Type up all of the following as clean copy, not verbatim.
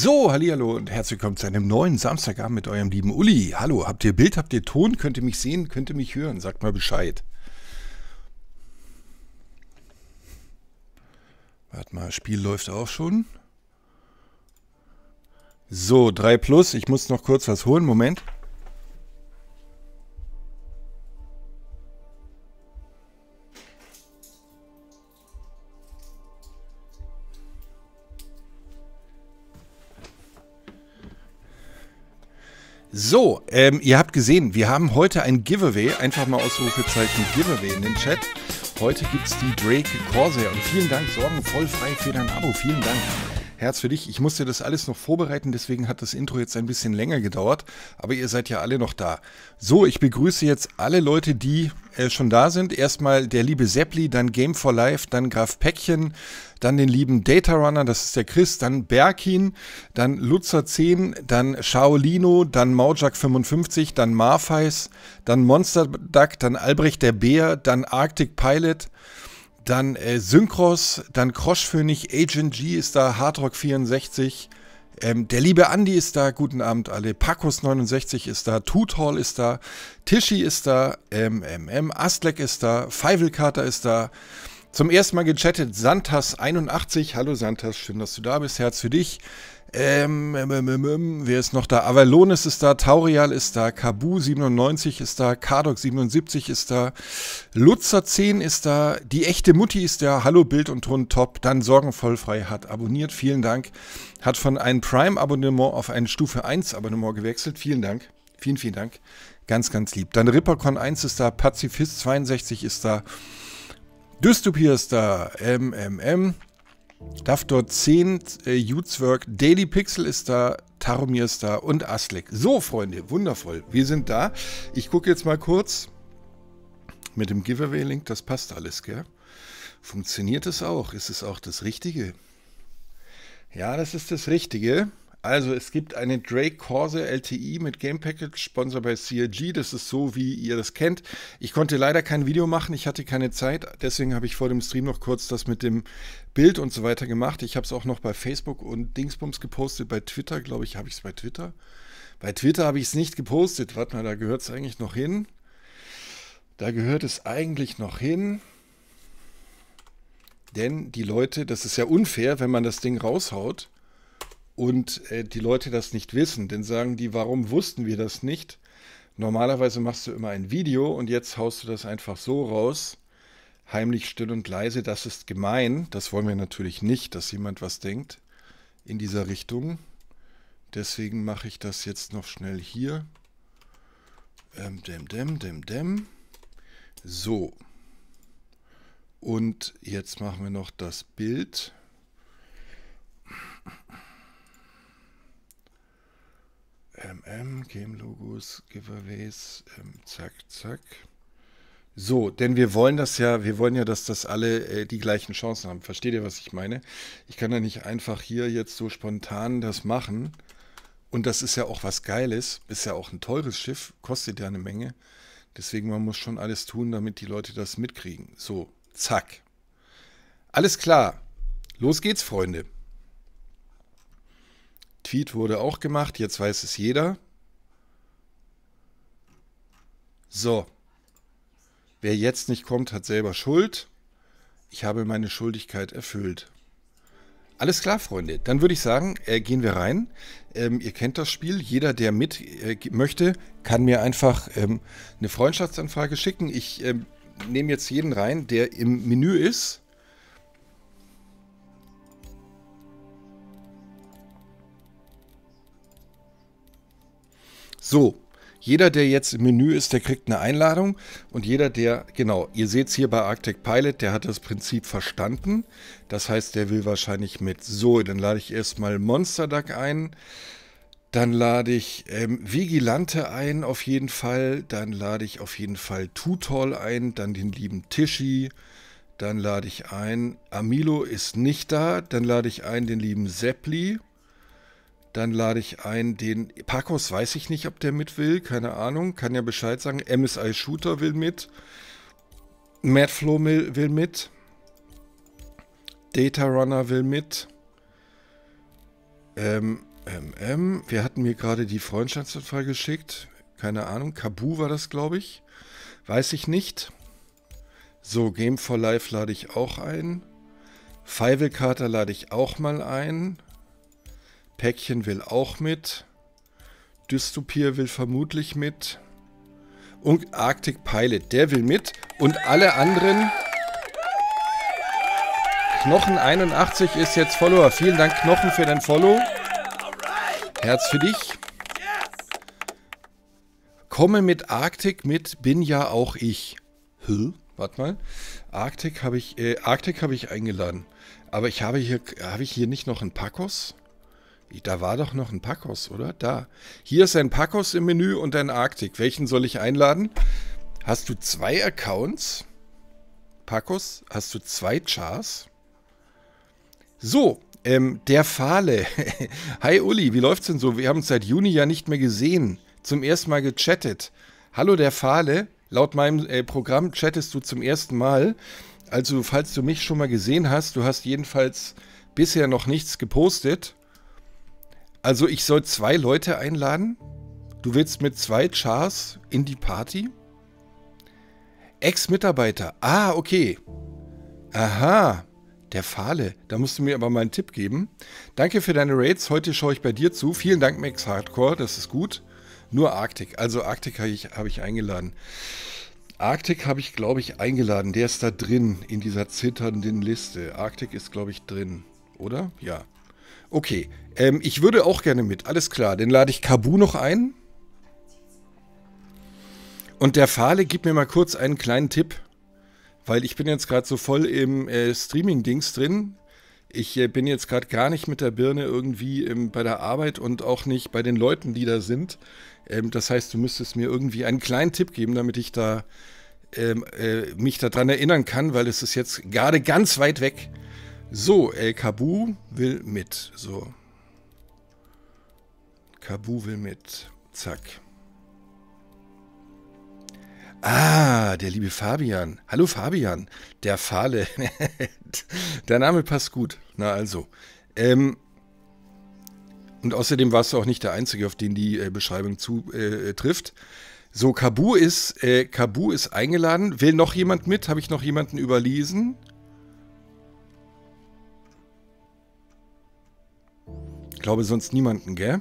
So, hallihallo und herzlich willkommen zu einem neuen Samstagabend mit eurem lieben Uli. Hallo, habt ihr Bild, habt ihr Ton? Könnt ihr mich sehen? Könnt ihr mich hören? Sagt mal Bescheid. Warte mal, Spiel läuft auch schon. So, 3 plus. Ich muss noch kurz was holen. Moment. So, ihr habt gesehen, wir haben heute ein Giveaway. Einfach mal Ausrufezeichen Giveaway in den Chat. Heute gibt es die Drake Corsair. Und vielen Dank, sorgenvollfrei für dein Abo. Vielen Dank. Herz für dich. Ich musste das alles noch vorbereiten, deswegen hat das Intro jetzt ein bisschen länger gedauert. Aber ihr seid ja alle noch da. So, ich begrüße jetzt alle Leute, die schon da sind. Erstmal der liebe Seppli, dann Game for Life, dann Graf Päckchen, dann den lieben Data Runner, das ist der Chris, dann Berkin, dann Lutzer10, dann Shaolino, dann Maujak55, dann Marfeis, dann Monster Duck, dann Albrecht der Bär, dann Arctic Pilot, dann Synchros, dann Kroschkönig, Agent G ist da, Hardrock64, der liebe Andi ist da, guten Abend alle, Pacos69 ist da, Tuthall ist da, Tischi ist da, Astlek ist da, Feivelkater ist da, zum ersten Mal gechattet, Santas81, hallo Santas, schön, dass du da bist, Herz für dich. Wer ist noch da? Avalonis ist da, Taurial ist da, Kabu97 ist da, Kardok77 ist da, Lutzer10 ist da, die echte Mutti ist da, hallo Bild und Ton top, dann Sorgenvollfrei hat abonniert, vielen Dank, hat von einem Prime-Abonnement auf ein Stufe 1-Abonnement gewechselt, vielen Dank, vielen Dank, ganz, ganz lieb. Dann Rippercon1 ist da, Pazifist62 ist da, Dystopia ist da, Dafdor 10, Youthswork, Daily Pixel ist da, Taromir ist da und Aslek. So, Freunde, wundervoll. Wir sind da. Ich gucke jetzt mal kurz mit dem Giveaway-Link. Das passt alles, gell? Funktioniert es auch? Ist es auch das Richtige? Ja, das ist das Richtige. Also, es gibt eine Drake Corsair LTI mit Game Package, Sponsor bei CRG. Das ist so, wie ihr das kennt. Ich konnte leider kein Video machen, ich hatte keine Zeit. Deswegen habe ich vor dem Stream noch kurz das mit dem Bild und so weiter gemacht. Ich habe es auch noch bei Facebook und Dingsbums gepostet. Bei Twitter, glaube ich, habe ich es bei Twitter. Bei Twitter habe ich es nicht gepostet. Warte mal, da gehört es eigentlich noch hin. Da gehört es eigentlich noch hin. Denn die Leute, das ist ja unfair, wenn man das Ding raushaut. Und die Leute das nicht wissen, dann sagen die, warum wussten wir das nicht? Normalerweise machst du immer ein Video und jetzt haust du das einfach so raus, heimlich, still und leise, das ist gemein. Das wollen wir natürlich nicht, dass jemand was denkt in dieser Richtung. Deswegen mache ich das jetzt noch schnell hier. So. Und jetzt machen wir noch das Bild. Game Logos, Giveaways, zack, zack. So, denn wir wollen das ja, wir wollen ja, dass das alle die gleichen Chancen haben. Versteht ihr, was ich meine? Ich kann ja nicht einfach hier jetzt so spontan das machen. Und das ist ja auch was Geiles, ist ja auch ein teures Schiff, kostet ja eine Menge. Deswegen, man muss schon alles tun, damit die Leute das mitkriegen. So, zack. Alles klar. Los geht's, Freunde. Tweet wurde auch gemacht, jetzt weiß es jeder. So, wer jetzt nicht kommt, hat selber Schuld. Ich habe meine Schuldigkeit erfüllt. Alles klar, Freunde. Dann würde ich sagen, gehen wir rein. Ihr kennt das Spiel. Jeder, der mit möchte, kann mir einfach eine Freundschaftsanfrage schicken. Ich nehme jetzt jeden rein, der im Menü ist. So, jeder, der jetzt im Menü ist, der kriegt eine Einladung und jeder, der, genau, ihr seht es hier bei Arctic Pilot, der hat das Prinzip verstanden. Das heißt, der will wahrscheinlich mit. So, dann lade ich erstmal Monster Duck ein, dann lade ich Vigilante ein auf jeden Fall, dann lade ich auf jeden Fall Tuthall ein, dann den lieben Tischi, dann lade ich ein, Amilo ist nicht da, dann lade ich ein den lieben Seppli. Dann lade ich ein den Pacos, weiß ich nicht, ob der mit will, keine Ahnung, kann ja Bescheid sagen. MSI Shooter will mit, Madflow will mit, Data Runner will mit, Wir hatten mir gerade die Freundschaftsanfrage geschickt. Keine Ahnung. Kabu war das, glaube ich. Weiß ich nicht. So, Game for Life lade ich auch ein. Feivelkater lade ich auch mal ein. Päckchen will auch mit. Dystopier will vermutlich mit. Und Arctic Pilot, der will mit. Und alle anderen... Knochen81 ist jetzt Follower. Vielen Dank, Knochen, für dein Follow. Herz für dich. Komme mit Arctic mit, bin ja auch ich. Warte mal. Arctic habe ich eingeladen. Aber habe ich hier nicht noch einen Pacos? Da war doch noch ein Pacos, oder? Da. Hier ist ein Pacos im Menü und ein Arctic. Welchen soll ich einladen? Hast du 2 Accounts? Pacos? Hast du 2 Chars? So, der Fahle. Hi Uli, wie läuft's denn so? Wir haben uns seit Juni ja nicht mehr gesehen. Zum ersten Mal gechattet. Hallo der Fahle. Laut meinem Programm chattest du zum ersten Mal. Also, falls du mich schon mal gesehen hast, du hast jedenfalls bisher noch nichts gepostet. Also, ich soll 2 Leute einladen? Du willst mit 2 Chars in die Party? Ex-Mitarbeiter. Ah, okay. Aha. Der Fahle. Da musst du mir aber mal einen Tipp geben. Danke für deine Raids. Heute schaue ich bei dir zu. Vielen Dank, Max Hardcore. Das ist gut. Nur Arctic. Also Arctic habe ich eingeladen. Arctic habe ich, glaube ich, eingeladen. Der ist da drin in dieser zitternden Liste. Arctic ist, glaube ich, drin. Oder? Ja. Okay. Ich würde auch gerne mit. Alles klar. Dann lade ich Kabu noch ein. Und der Fahle, gib mir mal kurz einen kleinen Tipp. Weil ich bin jetzt gerade so voll im Streaming-Dings drin. Ich bin jetzt gerade gar nicht mit der Birne irgendwie bei der Arbeit und auch nicht bei den Leuten, die da sind. Das heißt, du müsstest mir irgendwie einen kleinen Tipp geben, damit ich da mich daran erinnern kann, weil es ist jetzt gerade ganz weit weg. So, Kabu will mit. So. Kabu will mit. Zack. Ah, der liebe Fabian. Hallo Fabian, der Fahle. Der Name passt gut. Na also. Und außerdem warst du auch nicht der Einzige, auf den die Beschreibung zutrifft. So, Kabu ist eingeladen. Will noch jemand mit? Habe ich noch jemanden überlesen? Ich glaube sonst niemanden, gell?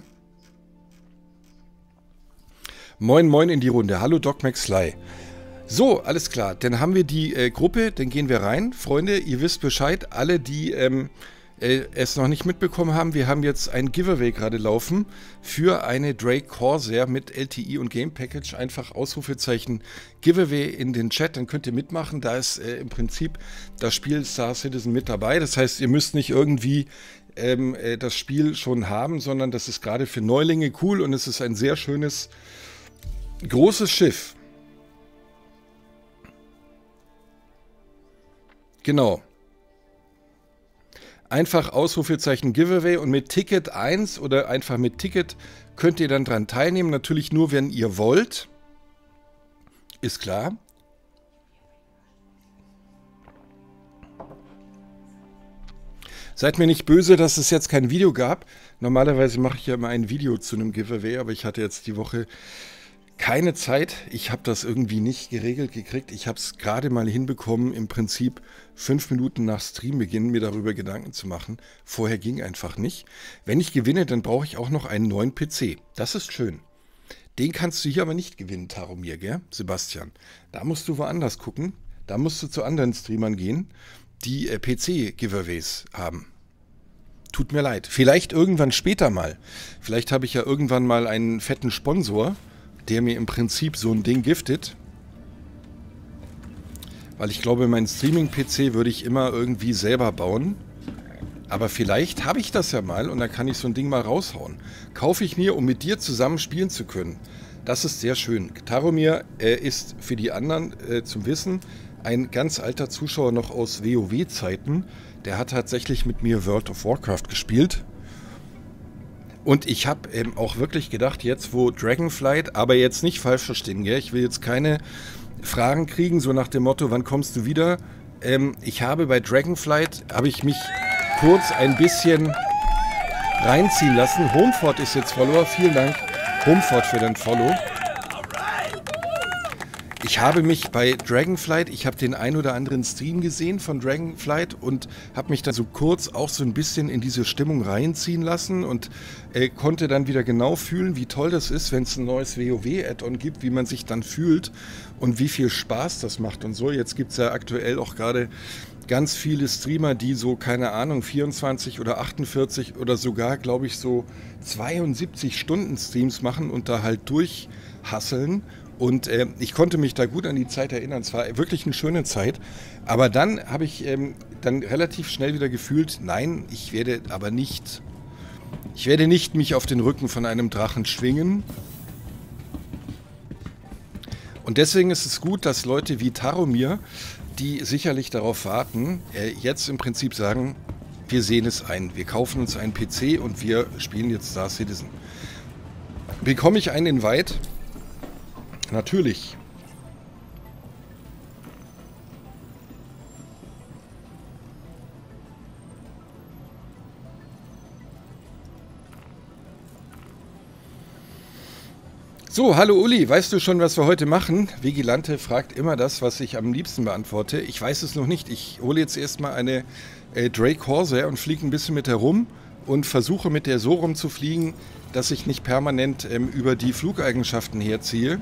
Moin, moin in die Runde. Hallo Doc McSly. So, alles klar. Dann haben wir die Gruppe, dann gehen wir rein. Freunde, ihr wisst Bescheid. Alle, die es noch nicht mitbekommen haben, wir haben jetzt ein Giveaway gerade laufen für eine Drake Corsair mit LTI und Game Package. Einfach Ausrufezeichen Giveaway in den Chat, dann könnt ihr mitmachen. Da ist im Prinzip das Spiel Star Citizen mit dabei. Das heißt, ihr müsst nicht irgendwie das Spiel schon haben, sondern das ist gerade für Neulinge cool und es ist ein sehr schönes großes Schiff. Genau. Einfach Ausrufezeichen Giveaway und mit Ticket 1 oder einfach mit Ticket könnt ihr dann dran teilnehmen. Natürlich nur, wenn ihr wollt. Ist klar. Seid mir nicht böse, dass es jetzt kein Video gab. Normalerweise mache ich ja immer ein Video zu einem Giveaway, aber ich hatte jetzt die Woche keine Zeit. Ich habe das irgendwie nicht geregelt gekriegt. Ich habe es gerade mal hinbekommen, im Prinzip 5 Minuten nach Streambeginn mir darüber Gedanken zu machen. Vorher ging einfach nicht. Wenn ich gewinne, dann brauche ich auch noch einen neuen PC. Das ist schön. Den kannst du hier aber nicht gewinnen, Taromir, gell, Sebastian? Da musst du woanders gucken. Da musst du zu anderen Streamern gehen, die PC-Giveaways haben. Tut mir leid. Vielleicht irgendwann später mal. Vielleicht habe ich ja irgendwann mal einen fetten Sponsor, der mir im Prinzip so ein Ding giftet. Weil ich glaube, meinen Streaming-PC würde ich immer irgendwie selber bauen. Aber vielleicht habe ich das ja mal und dann kann ich so ein Ding mal raushauen. Kaufe ich mir, um mit dir zusammen spielen zu können. Das ist sehr schön. Taromir ist für die anderen zum Wissen ein ganz alter Zuschauer noch aus WoW-Zeiten. Der hat tatsächlich mit mir World of Warcraft gespielt. Und ich habe auch wirklich gedacht, jetzt wo Dragonflight, aber jetzt nicht falsch verstehen, gell? Ich will jetzt keine Fragen kriegen, so nach dem Motto, wann kommst du wieder? Ich habe bei Dragonflight, habe ich mich kurz ein bisschen reinziehen lassen. Homeford ist jetzt Follower. Vielen Dank, Homeford, für dein Follow. Ich habe mich bei Dragonflight, ich habe den ein oder anderen Stream gesehen von Dragonflight und habe mich dann so kurz auch so ein bisschen in diese Stimmung reinziehen lassen und konnte dann wieder genau fühlen, wie toll das ist, wenn es ein neues WoW-Add-on gibt, wie man sich dann fühlt und wie viel Spaß das macht und so. Jetzt gibt es ja aktuell auch gerade ganz viele Streamer, die so, keine Ahnung, 24 oder 48 oder sogar, glaube ich, so 72 Stunden Streams machen und da halt durchhasseln. Und ich konnte mich da gut an die Zeit erinnern. Es war wirklich eine schöne Zeit. Aber dann habe ich dann relativ schnell wieder gefühlt, nein, ich werde nicht mich auf den Rücken von einem Drachen schwingen. Und deswegen ist es gut, dass Leute wie Taromir, die sicherlich darauf warten, jetzt im Prinzip sagen, wir sehen es ein. Wir kaufen uns einen PC und wir spielen jetzt Star Citizen. Bekomme ich einen Invite? Natürlich. So, hallo Uli, weißt du schon, was wir heute machen? Vigilante fragt immer das, was ich am liebsten beantworte. Ich weiß es noch nicht. Ich hole jetzt erstmal eine Drake Corsair und fliege ein bisschen mit herum und versuche mit der so rumzufliegen, dass ich nicht permanent über die Flugeigenschaften herziehe.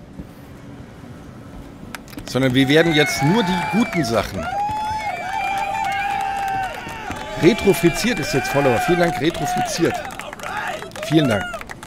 Sondern wir werden jetzt nur die guten Sachen. Retrofiziert ist jetzt Follower. Vielen Dank, Retrofiziert. Vielen Dank.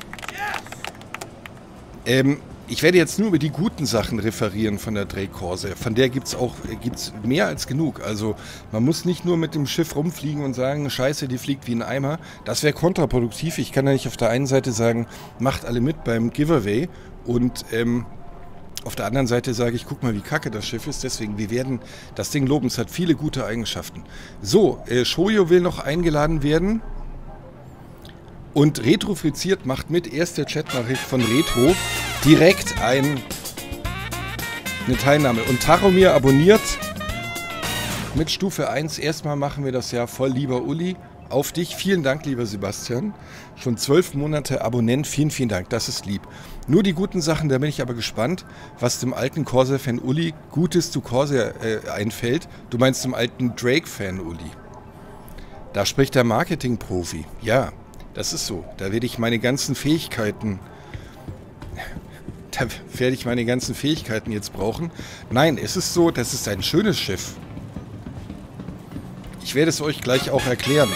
Ich werde jetzt nur über die guten Sachen referieren von der Drake Corsair. Von der gibt's mehr als genug. Also man muss nicht nur mit dem Schiff rumfliegen und sagen, scheiße, die fliegt wie ein Eimer. Das wäre kontraproduktiv. Ich kann ja nicht auf der einen Seite sagen, macht alle mit beim Giveaway und auf der anderen Seite sage ich, guck mal, wie kacke das Schiff ist. Deswegen, wir werden das Ding loben. Es hat viele gute Eigenschaften. So, Shoyo will noch eingeladen werden. Und Retrofiziert macht mit. Erste Chatnachricht von Retro. Direkt eine Teilnahme. Und Taromir abonniert mit Stufe 1. Erstmal machen wir das ja voll, lieber Uli. Auf dich. Vielen Dank, lieber Sebastian. Schon 12 Monate Abonnent. Vielen, vielen Dank. Das ist lieb. Nur die guten Sachen, da bin ich aber gespannt, was dem alten Corsair-Fan Uli Gutes zu Corsair einfällt. Du meinst dem alten Drake-Fan Uli. Da spricht der Marketing-Profi. Ja, das ist so. Da werde ich meine ganzen Fähigkeiten jetzt brauchen. Nein, es ist so, das ist ein schönes Schiff. Ich werde es euch gleich auch erklären.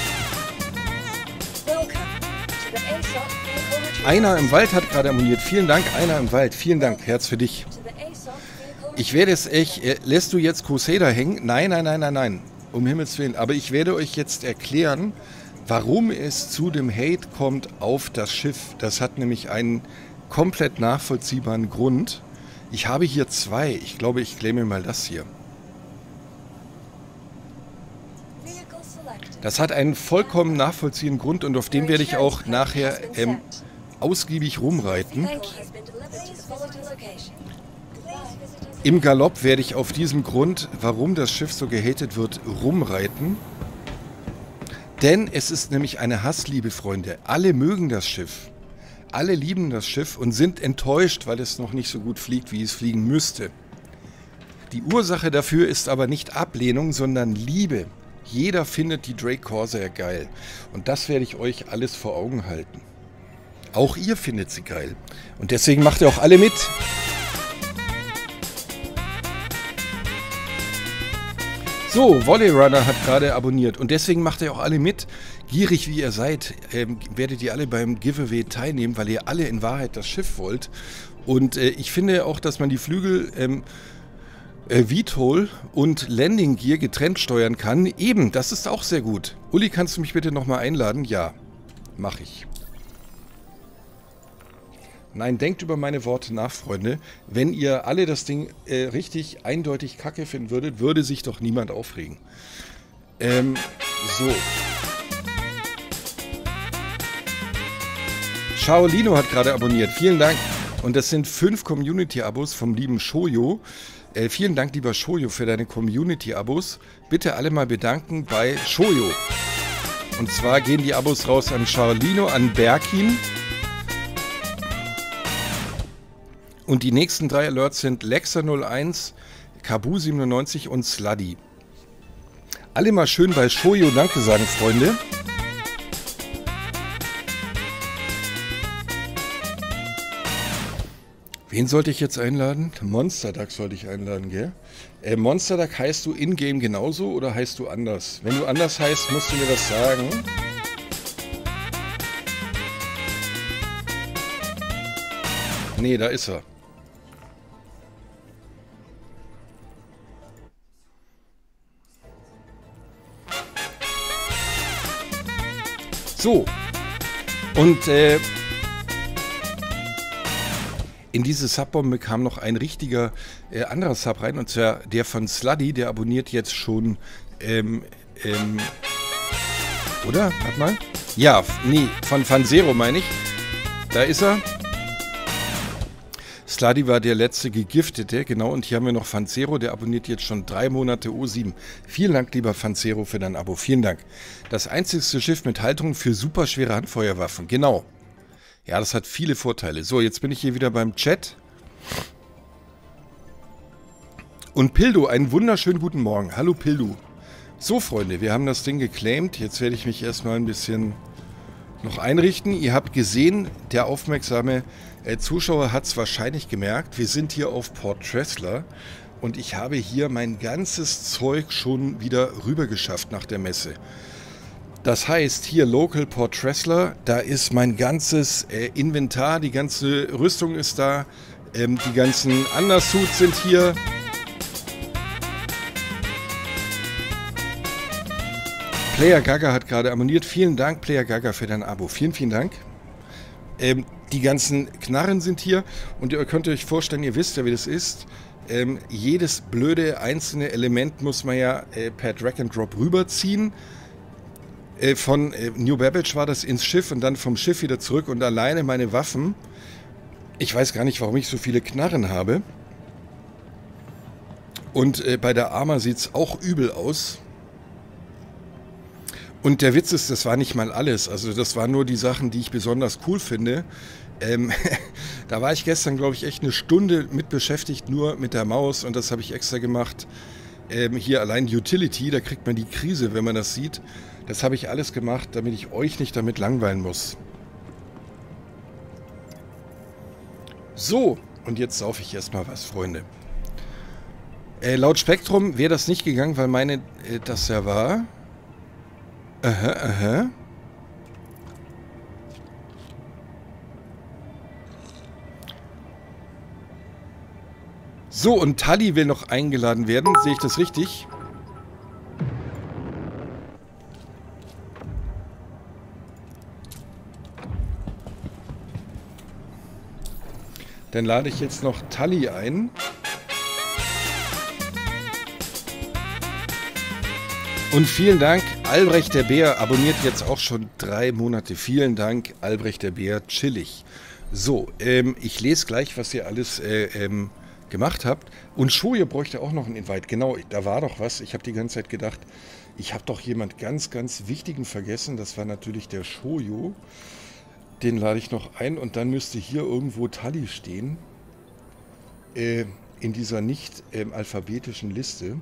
Einer im Wald hat gerade abonniert. Vielen Dank, Einer im Wald. Vielen Dank, Herz für dich. Ich werde es echt... lässt du jetzt Crusader hängen? Nein, nein, nein, nein, nein. Um Himmels Willen. Aber ich werde euch jetzt erklären, warum es zu dem Hate kommt auf das Schiff. Das hat nämlich einen komplett nachvollziehbaren Grund. Ich habe hier zwei. Ich glaube, ich claime mal das hier. Das hat einen vollkommen nachvollziehenden Grund und auf dem werde ich auch nachher ausgiebig rumreiten. Im Galopp werde ich auf diesem Grund, warum das Schiff so gehatet wird, rumreiten. Denn es ist nämlich eine Hassliebe, Freunde. Alle mögen das Schiff. Alle lieben das Schiff und sind enttäuscht, weil es noch nicht so gut fliegt, wie es fliegen müsste. Die Ursache dafür ist aber nicht Ablehnung, sondern Liebe. Jeder findet die Drake Corsair geil. Und das werde ich euch alles vor Augen halten. Auch ihr findet sie geil. Und deswegen macht ihr auch alle mit. So, Volley Runner hat gerade abonniert. Und deswegen macht ihr auch alle mit. Gierig wie ihr seid, werdet ihr alle beim Giveaway teilnehmen, weil ihr alle in Wahrheit das Schiff wollt. Und ich finde auch, dass man die Flügel VTOL und Landing Gear getrennt steuern kann. Eben, das ist auch sehr gut. Uli, kannst du mich bitte nochmal einladen? Ja, mache ich. Nein, denkt über meine Worte nach, Freunde. Wenn ihr alle das Ding richtig eindeutig kacke finden würdet, würde sich doch niemand aufregen. So. Shaolino hat gerade abonniert. Vielen Dank. Und das sind 5 Community-Abos vom lieben Shoyo. Vielen Dank, lieber Shoyo, für deine Community-Abos. Bitte alle mal bedanken bei Shoyo. Und zwar gehen die Abos raus an Charlino, an Berkin. Und die nächsten 3 Alerts sind Lexa01, Kabu97 und Sluddy. Alle mal schön bei Shoyo Danke sagen, Freunde. Wen sollte ich jetzt einladen? Monster Duck sollte ich einladen, gell? Monster Duck, heißt du in-game genauso oder heißt du anders? Wenn du anders heißt, musst du mir das sagen. Nee, da ist er. So. Und in diese Subbombe kam noch ein richtiger anderer Sub rein, und zwar der von Sluddy, der abonniert jetzt schon, oder? Warte mal. Ja, nee, von Fanzero meine ich. Da ist er. Sluddy war der letzte Gegiftete, genau, und hier haben wir noch Fanzero, der abonniert jetzt schon 3 Monate O7. Vielen Dank, lieber Fanzero, für dein Abo, vielen Dank. Das einzigste Schiff mit Halterung für superschwere Handfeuerwaffen, genau. Ja, das hat viele Vorteile. So, jetzt bin ich hier wieder beim Chat. Und Pildo, einen wunderschönen guten Morgen. Hallo Pildo. So, Freunde, wir haben das Ding geclaimed. Jetzt werde ich mich erstmal ein bisschen noch einrichten. Ihr habt gesehen, der aufmerksame Zuschauer hat es wahrscheinlich gemerkt. Wir sind hier auf Port Tressler und ich habe hier mein ganzes Zeug schon wieder rüber geschafft nach der Messe. Das heißt, hier Local Port Tressler, da ist mein ganzes Inventar, die ganze Rüstung ist da, die ganzen Undersuits sind hier. Player Gaga hat gerade abonniert. Vielen Dank, Player Gaga, für dein Abo. Vielen, vielen Dank. Die ganzen Knarren sind hier und ihr könnt euch vorstellen, ihr wisst ja, wie das ist. Jedes blöde einzelne Element muss man ja per Drag and Drop rüberziehen. Von New Babbage war das ins Schiff und dann vom Schiff wieder zurück und alleine meine Waffen. Ich weiß gar nicht, warum ich so viele Knarren habe. Und bei der Arma sieht es auch übel aus. Und der Witz ist, das war nicht mal alles. Also das waren nur die Sachen, die ich besonders cool finde. Da war ich gestern, glaube ich, echt eine Stunde mit beschäftigt, nur mit der Maus. Und das habe ich extra gemacht. Hier allein Utility, da kriegt man die Krise, wenn man das sieht. Das habe ich alles gemacht, damit ich euch nicht damit langweilen muss. So, und jetzt saufe ich erstmal was, Freunde. Laut Spektrum wäre das nicht gegangen, weil meine das ja war. Aha, aha. So, und Tali will noch eingeladen werden. Sehe ich das richtig? Dann lade ich jetzt noch Tali ein. Und vielen Dank, Albrecht der Bär abonniert jetzt auch schon 3 Monate. Vielen Dank, Albrecht der Bär, chillig. So, ich lese gleich, was ihr alles gemacht habt. Und Shoyo bräuchte auch noch einen Invite. Genau, da war doch was. Ich habe die ganze Zeit gedacht, ich habe doch jemand ganz, ganz Wichtigen vergessen. Das war natürlich der Shoyo. Den lade ich noch ein und dann müsste hier irgendwo Tali stehen. In dieser nicht alphabetischen Liste.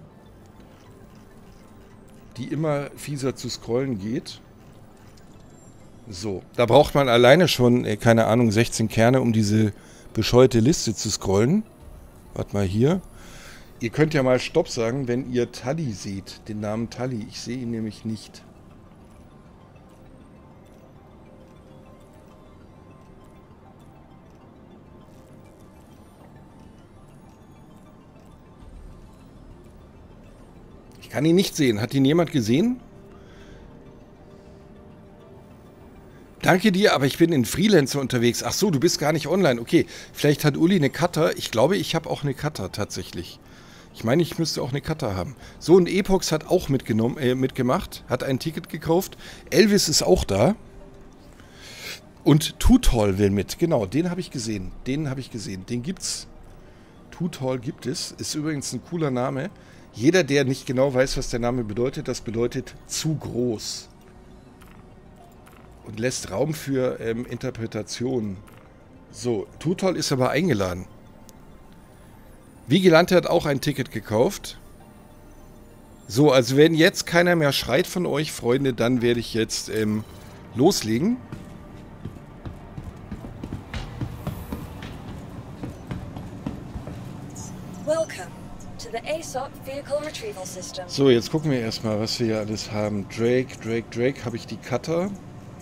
Die immer fieser zu scrollen geht. So, da braucht man alleine schon, keine Ahnung, 16 Kerne, um diese bescheuerte Liste zu scrollen. Warte mal hier. Ihr könnt ja mal Stopp sagen, wenn ihr Tali seht, den Namen Tali. Ich sehe ihn nämlich nicht. Ich kann ihn nicht sehen. Hat ihn jemand gesehen? Danke dir, aber ich bin in Freelancer unterwegs. Ach so, du bist gar nicht online. Okay, vielleicht hat Uli eine Cutter. Ich glaube, ich habe auch eine Cutter tatsächlich. Ich meine, ich müsste auch eine Cutter haben. So, und Epox hat auch mitgemacht. Hat ein Ticket gekauft. Elvis ist auch da. Und Tutol will mit. Genau, den habe ich gesehen. Den habe ich gesehen. Den gibt's. Tutol gibt es. Ist übrigens ein cooler Name. Jeder, der nicht genau weiß, was der Name bedeutet, das bedeutet zu groß. und lässt Raum für Interpretationen. So, Tutol ist aber eingeladen. Vigilante hat auch ein Ticket gekauft. So, also wenn jetzt keiner mehr schreit von euch, Freunde, dann werde ich jetzt loslegen. So, jetzt gucken wir erstmal, was wir hier alles haben. Drake. Habe ich die Cutter?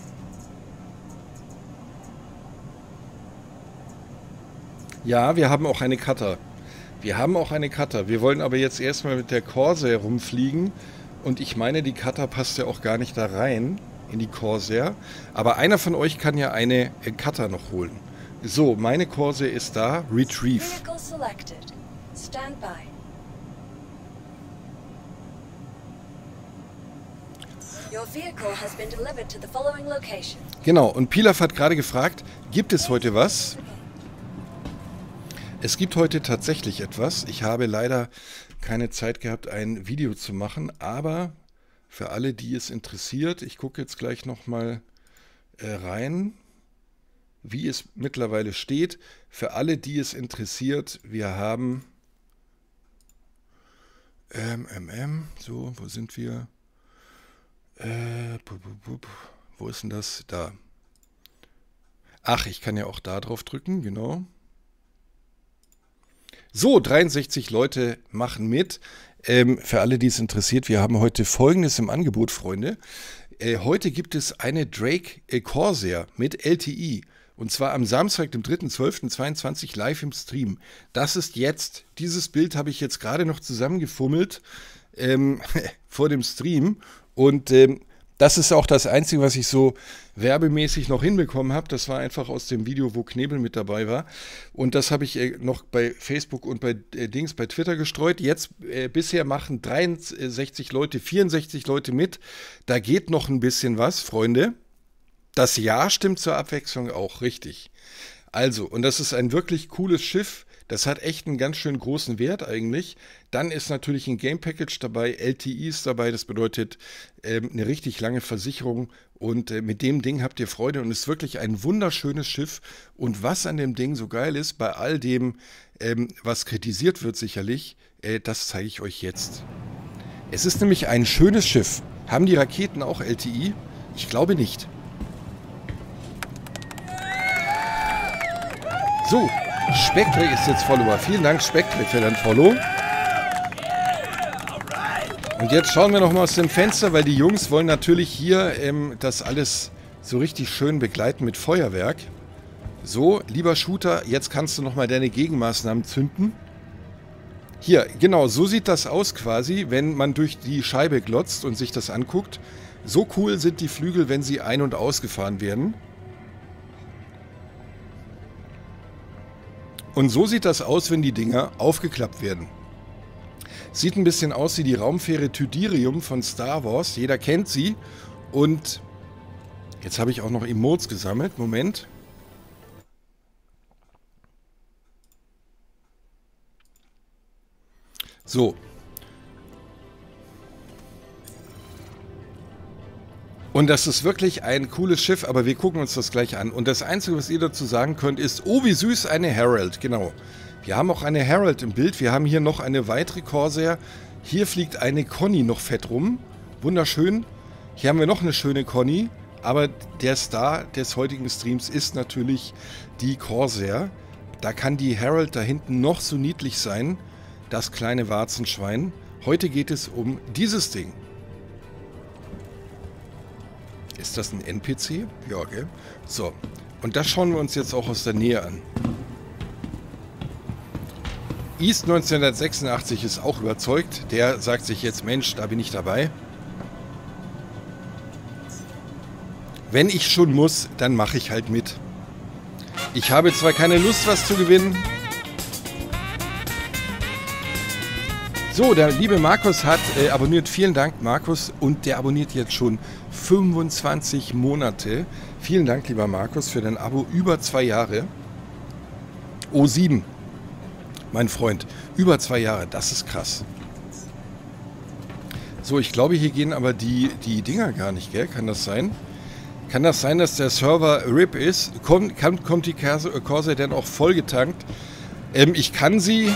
Ja, wir haben auch eine Cutter. Wir wollen aber jetzt erstmal mit der Corsair rumfliegen. Und ich meine, die Cutter passt ja auch gar nicht da rein, in die Corsair. Aber einer von euch kann ja eine Cutter noch holen. So, meine Corsair ist da. Retrieve. Genau, und Pilaf hat gerade gefragt, gibt es heute was? Es gibt heute tatsächlich etwas. Ich habe leider keine Zeit gehabt, ein Video zu machen, aber für alle, die es interessiert, ich gucke jetzt gleich nochmal rein, wie es mittlerweile steht. Für alle, die es interessiert, wir haben so, wo sind wir? Wo ist denn das? Da. Ach, ich kann ja auch da drauf drücken, genau. So, 63 Leute machen mit. Für alle, die es interessiert, wir haben heute Folgendes im Angebot, Freunde. Heute gibt es eine Drake Corsair mit LTI. Und zwar am Samstag, dem 3.12.22 live im Stream. Das ist jetzt, dieses Bild habe ich jetzt gerade noch zusammengefummelt vor dem Stream. Und das ist auch das Einzige, was ich so werbemäßig noch hinbekommen habe. Das war einfach aus dem Video, wo Knebel mit dabei war. Und das habe ich noch bei Facebook und bei bei Twitter gestreut. Jetzt bisher machen 63 Leute, 64 Leute mit. Da geht noch ein bisschen was, Freunde. Das Jahr stimmt zur Abwechslung auch, richtig. Also, und das ist ein wirklich cooles Schiff. Das hat echt einen ganz schön großen Wert eigentlich. Dann ist natürlich ein Game Package dabei, LTI ist dabei, das bedeutet eine richtig lange Versicherung. Und mit dem Ding habt ihr Freude und es ist wirklich ein wunderschönes Schiff. Und was an dem Ding so geil ist, bei all dem, was kritisiert wird sicherlich, das zeige ich euch jetzt. Es ist nämlich ein schönes Schiff. Haben die Raketen auch LTI? Ich glaube nicht. So, Spectre ist jetzt Follower. Vielen Dank, Spectre, für dein Follow. Und jetzt schauen wir nochmal aus dem Fenster, weil die Jungs wollen natürlich hier das alles so richtig schön begleiten mit Feuerwerk. So, lieber Shooter, jetzt kannst du nochmal deine Gegenmaßnahmen zünden. Hier, genau, so sieht das aus quasi, wenn man durch die Scheibe glotzt und sich das anguckt. So cool sind die Flügel, wenn sie ein- und ausgefahren werden. Und so sieht das aus, wenn die Dinger aufgeklappt werden. Sieht ein bisschen aus wie die Raumfähre Tydirium von Star Wars. Jeder kennt sie. Und jetzt habe ich auch noch Emotes gesammelt. Moment. So. Und das ist wirklich ein cooles Schiff, aber wir gucken uns das gleich an. Und das Einzige, was ihr dazu sagen könnt, ist, oh, wie süß, eine Herald. Genau. Wir haben auch eine Herald im Bild. Wir haben hier noch eine weitere Corsair. Hier fliegt eine Conny noch fett rum. Wunderschön. Hier haben wir noch eine schöne Conny. Aber der Star des heutigen Streams ist natürlich die Corsair. Da kann die Herald da hinten noch so niedlich sein. Das kleine Warzenschwein. Heute geht es um dieses Ding. Ist das ein NPC? Ja, gell? So, und das schauen wir uns jetzt auch aus der Nähe an. East 1986 ist auch überzeugt. Der sagt sich jetzt, Mensch, da bin ich dabei. Wenn ich schon muss, dann mache ich halt mit. Ich habe zwar keine Lust, was zu gewinnen. So, der liebe Markus hat abonniert. Vielen Dank, Markus. Und der abonniert jetzt schon 25 Monate. Vielen Dank, lieber Markus, für dein Abo. Über 2 Jahre. O7, mein Freund. Über 2 Jahre. Das ist krass. So, ich glaube, hier gehen aber die Dinger gar nicht, gell? Kann das sein? Kann das sein, dass der Server RIP ist? Kommt die Corsair denn auch vollgetankt? Ich kann sie...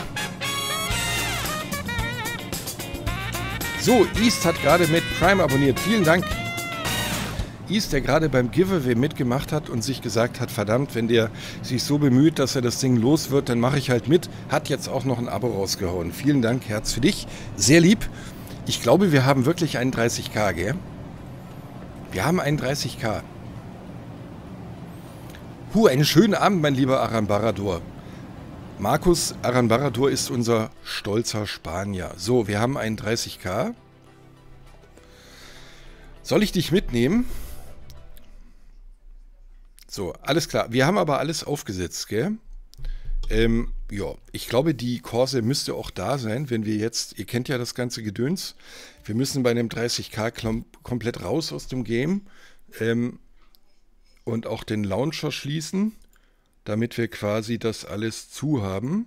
So, East hat gerade mit Prime abonniert. Vielen Dank. East, der gerade beim Giveaway mitgemacht hat und sich gesagt hat, verdammt, wenn der sich so bemüht, dass er das Ding los wird, dann mache ich halt mit. Hat jetzt auch noch ein Abo rausgehauen. Vielen Dank, Herz für dich. Sehr lieb. Ich glaube, wir haben wirklich einen 30k, gell? Wir haben einen 30k. Einen schönen Abend, mein lieber Aranbarador. Markus Aranbarador ist unser stolzer Spanier. So, wir haben einen 30k. Soll ich dich mitnehmen? So, alles klar. Wir haben aber alles aufgesetzt, gell? Ja, ich glaube, die Corsair müsste auch da sein, wenn wir jetzt, ihr kennt ja das ganze Gedöns, wir müssen bei einem 30k komplett raus aus dem Game und auch den Launcher schließen, damit wir quasi das alles zu haben.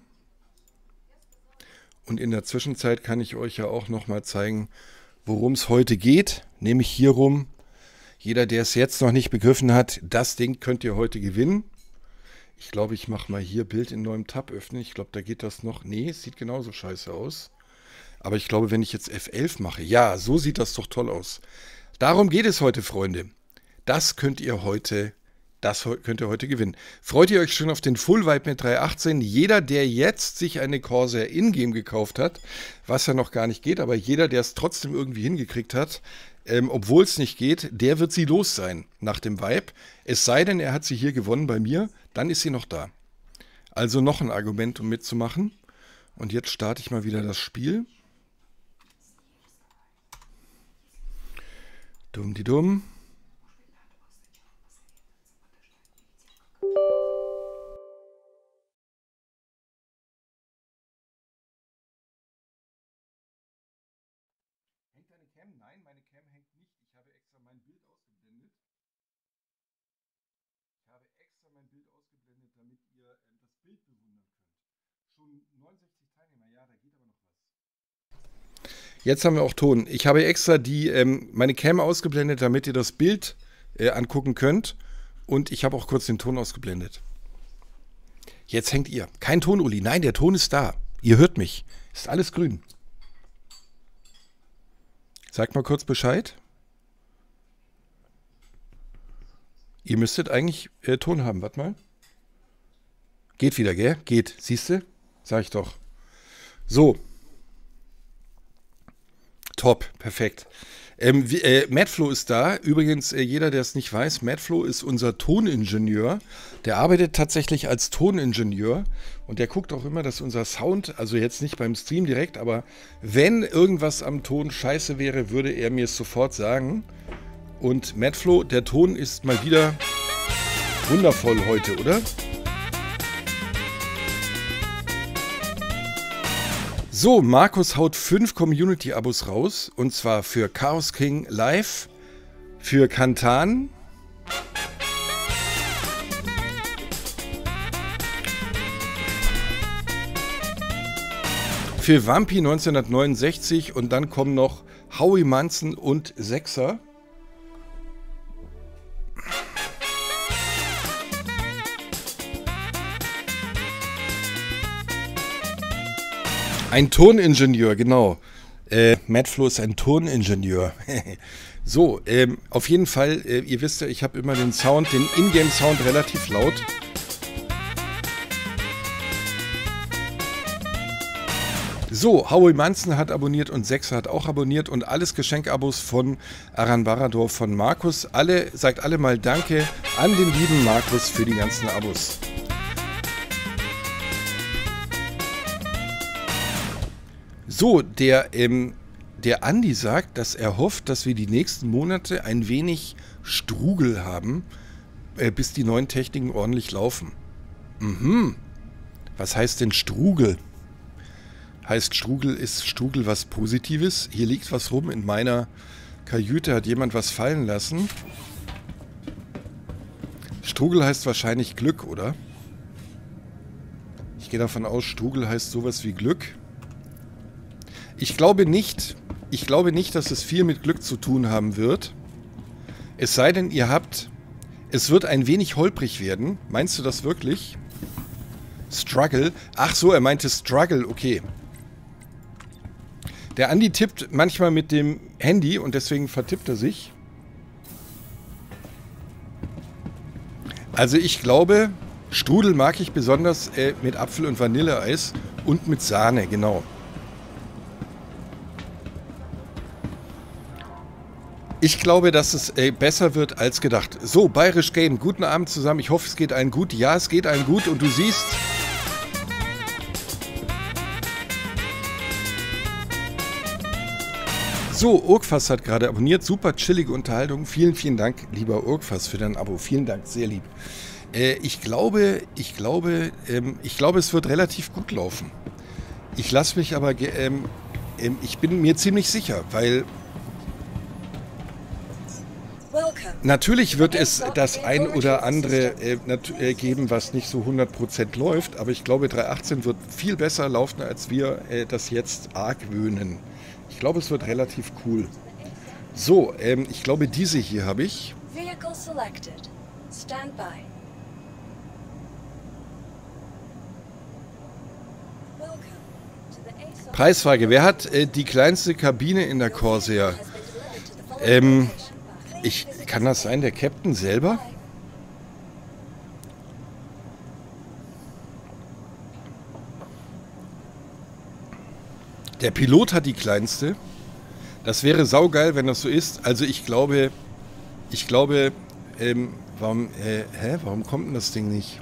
Und in der Zwischenzeit kann ich euch ja auch nochmal zeigen, worum es heute geht, nämlich hierum. Jeder, der es jetzt noch nicht begriffen hat, das Ding könnt ihr heute gewinnen. Ich glaube, ich mache mal hier Bild in neuem Tab öffnen. Ich glaube, da geht das noch. Nee, es sieht genauso scheiße aus. Aber ich glaube, wenn ich jetzt F11 mache, ja, so sieht das doch toll aus. Darum geht es heute, Freunde. Das könnt ihr heute gewinnen. Freut ihr euch schon auf den Full Vibe mit 318? Jeder, der jetzt sich eine Corsair Ingame gekauft hat, was ja noch gar nicht geht, aber jeder, der es trotzdem irgendwie hingekriegt hat, obwohl es nicht geht, der wird sie los sein nach dem Vibe. Es sei denn, er hat sie hier gewonnen bei mir, dann ist sie noch da. Also noch ein Argument, um mitzumachen. Und jetzt starte ich mal wieder das Spiel. Dumm-di-dumm. Hängt deine Cam? Nein, meine Cam hängt nicht. Ich habe extra mein Bild ausgeblendet. Damit ihr das Bild bewundern könnt. Schon 69 Teilnehmer, ja, da geht aber noch was. Jetzt haben wir auch Ton. Ich habe extra meine Cam ausgeblendet, damit ihr das Bild angucken könnt. Und ich habe auch kurz den Ton ausgeblendet. Jetzt hängt ihr. Kein Ton, Uli. Nein, der Ton ist da. Ihr hört mich. Ist alles grün. Sagt mal kurz Bescheid. Ihr müsstet eigentlich Ton haben. Warte mal. Geht wieder, gell? Geht. Siehst du? Sag ich doch. So. Top. Perfekt. Madflow ist da. Übrigens, jeder, der es nicht weiß, Madflow ist unser Toningenieur. Der arbeitet tatsächlich als Toningenieur. Und der guckt auch immer, dass unser Sound, also jetzt nicht beim Stream direkt, aber wenn irgendwas am Ton scheiße wäre, würde er mir es sofort sagen. Und Madflow, der Ton ist mal wieder wundervoll heute, oder? So, Markus haut 5 Community-Abos raus. Und zwar für Chaos King Live, für Kantan, für Wampi 1969 und dann kommen noch Howie Manson und Sechser. Ein Toningenieur, genau. Madflow ist ein Toningenieur. So, auf jeden Fall, ihr wisst ja, ich habe immer den Sound, den Ingame-Sound relativ laut. So, Howie Manson hat abonniert und Sechser hat auch abonniert und alles Geschenkabos von Aranbarador von Markus. Sagt alle mal Danke an den lieben Markus für die ganzen Abos. So, der Andi sagt, dass er hofft, dass wir die nächsten Monate ein wenig Strugel haben, bis die neuen Techniken ordentlich laufen. Was heißt denn Strugel? Heißt ist Strugel was Positives? Hier liegt was rum in meiner Kajüte, hat jemand was fallen lassen. Strugel heißt wahrscheinlich Glück, oder? Ich gehe davon aus, Strugel heißt sowas wie Glück. Ich glaube nicht, dass es viel mit Glück zu tun haben wird. Es sei denn, ihr habt Es wird ein wenig holprig werden. Meinst du das wirklich? Struggle? Ach so, er meinte Struggle, okay. Der Andi tippt manchmal mit dem Handy und deswegen vertippt er sich. Also ich glaube, Strudel mag ich besonders mit Apfel- und Vanilleeis und mit Sahne, genau. Ich glaube, dass es besser wird als gedacht. So, Bayerisch Game, guten Abend zusammen. Ich hoffe, es geht allen gut. Ja, es geht allen gut und du siehst... So, Urkfass hat gerade abonniert. Super chillige Unterhaltung. Vielen, vielen Dank, lieber Urkfass, für dein Abo. Vielen Dank, sehr lieb. Ich glaube, es wird relativ gut laufen. Ich lasse mich aber, ich bin mir ziemlich sicher, weil natürlich wird es das ein oder andere geben, was nicht so 100% läuft, aber ich glaube, 3.18 wird viel besser laufen, als wir das jetzt argwöhnen. Ich glaube, es wird relativ cool. So, ich glaube, diese hier habe ich. Preisfrage, wer hat die kleinste Kabine in der Corsair? Kann das sein, der Captain selber? Der Pilot hat die kleinste. Das wäre saugeil, wenn das so ist. Also ich glaube, warum kommt denn das Ding nicht?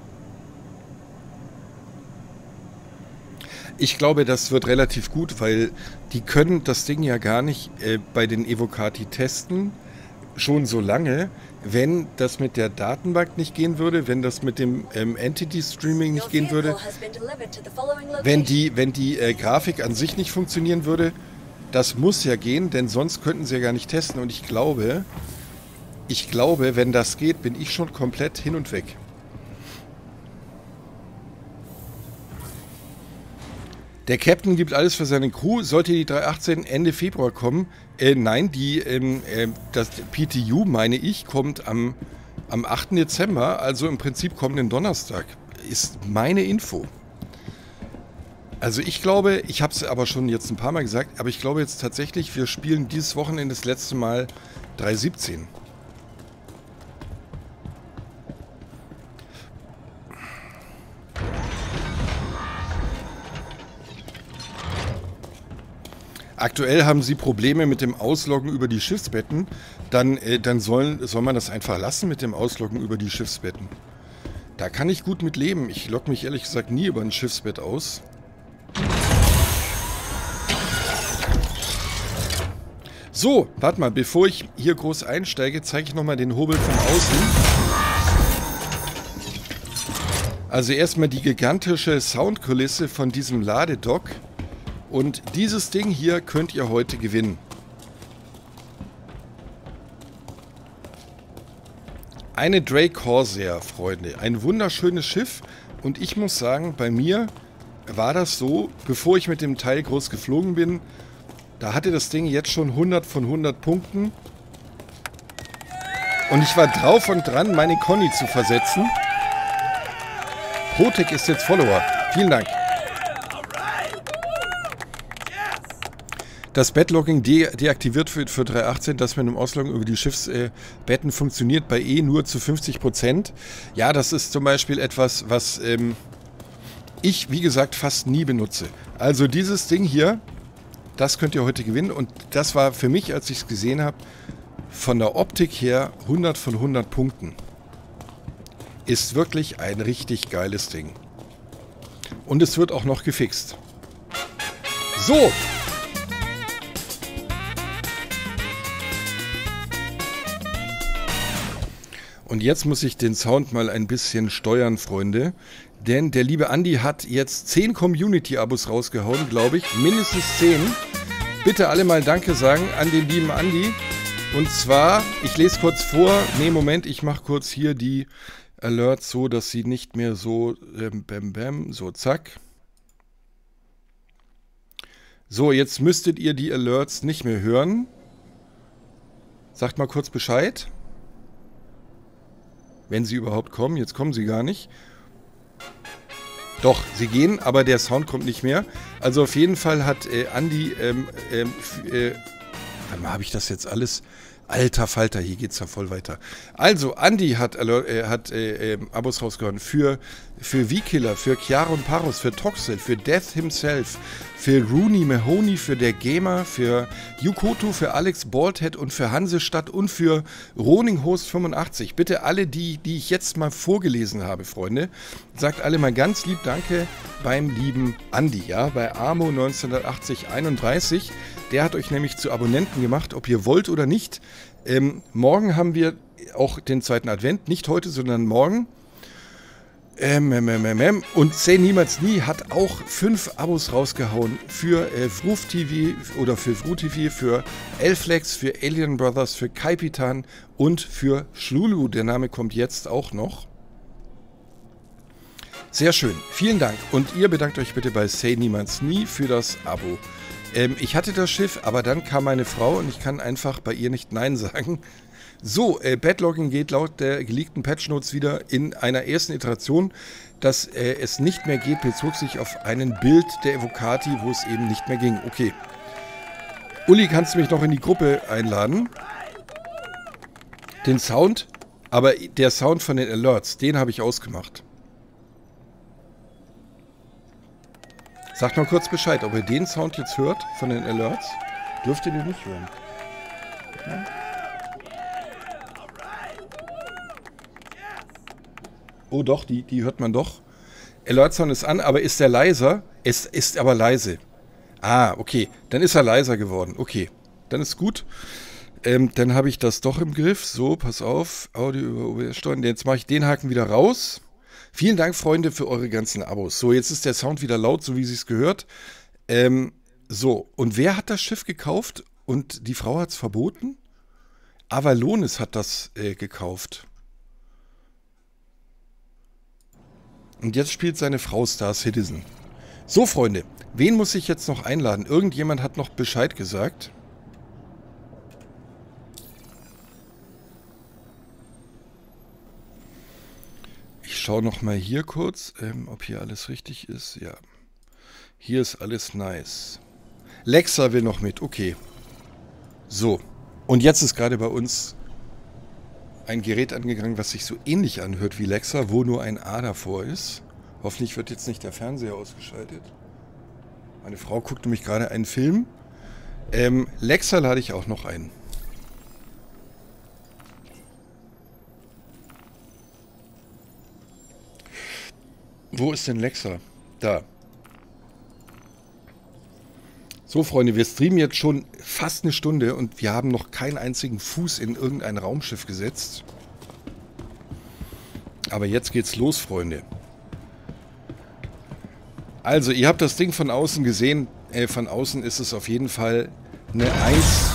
Ich glaube, das wird relativ gut, weil die können das Ding ja gar nicht bei den Evocati testen, schon so lange, wenn das mit der Datenbank nicht gehen würde, wenn das mit dem Entity-Streaming nicht gehen würde, wenn die Grafik an sich nicht funktionieren würde. Das muss ja gehen, denn sonst könnten sie ja gar nicht testen. Und ich glaube, wenn das geht, bin ich schon komplett hin und weg. Der Captain gibt alles für seine Crew. Sollte die 3.18 Ende Februar kommen? Nein, das PTU, meine ich, kommt am 8. Dezember, also im Prinzip kommenden Donnerstag. Ist meine Info. Also ich glaube, ich habe es aber schon jetzt ein paar Mal gesagt, aber ich glaube jetzt tatsächlich, wir spielen dieses Wochenende das letzte Mal 3.17. Aktuell haben sie Probleme mit dem Ausloggen über die Schiffsbetten. Dann soll man das einfach lassen mit dem Ausloggen über die Schiffsbetten. Da kann ich gut mit leben. Ich logge mich ehrlich gesagt nie über ein Schiffsbett aus. So, warte mal, bevor ich hier groß einsteige, zeige ich nochmal den Hobel von außen. Also erstmal die gigantische Soundkulisse von diesem Ladedock. Und dieses Ding hier könnt ihr heute gewinnen. Eine Drake Corsair, Freunde. Ein wunderschönes Schiff. Und ich muss sagen, bei mir war das so, bevor ich mit dem Teil groß geflogen bin, da hatte das Ding jetzt schon 100 von 100 Punkten. Und ich war drauf und dran, meine Conny zu versetzen. Protek ist jetzt Follower. Vielen Dank. Das Bedlogging deaktiviert für 3.18, das mit dem Ausloggen über die Schiffsbetten funktioniert bei nur zu 50%. Ja, das ist zum Beispiel etwas, was ich, wie gesagt, fast nie benutze. Also dieses Ding hier, das könnt ihr heute gewinnen. Und das war für mich, als ich es gesehen habe, von der Optik her 100 von 100 Punkten. Ist wirklich ein richtig geiles Ding. Und es wird auch noch gefixt. So! Und jetzt muss ich den Sound mal ein bisschen steuern, Freunde. Denn der liebe Andi hat jetzt 10 Community-Abos rausgehauen, glaube ich. Mindestens 10. Bitte alle mal Danke sagen an den lieben Andi. Und zwar, ich lese kurz vor. Nee, Moment, ich mache kurz hier die Alerts so, dass sie nicht mehr so so, zack. So, jetzt müsstet ihr die Alerts nicht mehr hören. Sagt mal kurz Bescheid. wenn sie überhaupt kommen. Jetzt kommen sie gar nicht. Doch, sie gehen, aber der Sound kommt nicht mehr. Also auf jeden Fall hat Andi, warte mal, habe ich das jetzt alles? Alter Falter, hier geht's ja voll weiter. Also, Andi hat Abos rausgehauen für V-Killer, für Chiaron Paros, für Toxel, für Death himself, für Rooney Mahoney, für der Gamer, für Yukoto, für Alex Baldhead und für Hansestadt und für Roninghost 85. Bitte alle, die ich jetzt mal vorgelesen habe, Freunde, sagt alle mal ganz lieb Danke beim lieben Andi, ja, bei Amo 198031. Der hat euch nämlich zu Abonnenten gemacht, ob ihr wollt oder nicht. Morgen haben wir auch den zweiten Advent, nicht heute, sondern morgen. Und Say Niemals Nie hat auch 5 Abos rausgehauen für Vruf TV oder für Vru TV, für Elflex, für Alien Brothers, für Kaipitan und für Schlulu. Der Name kommt jetzt auch noch. Sehr schön, vielen Dank. Und ihr bedankt euch bitte bei Say Niemals Nie für das Abo. Ich hatte das Schiff, aber dann kam meine Frau und ich kann einfach bei ihr nicht Nein sagen. So, Badlogging geht laut der geleakten Patchnotes wieder in einer ersten Iteration. Dass es nicht mehr geht, bezog sich auf ein Bild der Evocati, wo es eben nicht mehr ging. Okay. Uli, kannst du mich noch in die Gruppe einladen? Den Sound, aber der Sound von den Alerts, den habe ich ausgemacht. Sagt mal kurz Bescheid, ob ihr den Sound jetzt hört von den Alerts. Dürft ihr den nicht hören. Ja. Oh doch, die hört man doch. Alert Sound ist an, aber ist der leiser? Es ist aber leise. Ah, okay. Dann ist er leiser geworden. Okay, dann ist gut. Dann habe ich das doch im Griff. So, pass auf. Audio über OBS steuern. Jetzt mache ich den Haken wieder raus. Vielen Dank, Freunde, für eure ganzen Abos. So, jetzt ist der Sound wieder laut, so wie sie es gehört. So, und wer hat das Schiff gekauft und die Frau hat es verboten? Avalonis hat das gekauft. Und jetzt spielt seine Frau Star Citizen. So, Freunde, wen muss ich jetzt noch einladen? Irgendjemand hat noch Bescheid gesagt. Ich schaue noch mal hier kurz, ob hier alles richtig ist. Ja, hier ist alles nice. Lexa will noch mit, okay. So, und jetzt ist gerade bei uns ein Gerät angegangen, was sich so ähnlich anhört wie Lexa, wo nur ein A davor ist. Hoffentlich wird jetzt nicht der Fernseher ausgeschaltet. Meine Frau guckt nämlich gerade einen Film. Lexa lade ich auch noch ein. Wo ist denn Lexa? Da. So, Freunde, wir streamen jetzt schon fast eine Stunde und wir haben noch keinen einzigen Fuß in irgendein Raumschiff gesetzt. Aber jetzt geht's los, Freunde. Also, ihr habt das Ding von außen gesehen. Von außen ist es auf jeden Fall eine 1.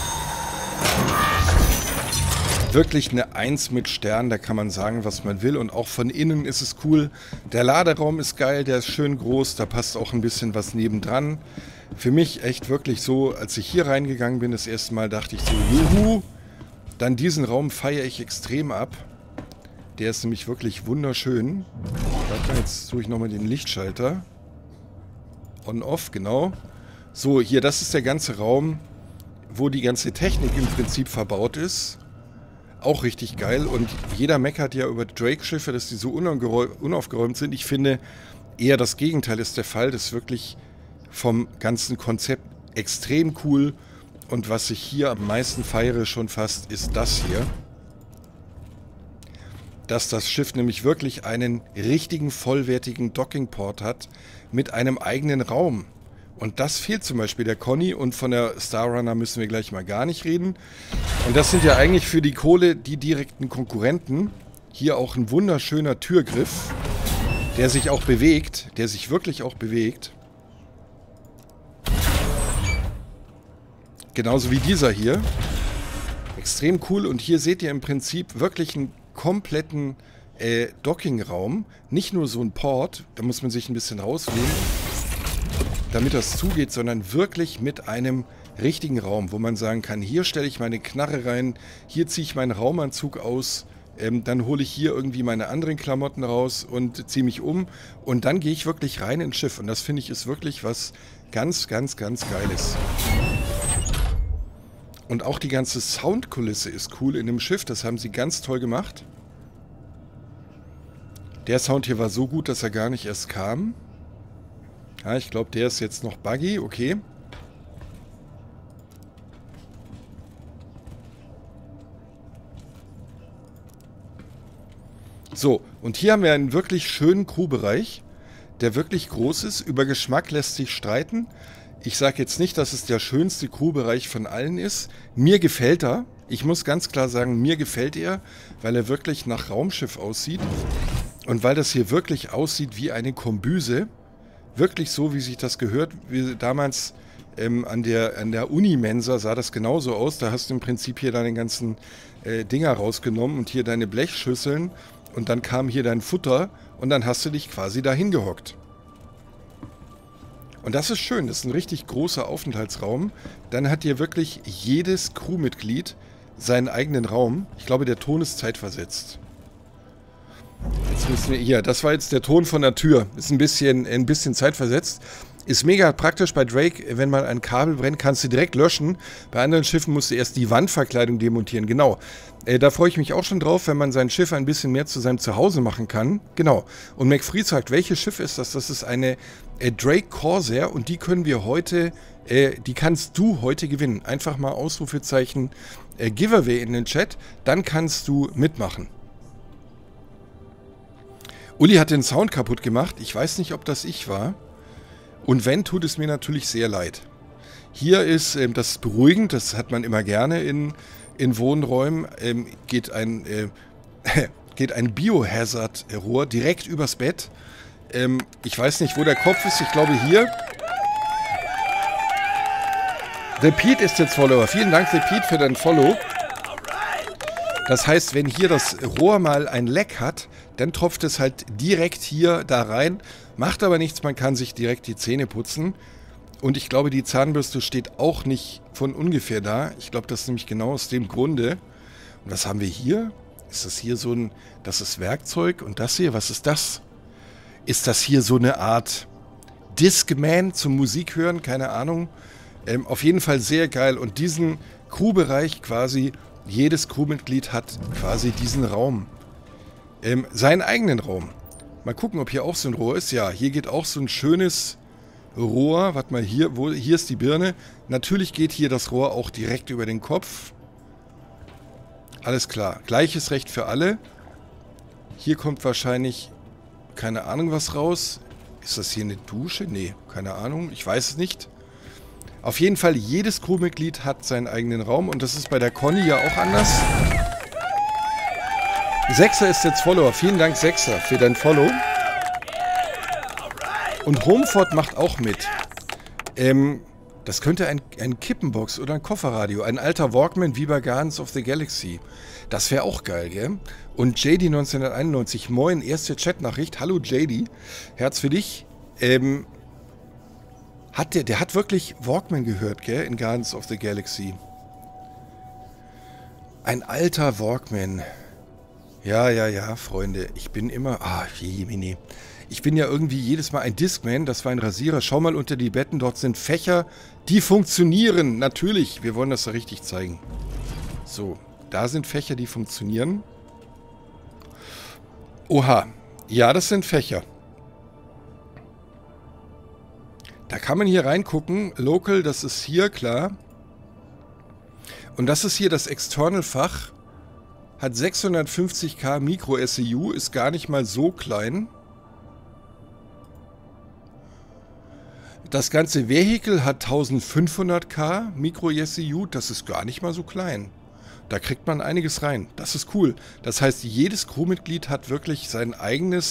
Wirklich eine 1 mit Stern, da kann man sagen, was man will. Und auch von innen ist es cool. Der Laderaum ist geil, der ist schön groß, da passt auch ein bisschen was nebendran. Für mich echt wirklich so, als ich hier reingegangen bin, das erste Mal dachte ich so, juhu. Dann diesen Raum feiere ich extrem ab. Der ist nämlich wirklich wunderschön. Warte, jetzt suche ich nochmal den Lichtschalter. On-Off, genau. So, hier, das ist der ganze Raum, wo die ganze Technik im Prinzip verbaut ist. Auch richtig geil. Und jeder meckert ja über Drake-Schiffe, dass die so unaufgeräumt sind. Ich finde, eher das Gegenteil ist der Fall. Das ist wirklich vom ganzen Konzept extrem cool. Und was ich hier am meisten feiere schon fast, ist das hier. Dass das Schiff nämlich wirklich einen richtigen, vollwertigen Dockingport hat mit einem eigenen Raum. Und das fehlt zum Beispiel der Conny und von der Star Runner müssen wir gleich mal gar nicht reden. Und das sind ja eigentlich für die Kohle die direkten Konkurrenten. Hier auch ein wunderschöner Türgriff, der sich auch bewegt, der sich wirklich auch bewegt. Genauso wie dieser hier. Extrem cool und hier seht ihr im Prinzip wirklich einen kompletten Dockingraum. Nicht nur so ein Port, da muss man sich ein bisschen rausnehmen, damit das zugeht, sondern wirklich mit einem richtigen Raum, wo man sagen kann, hier stelle ich meine Knarre rein, hier ziehe ich meinen Raumanzug aus, Dann hole ich hier irgendwie meine anderen Klamotten raus und ziehe mich um. Und dann gehe ich wirklich rein ins Schiff. Und das finde ich ist wirklich was ganz, ganz, ganz Geiles. Und auch die ganze Soundkulisse ist cool in dem Schiff. Das haben sie ganz toll gemacht. Der Sound hier war so gut, dass er gar nicht erst kam. Ja, ich glaube, der ist jetzt noch buggy. Okay. So, und hier haben wir einen wirklich schönen Crewbereich, der wirklich groß ist. Über Geschmack lässt sich streiten. Ich sage jetzt nicht, dass es der schönste Crewbereich von allen ist. Mir gefällt er. Ich muss ganz klar sagen, mir gefällt er, weil er wirklich nach Raumschiff aussieht. Und weil das hier wirklich aussieht wie eine Kombüse. Wirklich so, wie sich das gehört. Wie damals an der Unimensa sah das genauso aus. Da hast du im Prinzip hier deine ganzen Dinger rausgenommen und hier deine Blechschüsseln. Und dann kam hier dein Futter und dann hast du dich quasi dahin gehockt. Und das ist schön, das ist ein richtig großer Aufenthaltsraum. Dann hat hier wirklich jedes Crewmitglied seinen eigenen Raum. Ich glaube, der Ton ist zeitversetzt. Jetzt müssen wir hier, das war jetzt der Ton von der Tür. Ist ein bisschen zeitversetzt. Ist mega praktisch bei Drake, wenn mal ein Kabel brennt, kannst du direkt löschen. Bei anderen Schiffen musst du erst die Wandverkleidung demontieren. Genau. Da freue ich mich auch schon drauf, wenn man sein Schiff ein bisschen mehr zu seinem Zuhause machen kann. Genau. Und McFree sagt, welches Schiff ist das? Das ist eine Drake Corsair und die können wir heute, die kannst du heute gewinnen. Einfach mal Ausrufezeichen Giveaway in den Chat, dann kannst du mitmachen. Uli hat den Sound kaputt gemacht. Ich weiß nicht, ob das ich war. Und wenn, tut es mir natürlich sehr leid. Hier ist das beruhigend, das hat man immer gerne in Wohnräumen, geht ein Biohazard-Rohr direkt übers Bett. Ich weiß nicht, wo der Kopf ist, ich glaube hier. The Pete ist jetzt Follower. Vielen Dank, The Pete, für dein Follow. Das heißt, wenn hier das Rohr mal ein Leck hat, dann tropft es halt direkt hier da rein. Macht aber nichts, man kann sich direkt die Zähne putzen. Und ich glaube, die Zahnbürste steht auch nicht von ungefähr da. Ich glaube, das ist nämlich genau aus dem Grunde. Und was haben wir hier? Ist das hier so ein... Das ist Werkzeug. Und das hier, was ist das? Ist das hier so eine Art Discman zum Musik hören? Keine Ahnung. Auf jeden Fall sehr geil. Und diesen Crewbereich quasi... Jedes Crewmitglied hat quasi diesen Raum. Seinen eigenen Raum. Mal gucken, ob hier auch so ein Rohr ist. Ja, hier geht auch so ein schönes Rohr. Warte mal, hier ist die Birne. Natürlich geht hier das Rohr auch direkt über den Kopf. Alles klar. Gleiches Recht für alle. Hier kommt wahrscheinlich, keine Ahnung, was raus. Ist das hier eine Dusche? Nee, keine Ahnung. Ich weiß es nicht. Auf jeden Fall, jedes Crewmitglied hat seinen eigenen Raum. Und das ist bei der Conny ja auch anders. Sechser ist jetzt Follower. Vielen Dank, Sechser, für dein Follow. Und Homeford macht auch mit. Das könnte ein Kippenbox oder ein Kofferradio. Ein alter Walkman wie bei Guardians of the Galaxy. Das wäre auch geil, gell? Und JD 1991, moin, erste Chatnachricht. Hallo JD, Herz für dich. Der hat wirklich Walkman gehört, gell? In Guardians of the Galaxy. Ein alter Walkman. Ja, Freunde. Ich bin immer... Jemini. Ich bin ja irgendwie jedes Mal ein Discman. Das war ein Rasierer. Schau mal unter die Betten. Dort sind Fächer, die funktionieren. Natürlich. Wir wollen das da richtig zeigen. So. Da sind Fächer, die funktionieren. Oha. Ja, das sind Fächer. Da kann man hier reingucken. Local, das ist hier, klar. Und das ist hier das External-Fach. Hat 650K Micro-SEU, ist gar nicht mal so klein. Das ganze Vehikel hat 1500K Micro-SEU, das ist gar nicht mal so klein. Da kriegt man einiges rein. Das ist cool. Das heißt, jedes Crewmitglied hat wirklich seinen eigenen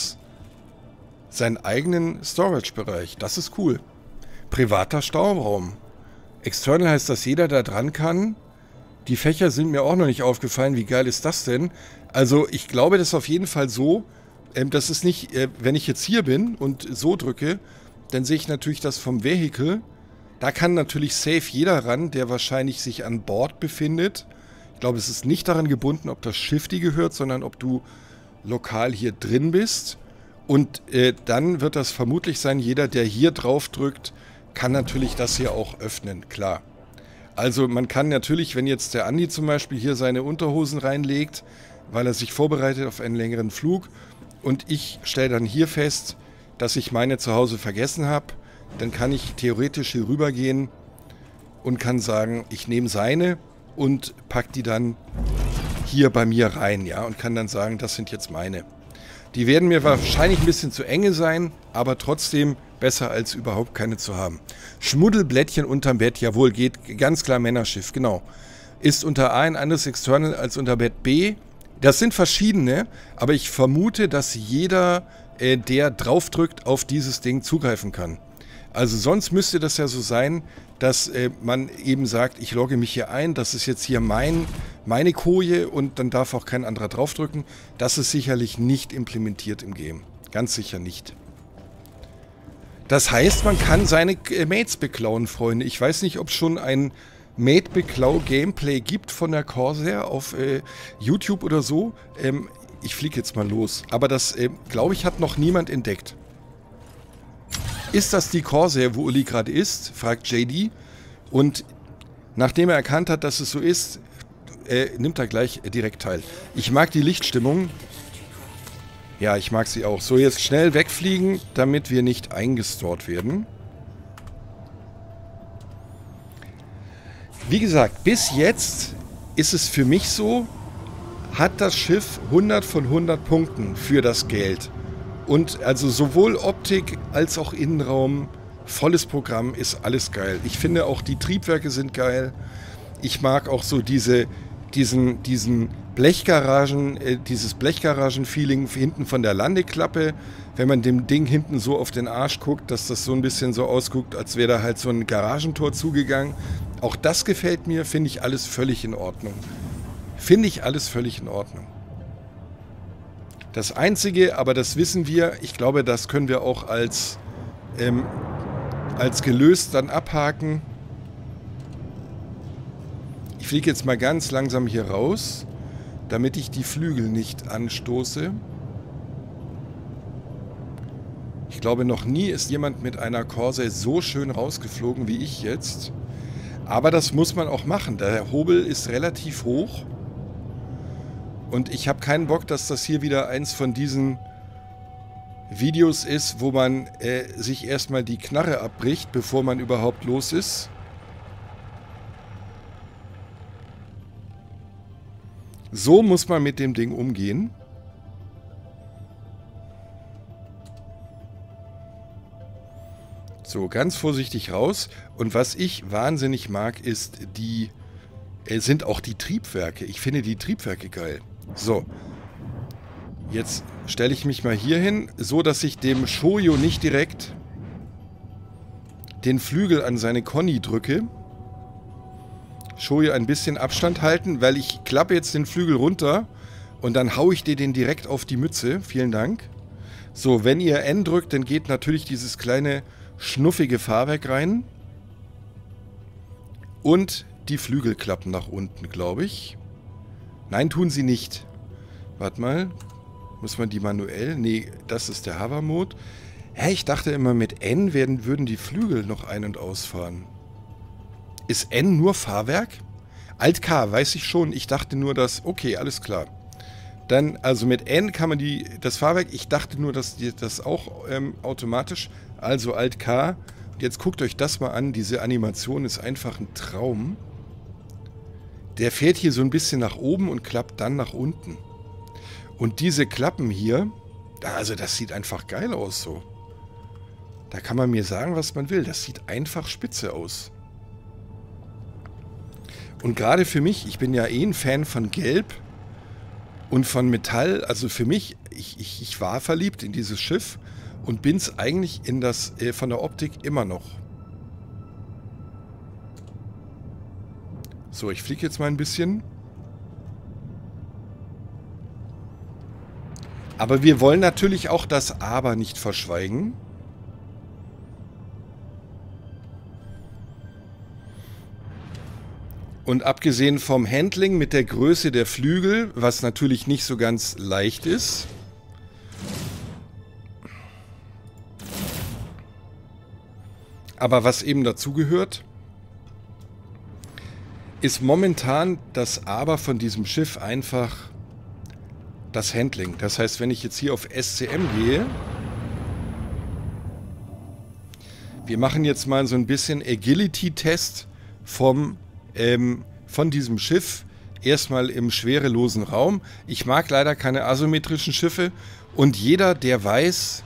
Storage-Bereich. Das ist cool. Privater Stauraum. External heißt, dass jeder da dran kann. Die Fächer sind mir auch noch nicht aufgefallen. Wie geil ist das denn? Also ich glaube, das ist auf jeden Fall so. Das ist nicht, wenn ich jetzt hier bin und so drücke, dann sehe ich natürlich das vom Vehikel. Da kann natürlich safe jeder ran, der wahrscheinlich sich an Bord befindet. Ich glaube, es ist nicht daran gebunden, ob das Schiff dir gehört, sondern ob du lokal hier drin bist. Und dann wird das vermutlich sein, jeder, der hier drauf drückt, kann natürlich das hier auch öffnen, klar. Also man kann natürlich, wenn jetzt der Andi zum Beispiel hier seine Unterhosen reinlegt, weil er sich vorbereitet auf einen längeren Flug und ich stelle dann hier fest, dass ich meine zu Hause vergessen habe, dann kann ich theoretisch hier rübergehen und kann sagen, ich nehme seine und pack die dann hier bei mir rein, ja, und kann dann sagen, das sind jetzt meine. Die werden mir wahrscheinlich ein bisschen zu enge sein, aber trotzdem besser als überhaupt keine zu haben. Schmuddelblättchen unterm Bett, jawohl, geht ganz klar Männerschiff, genau. Ist unter A ein anderes External als unter Bett B. Das sind verschiedene, aber ich vermute, dass jeder, der draufdrückt, auf dieses Ding zugreifen kann. Also sonst müsste das ja so sein, dass man eben sagt, ich logge mich hier ein, das ist jetzt hier meine Koje und dann darf auch kein anderer draufdrücken. Das ist sicherlich nicht implementiert im Game. Ganz sicher nicht. Das heißt, man kann seine Mates beklauen, Freunde. Ich weiß nicht, ob es schon ein Mate-Beklau-Gameplay gibt von der Corsair auf YouTube oder so. Ich fliege jetzt mal los. Aber das, glaube ich, hat noch niemand entdeckt. Ist das die Corsair, wo Uli gerade ist? Fragt JD. Und nachdem er erkannt hat, dass es so ist, nimmt er gleich direkt teil. Ich mag die Lichtstimmung. Ja, ich mag sie auch. So, jetzt schnell wegfliegen, damit wir nicht eingestort werden. Wie gesagt, bis jetzt ist es für mich so, hat das Schiff 100 von 100 Punkten für das Geld. Und also sowohl Optik als auch Innenraum, volles Programm, ist alles geil. Ich finde auch die Triebwerke sind geil. Ich mag auch so diesen Blechgaragen, dieses Blechgaragen-Feeling hinten von der Landeklappe, wenn man dem Ding hinten so auf den Arsch guckt, dass das so ein bisschen so ausguckt, als wäre da halt so ein Garagentor zugegangen. Auch das gefällt mir, finde ich alles völlig in Ordnung. Finde ich alles völlig in Ordnung. Das Einzige, aber das wissen wir, ich glaube, das können wir auch als gelöst dann abhaken. Ich fliege jetzt mal ganz langsam hier raus, damit ich die Flügel nicht anstoße. Ich glaube, noch nie ist jemand mit einer Corsair so schön rausgeflogen wie ich jetzt. Aber das muss man auch machen. Der Hobel ist relativ hoch. Und ich habe keinen Bock, dass das hier wieder eins von diesen Videos ist, wo man sich erstmal die Knarre abbricht, bevor man überhaupt los ist. So muss man mit dem Ding umgehen. So, ganz vorsichtig raus. Und was ich wahnsinnig mag, sind auch die Triebwerke. Ich finde die Triebwerke geil. So, jetzt stelle ich mich mal hier hin, so dass ich dem Shoyo nicht direkt den Flügel an seine Conny drücke. Shoyo ein bisschen Abstand halten, weil ich klappe jetzt den Flügel runter und dann haue ich dir den direkt auf die Mütze. Vielen Dank. So, wenn ihr N drückt, dann geht natürlich dieses kleine schnuffige Fahrwerk rein. Und die Flügel klappen nach unten, glaube ich. Nein, tun sie nicht. Warte mal. Muss man die manuell? Nee, das ist der Hover-Mode. Hä, ich dachte immer, mit N würden die Flügel noch ein- und ausfahren. Ist N nur Fahrwerk? Alt K, weiß ich schon. Ich dachte nur, dass... Okay, alles klar. Dann, also mit N kann man das Fahrwerk... Ich dachte nur, dass das auch automatisch... Also Alt K. Jetzt guckt euch das mal an. Diese Animation ist einfach ein Traum. Der fährt hier so ein bisschen nach oben und klappt dann nach unten. Und diese Klappen hier, also das sieht einfach geil aus so. Da kann man mir sagen, was man will. Das sieht einfach spitze aus. Und gerade für mich, ich bin ja eh ein Fan von Gelb und von Metall. Also für mich, ich war verliebt in dieses Schiff und bin es eigentlich von der Optik immer noch. So, ich fliege jetzt mal ein bisschen. Aber wir wollen natürlich auch das Aber nicht verschweigen. Und abgesehen vom Handling mit der Größe der Flügel, was natürlich nicht so ganz leicht ist, aber was eben dazugehört, ist momentan das Aber von diesem Schiff einfach das Handling. Das heißt, wenn ich jetzt hier auf SCM gehe, wir machen jetzt mal so ein bisschen Agility-Test von diesem Schiff. Erstmal im schwerelosen Raum. Ich mag leider keine asymmetrischen Schiffe. Und jeder, der weiß,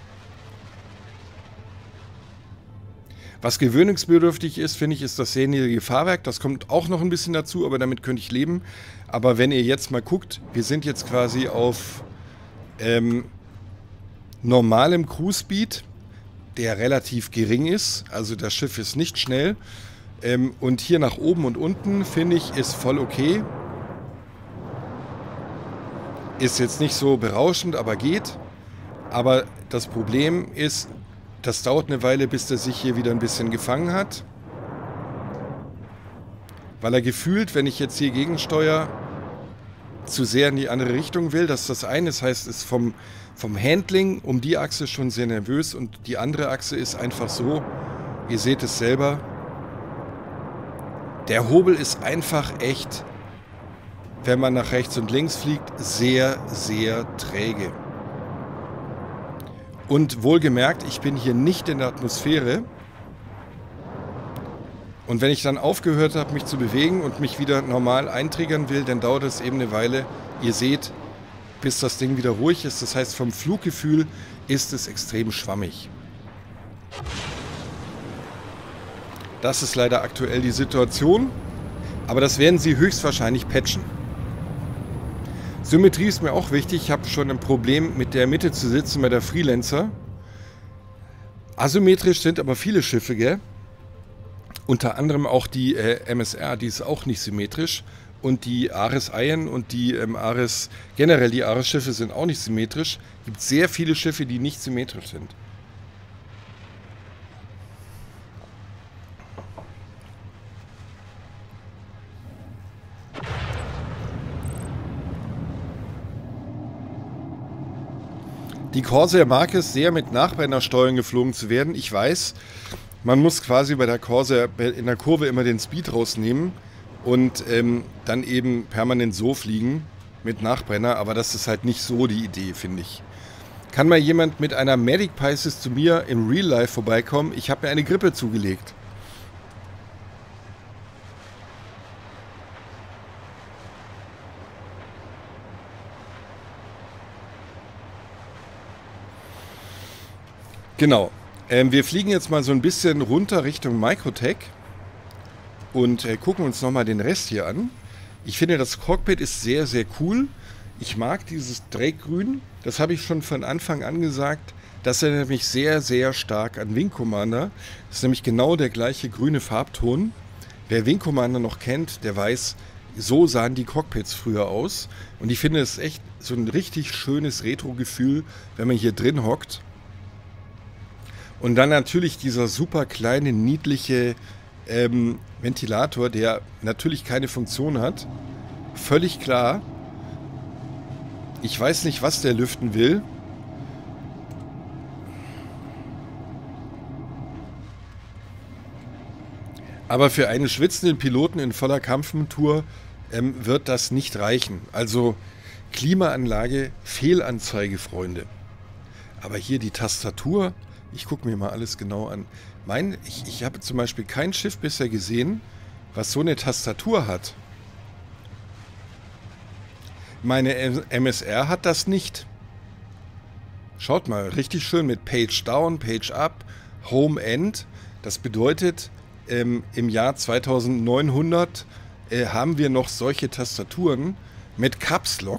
was gewöhnungsbedürftig ist, finde ich, ist das sehr niedrige Fahrwerk. Das kommt auch noch ein bisschen dazu, aber damit könnte ich leben. Aber wenn ihr jetzt mal guckt, wir sind jetzt quasi auf normalem Cruise Speed, der relativ gering ist. Also das Schiff ist nicht schnell. Und hier nach oben und unten, finde ich, ist voll okay. Ist jetzt nicht so berauschend, aber geht. Aber das Problem ist, das dauert eine Weile, bis der sich hier wieder ein bisschen gefangen hat. Weil er gefühlt, wenn ich jetzt hier gegensteuere, zu sehr in die andere Richtung will. Das ist das eine. Das heißt, es ist vom Handling um die Achse schon sehr nervös. Und die andere Achse ist einfach so, ihr seht es selber, der Hobel ist einfach echt, wenn man nach rechts und links fliegt, sehr, sehr träge. Und wohlgemerkt, ich bin hier nicht in der Atmosphäre. Und wenn ich dann aufgehört habe, mich zu bewegen und mich wieder normal eintriggern will, dann dauert es eben eine Weile. Ihr seht, bis das Ding wieder ruhig ist. Das heißt, vom Fluggefühl ist es extrem schwammig. Das ist leider aktuell die Situation. Aber das werden sie höchstwahrscheinlich patchen. Symmetrie ist mir auch wichtig. Ich habe schon ein Problem mit der Mitte zu sitzen bei der Freelancer. Asymmetrisch sind aber viele Schiffe, gell? Unter anderem auch die MSR, die ist auch nicht symmetrisch. Und die Ares Iron und die Ares, generell die Ares Schiffe sind auch nicht symmetrisch. Es gibt sehr viele Schiffe, die nicht symmetrisch sind. Die Corsair mag es sehr, mit Nachbrennersteuern geflogen zu werden. Ich weiß, man muss quasi bei der Corsair in der Kurve immer den Speed rausnehmen und dann eben permanent so fliegen mit Nachbrenner. Aber das ist halt nicht so die Idee, finde ich. Kann mal jemand mit einer Medic Pisces zu mir im Real Life vorbeikommen? Ich habe mir eine Grippe zugelegt. Genau. Wir fliegen jetzt mal so ein bisschen runter Richtung Microtech und gucken uns nochmal den Rest hier an. Ich finde, das Cockpit ist sehr, sehr cool. Ich mag dieses Drake-Grün. Das habe ich schon von Anfang an gesagt. Das erinnert mich sehr, sehr stark an Wing Commander. Das ist nämlich genau der gleiche grüne Farbton. Wer Wing Commander noch kennt, der weiß, so sahen die Cockpits früher aus. Und ich finde, es ist echt so ein richtig schönes Retro-Gefühl, wenn man hier drin hockt. Und dann natürlich dieser super kleine, niedliche Ventilator, der natürlich keine Funktion hat. Völlig klar. Ich weiß nicht, was der lüften will. Aber für einen schwitzenden Piloten in voller Kampfmontur wird das nicht reichen. Also Klimaanlage, Fehlanzeige, Freunde. Aber hier die Tastatur... Ich gucke mir mal alles genau an. Ich habe zum Beispiel kein Schiff bisher gesehen, was so eine Tastatur hat. Meine MSR hat das nicht. Schaut mal, richtig schön mit Page Down, Page Up, Home End. Das bedeutet, im Jahr 2900 haben wir noch solche Tastaturen mit Caps Lock.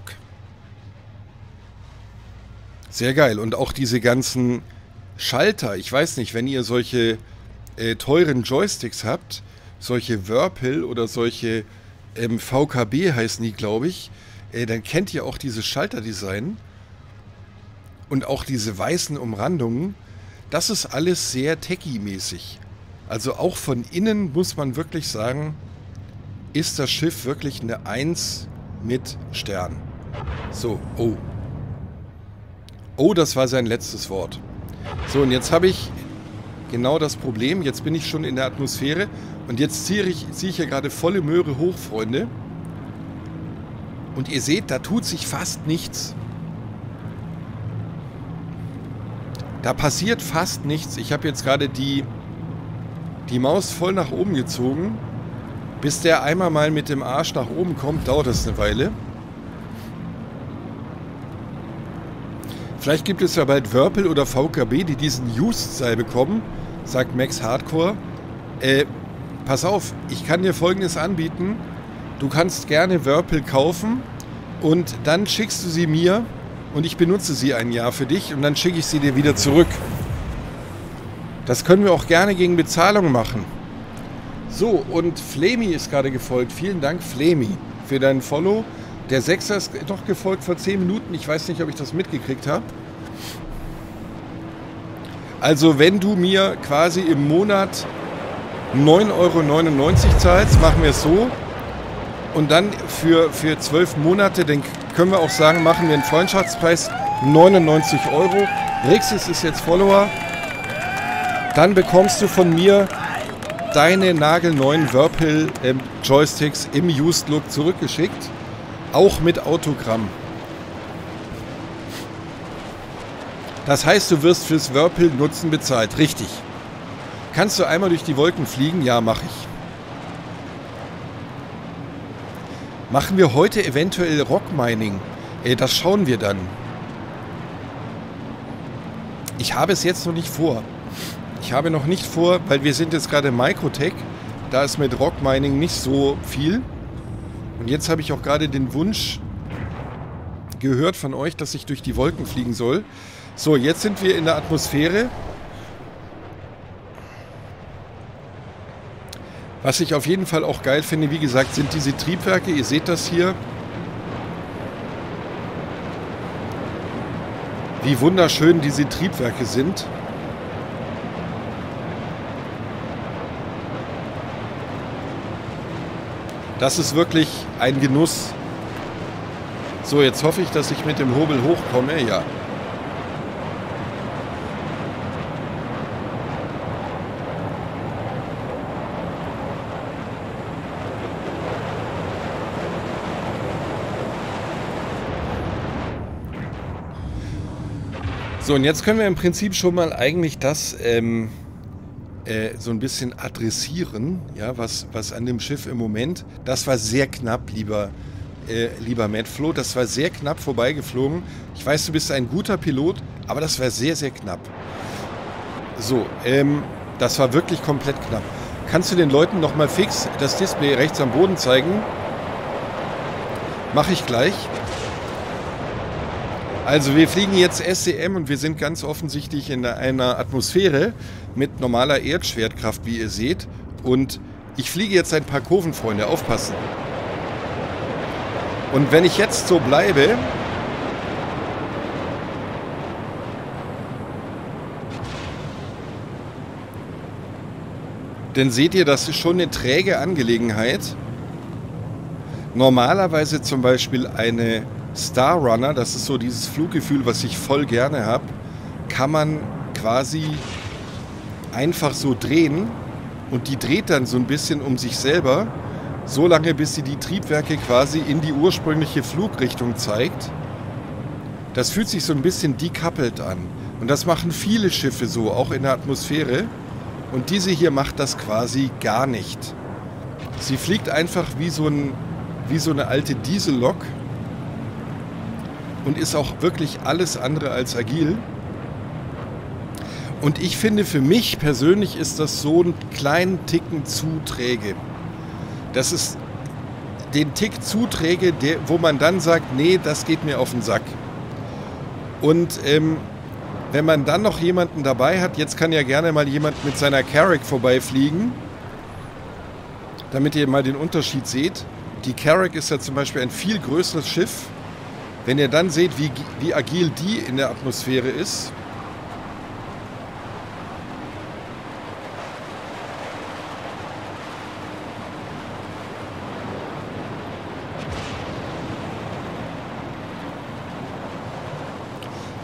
Sehr geil. Und auch diese ganzen Schalter, ich weiß nicht, wenn ihr solche teuren Joysticks habt, solche Whirlpool oder solche VKB heißen die, glaube ich, dann kennt ihr auch dieses Schalterdesign und auch diese weißen Umrandungen. Das ist alles sehr techie-mäßig. Also auch von innen muss man wirklich sagen, ist das Schiff wirklich eine 1 mit Stern. So, oh. Oh, das war sein letztes Wort. So, und jetzt habe ich genau das Problem. Jetzt bin ich schon in der Atmosphäre und jetzt ziehe ich hier gerade volle Möhre hoch, Freunde. Und ihr seht, da tut sich fast nichts. Da passiert fast nichts. Ich habe jetzt gerade die Maus voll nach oben gezogen. Bis der einmal mal mit dem Arsch nach oben kommt, dauert das eine Weile. Vielleicht gibt es ja bald Whirlpool oder VKB, die diesen Used-Seil bekommen, sagt Max Hardcore. Pass auf, ich kann dir Folgendes anbieten. Du kannst gerne Whirlpool kaufen und dann schickst du sie mir und ich benutze sie ein Jahr für dich und dann schicke ich sie dir wieder zurück. Das können wir auch gerne gegen Bezahlung machen. So, und Flemi ist gerade gefolgt. Vielen Dank, Flemi, für deinen Follow. Der Sechser ist noch gefolgt vor 10 Minuten. Ich weiß nicht, ob ich das mitgekriegt habe. Also, wenn du mir quasi im Monat 9,99 € zahlst, machen wir es so. Und dann für 12 Monate, dann können wir auch sagen, machen wir einen Freundschaftspreis 99 €. Rixis ist jetzt Follower. Dann bekommst du von mir deine nagelneuen Whirlpool Joysticks im Used Look zurückgeschickt. Auch mit Autogramm. Das heißt, du wirst fürs Whirlpool-Nutzen bezahlt. Richtig. Kannst du einmal durch die Wolken fliegen? Ja, mache ich. Machen wir heute eventuell Rockmining? Das schauen wir dann. Ich habe es jetzt noch nicht vor. Ich habe noch nicht vor, weil wir sind jetzt gerade Microtech. Da ist mit Rockmining nicht so viel. Und jetzt habe ich auch gerade den Wunsch gehört von euch, dass ich durch die Wolken fliegen soll. So, jetzt sind wir in der Atmosphäre. Was ich auf jeden Fall auch geil finde, wie gesagt, sind diese Triebwerke. Ihr seht das hier. Wie wunderschön diese Triebwerke sind. Das ist wirklich ein Genuss. So, jetzt hoffe ich, dass ich mit dem Hobel hochkomme. Ja. So, und jetzt können wir im Prinzip schon mal eigentlich das so ein bisschen adressieren, ja, was an dem Schiff im Moment, das war sehr knapp, lieber Madflo, das war sehr knapp vorbeigeflogen. Ich weiß, du bist ein guter Pilot, aber das war sehr, sehr knapp. So, das war wirklich komplett knapp. Kannst du den Leuten nochmal fix das Display rechts am Boden zeigen? Mache ich gleich. Also wir fliegen jetzt SCM und wir sind ganz offensichtlich in einer Atmosphäre mit normaler Erdschwertkraft, wie ihr seht. Und ich fliege jetzt ein paar Kurven, Freunde, aufpassen. Und wenn ich jetzt so bleibe, dann seht ihr, das ist schon eine träge Angelegenheit. Normalerweise zum Beispiel eine Star Runner, das ist so dieses Fluggefühl, was ich voll gerne habe, kann man quasi einfach so drehen und die dreht dann so ein bisschen um sich selber, so lange bis sie die Triebwerke quasi in die ursprüngliche Flugrichtung zeigt. Das fühlt sich so ein bisschen decoupled an und das machen viele Schiffe so, auch in der Atmosphäre, und diese hier macht das quasi gar nicht. Sie fliegt einfach wie so eine alte Diesellok und ist auch wirklich alles andere als agil. Und ich finde, für mich persönlich ist das so einen kleinen Ticken zu träge. Das ist den Tick zu träge, wo man dann sagt, nee, das geht mir auf den Sack. Und wenn man dann noch jemanden dabei hat, jetzt kann ja gerne mal jemand mit seiner Carrack vorbeifliegen, damit ihr mal den Unterschied seht. Die Carrack ist ja zum Beispiel ein viel größeres Schiff. Wenn ihr dann seht, wie agil die in der Atmosphäre ist.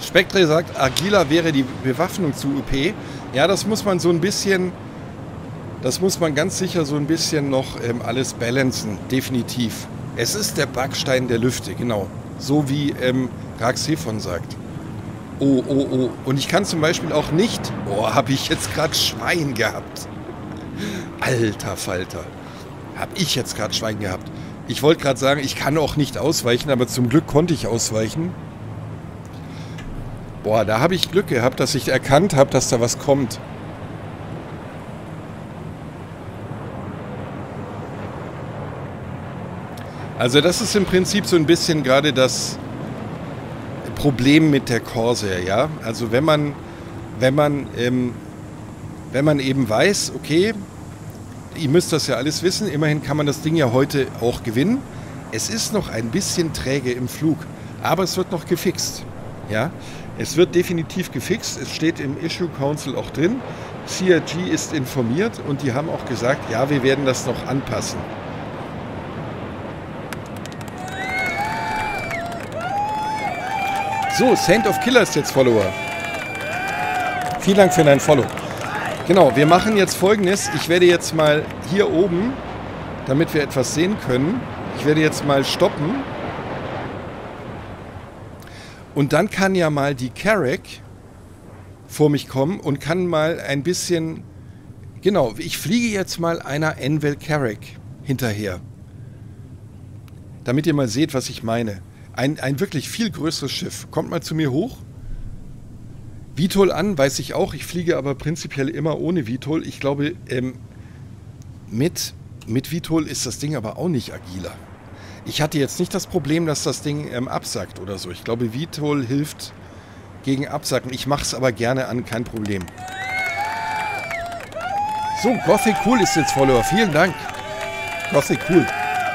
Spectre sagt, agiler wäre die Bewaffnung zu OP. Ja, das muss man so ein bisschen, das muss man ganz sicher so ein bisschen noch alles balancen, definitiv. Es ist der Backstein der Lüfte, genau. So wie Raxephon sagt. Oh, oh, oh. Und ich kann zum Beispiel auch nicht... Oh, habe ich jetzt gerade Schwein gehabt. Alter Falter. Habe ich jetzt gerade Schwein gehabt. Ich wollte gerade sagen, ich kann auch nicht ausweichen, aber zum Glück konnte ich ausweichen. Boah, da habe ich Glück gehabt, dass ich erkannt habe, dass da was kommt. Also das ist im Prinzip so ein bisschen gerade das Problem mit der Corsair, ja. Also wenn man eben weiß, okay, ihr müsst das ja alles wissen, immerhin kann man das Ding ja heute auch gewinnen. Es ist noch ein bisschen träge im Flug, aber es wird noch gefixt, ja. Es wird definitiv gefixt, es steht im Issue Council auch drin. CRG ist informiert und die haben auch gesagt, ja, wir werden das noch anpassen. So, Saint of Killer ist jetzt Follower. Vielen Dank für dein Follow. Genau, wir machen jetzt Folgendes. Ich werde jetzt mal hier oben, damit wir etwas sehen können, ich werde jetzt mal stoppen. Und dann kann ja mal die Carrack vor mich kommen und kann mal ein bisschen... Genau, ich fliege jetzt mal einer Envel Carrack hinterher. Damit ihr mal seht, was ich meine. Ein wirklich viel größeres Schiff. Kommt mal zu mir hoch. Vitol an, weiß ich auch. Ich fliege aber prinzipiell immer ohne Vitol. Ich glaube, mit Vitol ist das Ding aber auch nicht agiler. Ich hatte jetzt nicht das Problem, dass das Ding absackt oder so. Ich glaube, Vitol hilft gegen Absacken. Ich mache es aber gerne an, kein Problem. So, Gothic Cool ist jetzt Follower. Vielen Dank. Gothic Cool.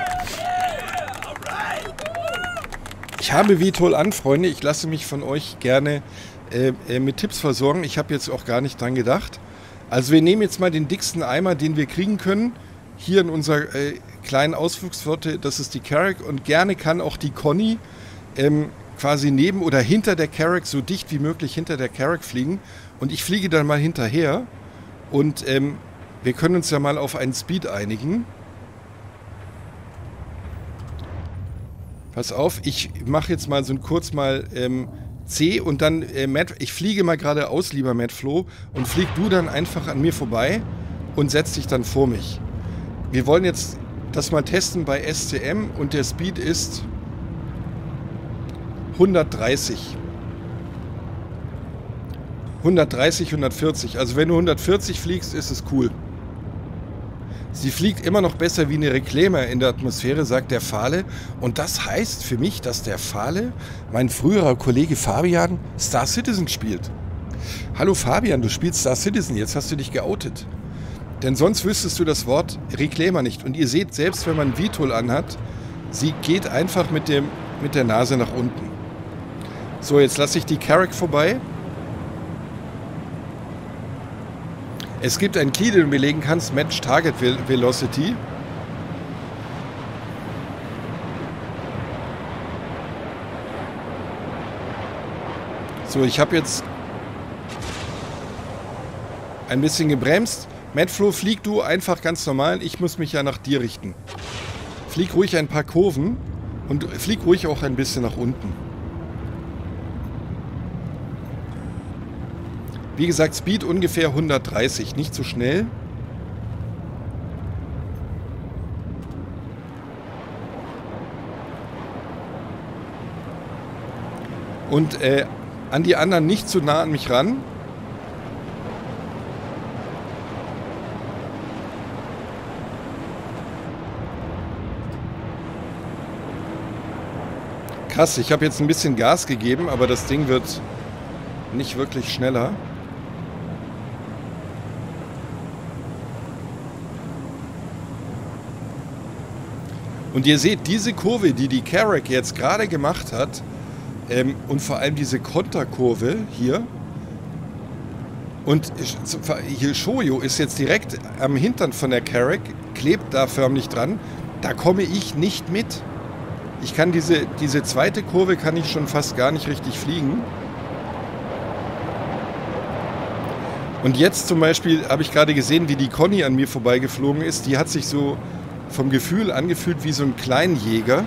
Ich habe Vitol an, Freunde. Ich lasse mich von euch gerne mit Tipps versorgen. Ich habe jetzt auch gar nicht dran gedacht. Also wir nehmen jetzt mal den dicksten Eimer, den wir kriegen können. Hier in unserer kleinen Ausflugsflotte, das ist die Carrack. Und gerne kann auch die Conny quasi neben oder hinter der Carrack, so dicht wie möglich hinter der Carrack fliegen. Und ich fliege dann mal hinterher. Und wir können uns ja mal auf einen Speed einigen. Pass auf, ich mache jetzt mal so ein kurz mal C und dann, Matt, ich fliege mal geradeaus, lieber Matt Flo, und flieg du dann einfach an mir vorbei und setz dich dann vor mich. Wir wollen jetzt das mal testen bei SCM und der Speed ist 130. 130, 140. Also wenn du 140 fliegst, ist es cool. Sie fliegt immer noch besser wie eine Reclaimer in der Atmosphäre, sagt der Fahle. Und das heißt für mich, dass der Fahle, mein früherer Kollege Fabian, Star Citizen spielt. Hallo Fabian, du spielst Star Citizen, jetzt hast du dich geoutet. Denn sonst wüsstest du das Wort Reclaimer nicht. Und ihr seht, selbst wenn man Vitol anhat, sie geht einfach mit der Nase nach unten. So, jetzt lasse ich die Carrack vorbei. Es gibt einen Key, den du belegen kannst, Match Target Velocity. So, ich habe jetzt ein bisschen gebremst. Madflow, flieg du einfach ganz normal. Ich muss mich ja nach dir richten. Flieg ruhig ein paar Kurven und flieg ruhig auch ein bisschen nach unten. Wie gesagt, Speed ungefähr 130, nicht zu schnell. Und an die anderen nicht zu nah an mich ran. Krass, ich habe jetzt ein bisschen Gas gegeben, aber das Ding wird nicht wirklich schneller. Und ihr seht, diese Kurve, die die Carrack jetzt gerade gemacht hat, und vor allem diese Konterkurve hier, und hier Shoyo ist jetzt direkt am Hintern von der Carrack, klebt da förmlich dran, da komme ich nicht mit. Ich kann diese zweite Kurve kann ich schon fast gar nicht richtig fliegen. Und jetzt zum Beispiel habe ich gerade gesehen, wie die Conny an mir vorbeigeflogen ist. Die hat sich so vom Gefühl angefühlt wie so ein Kleinjäger.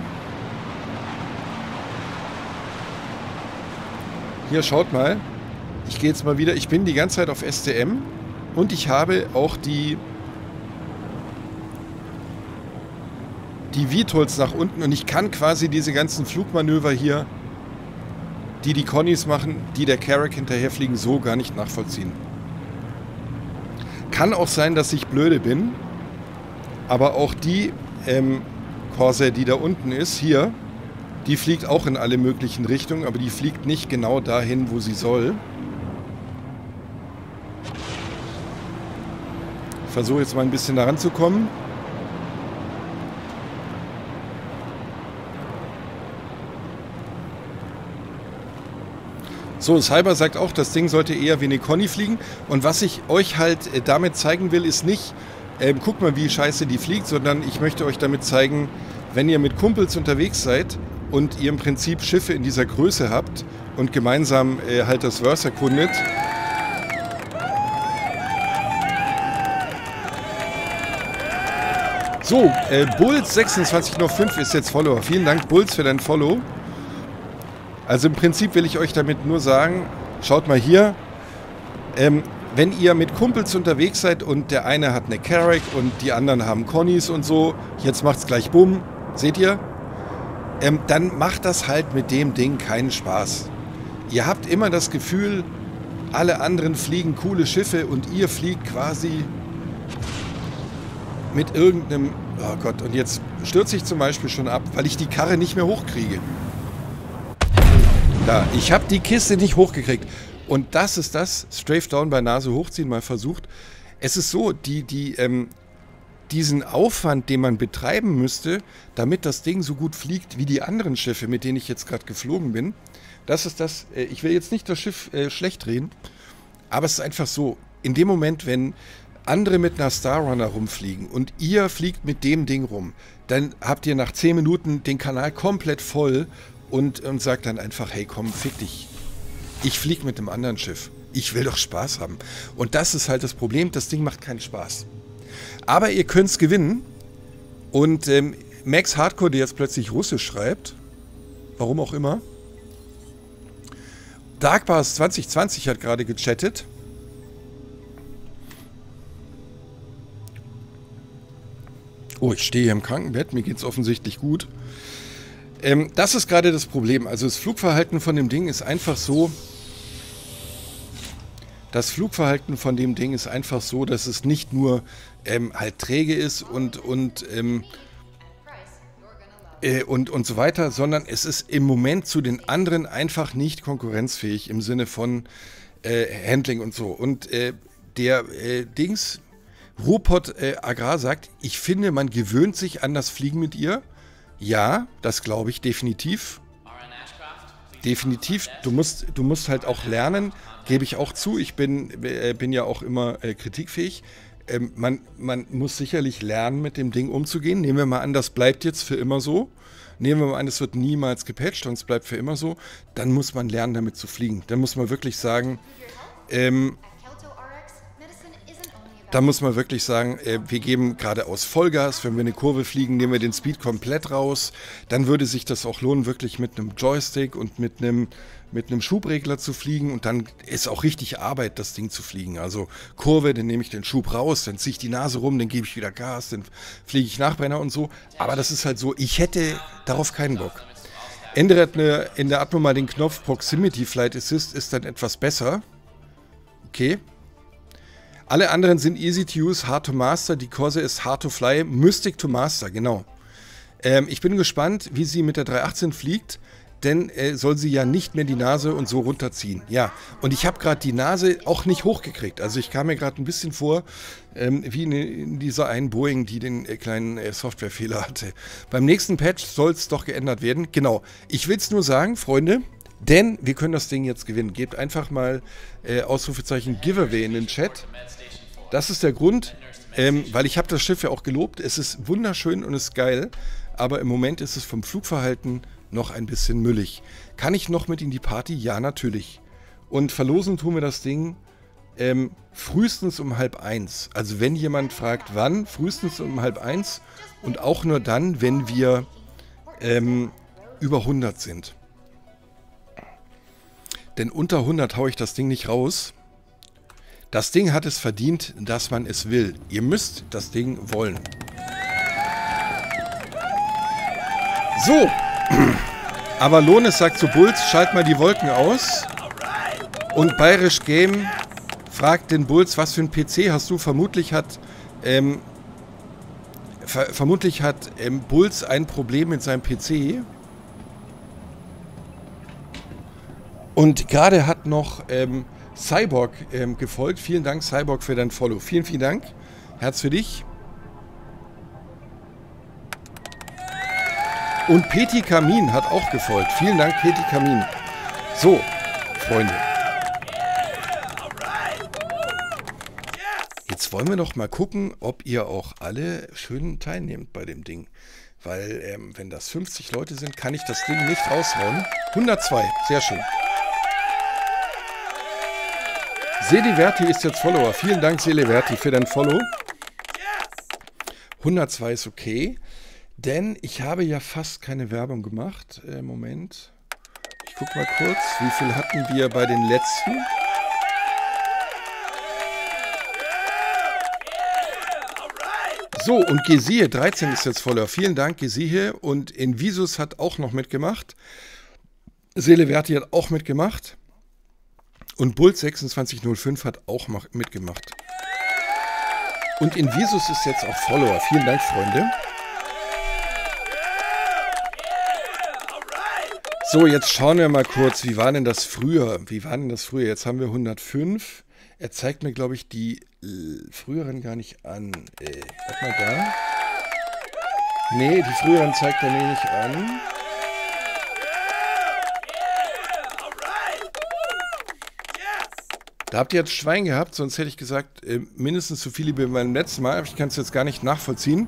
Hier, schaut mal. Ich gehe jetzt mal wieder. Ich bin die ganze Zeit auf STM und ich habe auch die VTOLs nach unten und ich kann quasi diese ganzen Flugmanöver hier, die Connys machen, die der Carrack hinterherfliegen, so gar nicht nachvollziehen. Kann auch sein, dass ich blöde bin, aber auch die Corsair, die da unten ist, hier, die fliegt auch in alle möglichen Richtungen, aber die fliegt nicht genau dahin, wo sie soll. Ich versuche jetzt mal ein bisschen daran zu kommen. So, Cyber sagt auch, das Ding sollte eher wie eine Conny fliegen. Und was ich euch halt damit zeigen will, ist nicht, guck mal, wie scheiße die fliegt, sondern ich möchte euch damit zeigen, wenn ihr mit Kumpels unterwegs seid und ihr im Prinzip Schiffe in dieser Größe habt und gemeinsam halt das Verse erkundet. So, Bulls2605 ist jetzt Follower. Vielen Dank, Bulls, für dein Follow. Also im Prinzip will ich euch damit nur sagen, schaut mal hier, wenn ihr mit Kumpels unterwegs seid und der eine hat eine Carrack und die anderen haben Connys und so, jetzt macht's gleich bumm, seht ihr? Dann macht das halt mit dem Ding keinen Spaß. Ihr habt immer das Gefühl, alle anderen fliegen coole Schiffe und ihr fliegt quasi mit irgendeinem, oh Gott, und jetzt stürze ich zum Beispiel schon ab, weil ich die Karre nicht mehr hochkriege. Da, ich habe die Kiste nicht hochgekriegt. Und das ist das, Strafe Down bei Nase hochziehen mal versucht. Es ist so, diesen Aufwand, den man betreiben müsste, damit das Ding so gut fliegt wie die anderen Schiffe, mit denen ich jetzt gerade geflogen bin, das ist das, ich will jetzt nicht das Schiff schlecht reden, aber es ist einfach so, in dem Moment, wenn andere mit einer Star Runner rumfliegen und ihr fliegt mit dem Ding rum, dann habt ihr nach 10 Minuten den Kanal komplett voll und sagt dann einfach, hey komm, fick dich. Ich fliege mit einem anderen Schiff. Ich will doch Spaß haben. Und das ist halt das Problem, das Ding macht keinen Spaß. Aber ihr könnt es gewinnen. Und Max Hardcore, der jetzt plötzlich Russisch schreibt, warum auch immer. Darkbars 2020 hat gerade gechattet. Oh, ich stehe hier im Krankenbett, mir geht es offensichtlich gut. Das ist gerade das Problem. Also das Flugverhalten von dem Ding ist einfach so, dass es nicht nur halt träge ist und so weiter, sondern es ist im Moment zu den anderen einfach nicht konkurrenzfähig im Sinne von Handling und so. Und der Ruhrpott Agrar sagt, ich finde, man gewöhnt sich an das Fliegen mit ihr. Ja, das glaube ich definitiv. Definitiv. Du musst halt auch lernen, gebe ich auch zu. Ich bin ja auch immer kritikfähig. Man muss sicherlich lernen, mit dem Ding umzugehen. Nehmen wir mal an, das bleibt jetzt für immer so. Nehmen wir mal an, es wird niemals gepatcht und es bleibt für immer so. Dann muss man lernen, damit zu fliegen. Dann muss man wirklich sagen, wir geben geradeaus Vollgas. Wenn wir eine Kurve fliegen, nehmen wir den Speed komplett raus. Dann würde sich das auch lohnen, wirklich mit einem Joystick und mit einem Schubregler zu fliegen. Und dann ist auch richtig Arbeit, das Ding zu fliegen. Also Kurve, dann nehme ich den Schub raus, dann ziehe ich die Nase rum, dann gebe ich wieder Gas, dann fliege ich Nachbrenner und so. Aber das ist halt so, ich hätte darauf keinen Bock. Ändert in der Atmo mal den Knopf Proximity Flight Assist, ist dann etwas besser. Okay. Alle anderen sind easy to use, hard to master. Die Corsair ist hard to fly, mystic to master, genau. Ich bin gespannt, wie sie mit der 318 fliegt, denn soll sie ja nicht mehr die Nase und so runterziehen. Ja, und ich habe gerade die Nase auch nicht hochgekriegt. Also ich kam mir gerade ein bisschen vor, wie in dieser einen Boeing, die den kleinen Softwarefehler hatte. Beim nächsten Patch soll es doch geändert werden. Genau, ich will es nur sagen, Freunde, denn wir können das Ding jetzt gewinnen. Gebt einfach mal Ausrufezeichen Giveaway in den Chat. Das ist der Grund, weil ich habe das Schiff ja auch gelobt. Es ist wunderschön und ist geil, aber im Moment ist es vom Flugverhalten noch ein bisschen müllig. Kann ich noch mit in die Party? Ja, natürlich. Und verlosen tun wir das Ding frühestens um 12:30. Also wenn jemand fragt, wann, frühestens um 12:30 und auch nur dann, wenn wir über 100 sind. Denn unter 100 haue ich das Ding nicht raus. Das Ding hat es verdient, dass man es will. Ihr müsst das Ding wollen. So. Avalones sagt zu Bulls, schalt mal die Wolken aus. Und Bayerisch Game fragt den Bulls, was für ein PC hast du? Vermutlich hat Bulls ein Problem mit seinem PC. Und gerade hat noch Cyborg gefolgt. Vielen Dank, Cyborg, für dein Follow. Vielen, vielen Dank. Herz für dich. Und Peti Kamin hat auch gefolgt. Vielen Dank, Peti Kamin. So, Freunde. Jetzt wollen wir noch mal gucken, ob ihr auch alle schön teilnehmt bei dem Ding. Weil, wenn das 50 Leute sind, kann ich das Ding nicht raushauen. 102, sehr schön. Seliverti ist jetzt Follower. Vielen Dank, Seliverti, für dein Follow. 102 ist okay, denn ich habe ja fast keine Werbung gemacht. Moment. Ich gucke mal kurz, wie viel hatten wir bei den letzten? So, und Gesiehe 13 ist jetzt Follower. Vielen Dank, Gesiehe. Und Invisus hat auch noch mitgemacht. Seliverti hat auch mitgemacht. Und Bulls 2605 hat auch mitgemacht. Und Invisus ist jetzt auch Follower. Vielen Dank, Freunde. So, jetzt schauen wir mal kurz, wie war denn das früher? Jetzt haben wir 105. Er zeigt mir, glaube ich, die früheren gar nicht an. Warte mal da. Nee, die früheren zeigt er mir nicht an. Da habt ihr jetzt Schwein gehabt, sonst hätte ich gesagt, mindestens so viele wie beim letzten Mal. Aber ich kann es jetzt gar nicht nachvollziehen.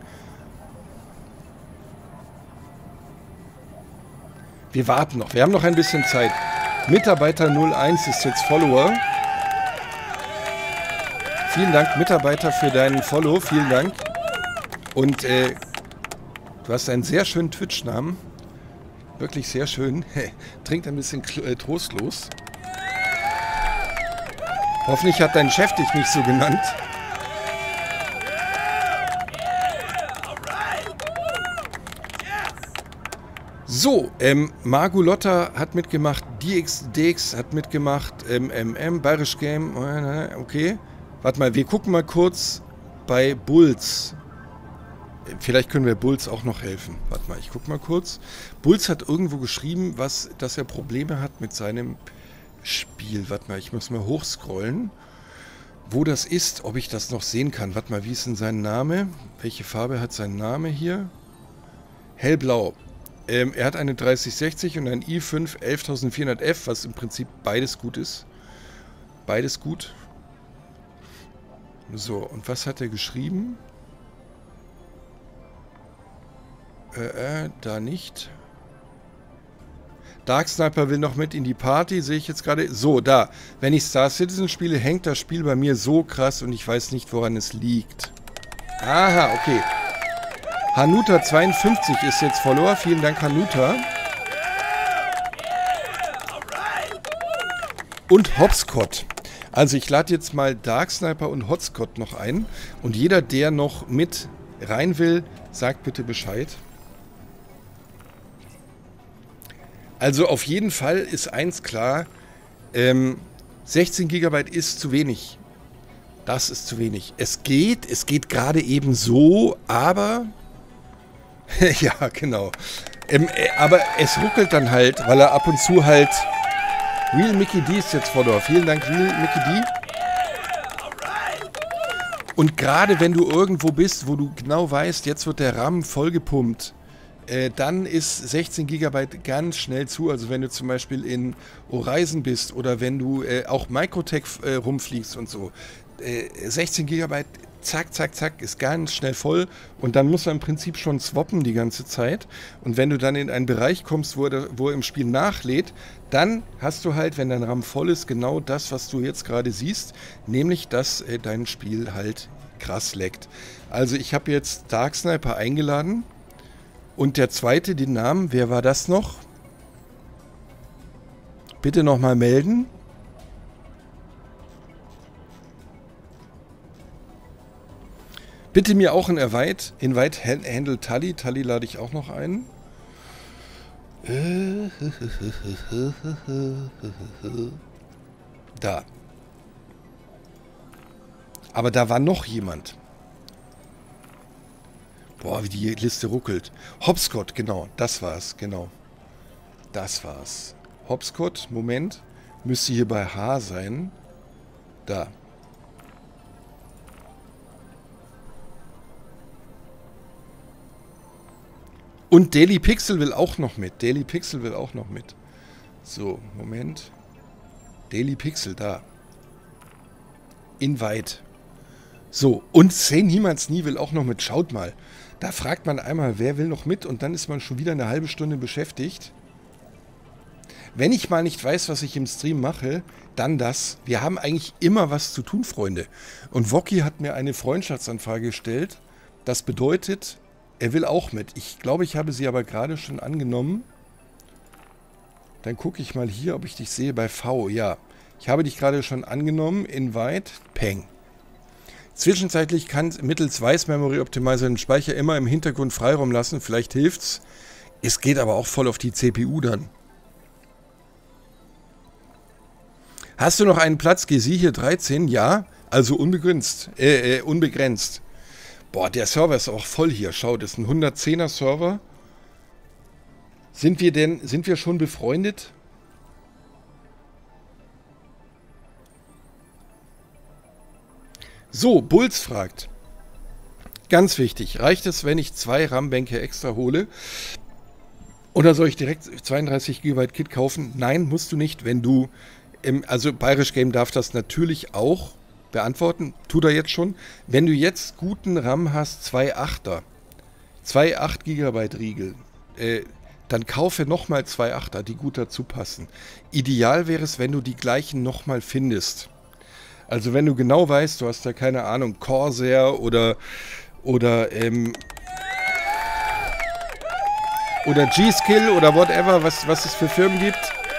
Wir warten noch. Wir haben noch ein bisschen Zeit. Mitarbeiter 01 ist jetzt Follower. Vielen Dank, Mitarbeiter, für deinen Follow. Vielen Dank. Und du hast einen sehr schönen Twitch-Namen. Wirklich sehr schön. Trinkt ein bisschen trostlos. Hoffentlich hat dein Chef dich nicht so genannt. So, Margulotta hat mitgemacht, DX hat mitgemacht, Bayerisch Game, okay. Warte mal, wir gucken mal kurz bei Bulls. Vielleicht können wir Bulls auch noch helfen. Warte mal, ich gucke mal kurz. Bulls hat irgendwo geschrieben, dass er Probleme hat mit seinem Spiel. Warte mal, ich muss mal hochscrollen, wo das ist, ob ich das noch sehen kann. Warte mal, wie ist denn sein Name? Welche Farbe hat sein Name hier? Hellblau. Er hat eine 3060 und ein i5 11400F, was im Prinzip beides gut ist. Beides gut. So, und was hat er geschrieben? Da nicht. Dark Sniper will noch mit in die Party, sehe ich jetzt gerade. So, da. Wenn ich Star Citizen spiele, hängt das Spiel bei mir so krass und ich weiß nicht, woran es liegt. Aha, okay. Hanuta 52 ist jetzt Follower. Vielen Dank, Hanuta. Und Hopscott. Also ich lade jetzt mal Dark Sniper und Hotspot noch ein. Und jeder, der noch mit rein will, sagt bitte Bescheid. Also auf jeden Fall ist eins klar, 16 GB ist zu wenig. Das ist zu wenig. Es geht gerade eben so, aber... ja, genau. Aber es ruckelt dann halt, weil er ab und zu halt... Real Mickey D ist jetzt Follower. Vielen Dank, Real Mickey D. Und gerade wenn du irgendwo bist, wo du genau weißt, jetzt wird der RAM vollgepumpt, dann ist 16 GB ganz schnell zu. Also wenn du zum Beispiel in Horizon bist oder wenn du auch Microtech rumfliegst und so. 16 GB zack, zack, zack, ist ganz schnell voll und dann muss er im Prinzip schon swappen die ganze Zeit. Und wenn du dann in einen Bereich kommst, wo er im Spiel nachlädt, dann hast du halt, wenn dein RAM voll ist, genau das, was du jetzt gerade siehst, nämlich, dass dein Spiel halt krass leckt. Also ich habe jetzt Dark Sniper eingeladen und der zweite, den Namen, wer war das noch? Bitte nochmal melden. Bitte mir auch ein Invite Handle Tully. Tully lade ich auch noch ein. Da. Aber da war noch jemand. Boah, wie die Liste ruckelt. Hopscott, genau. Das war's, genau. Das war's. Hopscott, Moment. Müsste hier bei H sein. Da. Und Daily Pixel will auch noch mit. Daily Pixel will auch noch mit. So, Moment. Daily Pixel, da. Invite. So, und Say Niemals Nie will auch noch mit. Schaut mal. Da fragt man einmal, wer will noch mit? Und dann ist man schon wieder eine halbe Stunde beschäftigt. Wenn ich mal nicht weiß, was ich im Stream mache, dann das. Wir haben eigentlich immer was zu tun, Freunde. Und Wokki hat mir eine Freundschaftsanfrage gestellt. Das bedeutet... Er will auch mit. Ich glaube, ich habe sie aber gerade schon angenommen. Dann gucke ich mal hier, ob ich dich sehe bei V. Ja, ich habe dich gerade schon angenommen. Invite. Peng. Zwischenzeitlich kann mittels Weiß Memory Optimizer den Speicher immer im Hintergrund Freiraum lassen. Vielleicht hilft's. Es geht aber auch voll auf die CPU dann. Hast du noch einen Platz? GSI hier 13? Ja. Also unbegrenzt. Unbegrenzt. Boah, der Server ist auch voll hier. Schau, das ist ein 110er Server. Sind wir schon befreundet? So, Bulls fragt. Ganz wichtig, reicht es, wenn ich 2 RAM-Bänke extra hole? Oder soll ich direkt 32 GB Kit kaufen? Nein, musst du nicht, wenn du... Also Bayerisch Game darf das natürlich auch beantworten, tut er jetzt schon. Wenn du jetzt guten RAM hast, 2 8er, 2 8 GB Riegel, dann kaufe nochmal 2 8er, die gut dazu passen. Ideal wäre es, wenn du die gleichen nochmal findest. Also wenn du genau weißt, du hast da keine Ahnung, Corsair oder G-Skill oder whatever, was es für Firmen gibt.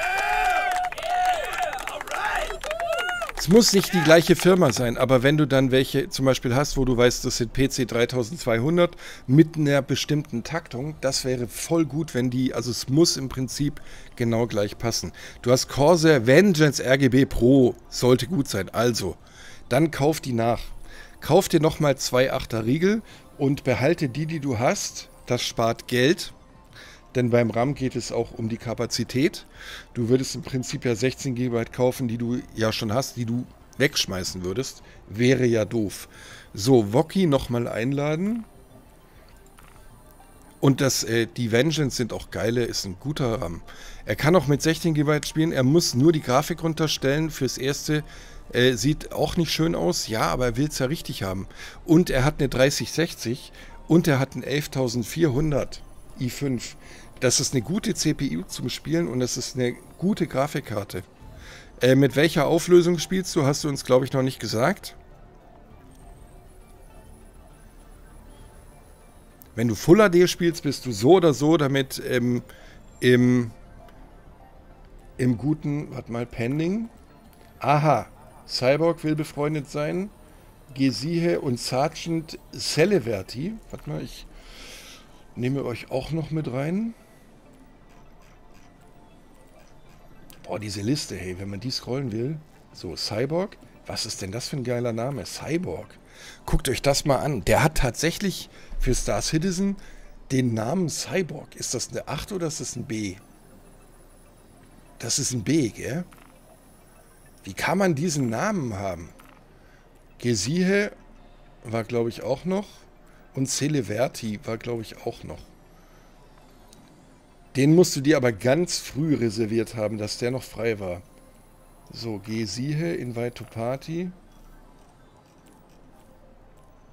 Es muss nicht die gleiche Firma sein, aber wenn du dann welche zum Beispiel hast, wo du weißt, das sind PC 3200 mit einer bestimmten Taktung, das wäre voll gut, wenn die, also es muss im Prinzip genau gleich passen. Du hast Corsair Vengeance RGB Pro, sollte gut sein, also, dann kauf die nach. Kauf dir nochmal 2 8er Riegel und behalte die du hast, das spart Geld. Denn beim RAM geht es auch um die Kapazität. Du würdest im Prinzip ja 16 GB die du ja schon hast, die du wegschmeißen würdest. Wäre ja doof. So, Wokki nochmal einladen. Und die Vengeance sind auch geile, ist ein guter RAM. Er kann auch mit 16 GB spielen. Er muss nur die Grafik runterstellen. Fürs Erste sieht auch nicht schön aus. Ja, aber er will es ja richtig haben. Und er hat eine 3060 und er hat einen 11400 i5. Das ist eine gute CPU zum Spielen und das ist eine gute Grafikkarte. Mit welcher Auflösung spielst du, hast du uns, glaube ich, noch nicht gesagt. Wenn du Full HD spielst, bist du so oder so damit im guten, warte mal, Pending. Aha, Cyborg will befreundet sein. Gesihe und Sergeant Celeverti. Warte mal, ich nehme euch auch noch mit rein. Boah, diese Liste, hey, wenn man die scrollen will. So, Cyborg. Was ist denn das für ein geiler Name? Cyborg. Guckt euch das mal an. Der hat tatsächlich für Star Citizen den Namen Cyborg. Ist das eine 8 oder ist das ein B? Das ist ein B, gell? Wie kann man diesen Namen haben? Gesihe war, glaube ich, auch noch. Und Celeverti war, glaube ich, auch noch. Den musst du dir aber ganz früh reserviert haben, dass der noch frei war. So, Gesihe, Invite to Party.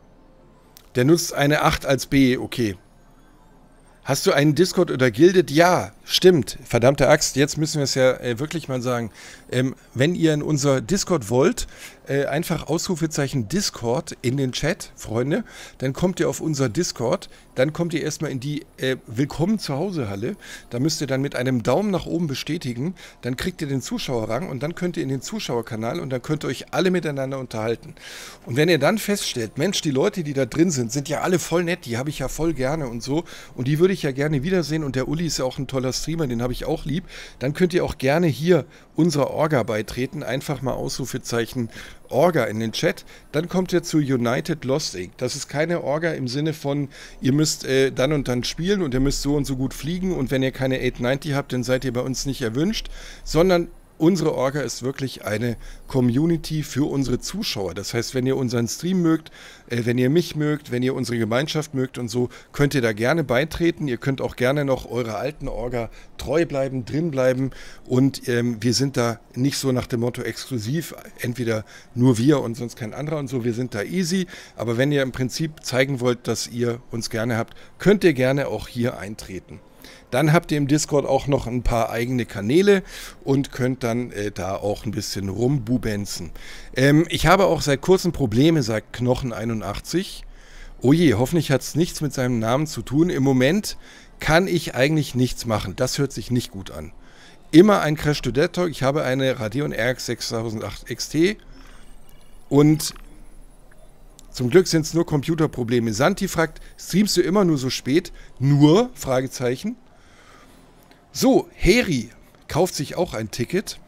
Der nutzt eine 8 als B, okay. Hast du einen Discord oder Gildet? Ja, stimmt. Verdammte Axt, jetzt müssen wir es ja wirklich mal sagen. Wenn ihr in unser Discord wollt, einfach Ausrufezeichen Discord in den Chat, Freunde. Dann kommt ihr auf unser Discord. Dann kommt ihr erstmal in die Willkommen zu Hause Halle. Da müsst ihr dann mit einem Daumen nach oben bestätigen. Dann kriegt ihr den Zuschauerrang und dann könnt ihr in den Zuschauerkanal und dann könnt ihr euch alle miteinander unterhalten. Und wenn ihr dann feststellt, Mensch, die Leute, die da drin sind ja alle voll nett, die habe ich ja voll gerne und so. Und die würde ich ja gerne wiedersehen und der Uli ist ja auch ein toller Streamer, den habe ich auch lieb. Dann könnt ihr auch gerne hier unserer Orga beitreten. Einfach mal Ausrufezeichen Orga in den Chat. Dann kommt ihr zu United Lost Inc. Das ist keine Orga im Sinne von, ihr müsst dann und dann spielen und ihr müsst so und so gut fliegen und wenn ihr keine 890 habt, dann seid ihr bei uns nicht erwünscht, sondern unsere Orga ist wirklich eine Community für unsere Zuschauer. Das heißt, wenn ihr unseren Stream mögt, wenn ihr mich mögt, wenn ihr unsere Gemeinschaft mögt und so, könnt ihr da gerne beitreten. Ihr könnt auch gerne noch eurer alten Orga treu bleiben, drin bleiben. Und wir sind da nicht so nach dem Motto exklusiv, entweder nur wir und sonst kein anderer und so. Wir sind da easy. Aber wenn ihr im Prinzip zeigen wollt, dass ihr uns gerne habt, könnt ihr gerne auch hier eintreten. Dann habt ihr im Discord auch noch ein paar eigene Kanäle und könnt dann da auch ein bisschen rumbubenzen. Ich habe auch seit kurzem Probleme, sagt Knochen81. Oh je, hoffentlich hat es nichts mit seinem Namen zu tun. Im Moment kann ich eigentlich nichts machen. Das hört sich nicht gut an. Immer ein Crash to Dead Talk. Ich habe eine Radeon RX 6008 XT und zum Glück sind es nur Computerprobleme. Santi fragt, streamst du immer nur so spät? Nur? Fragezeichen. So, Heri kauft sich auch ein Ticket.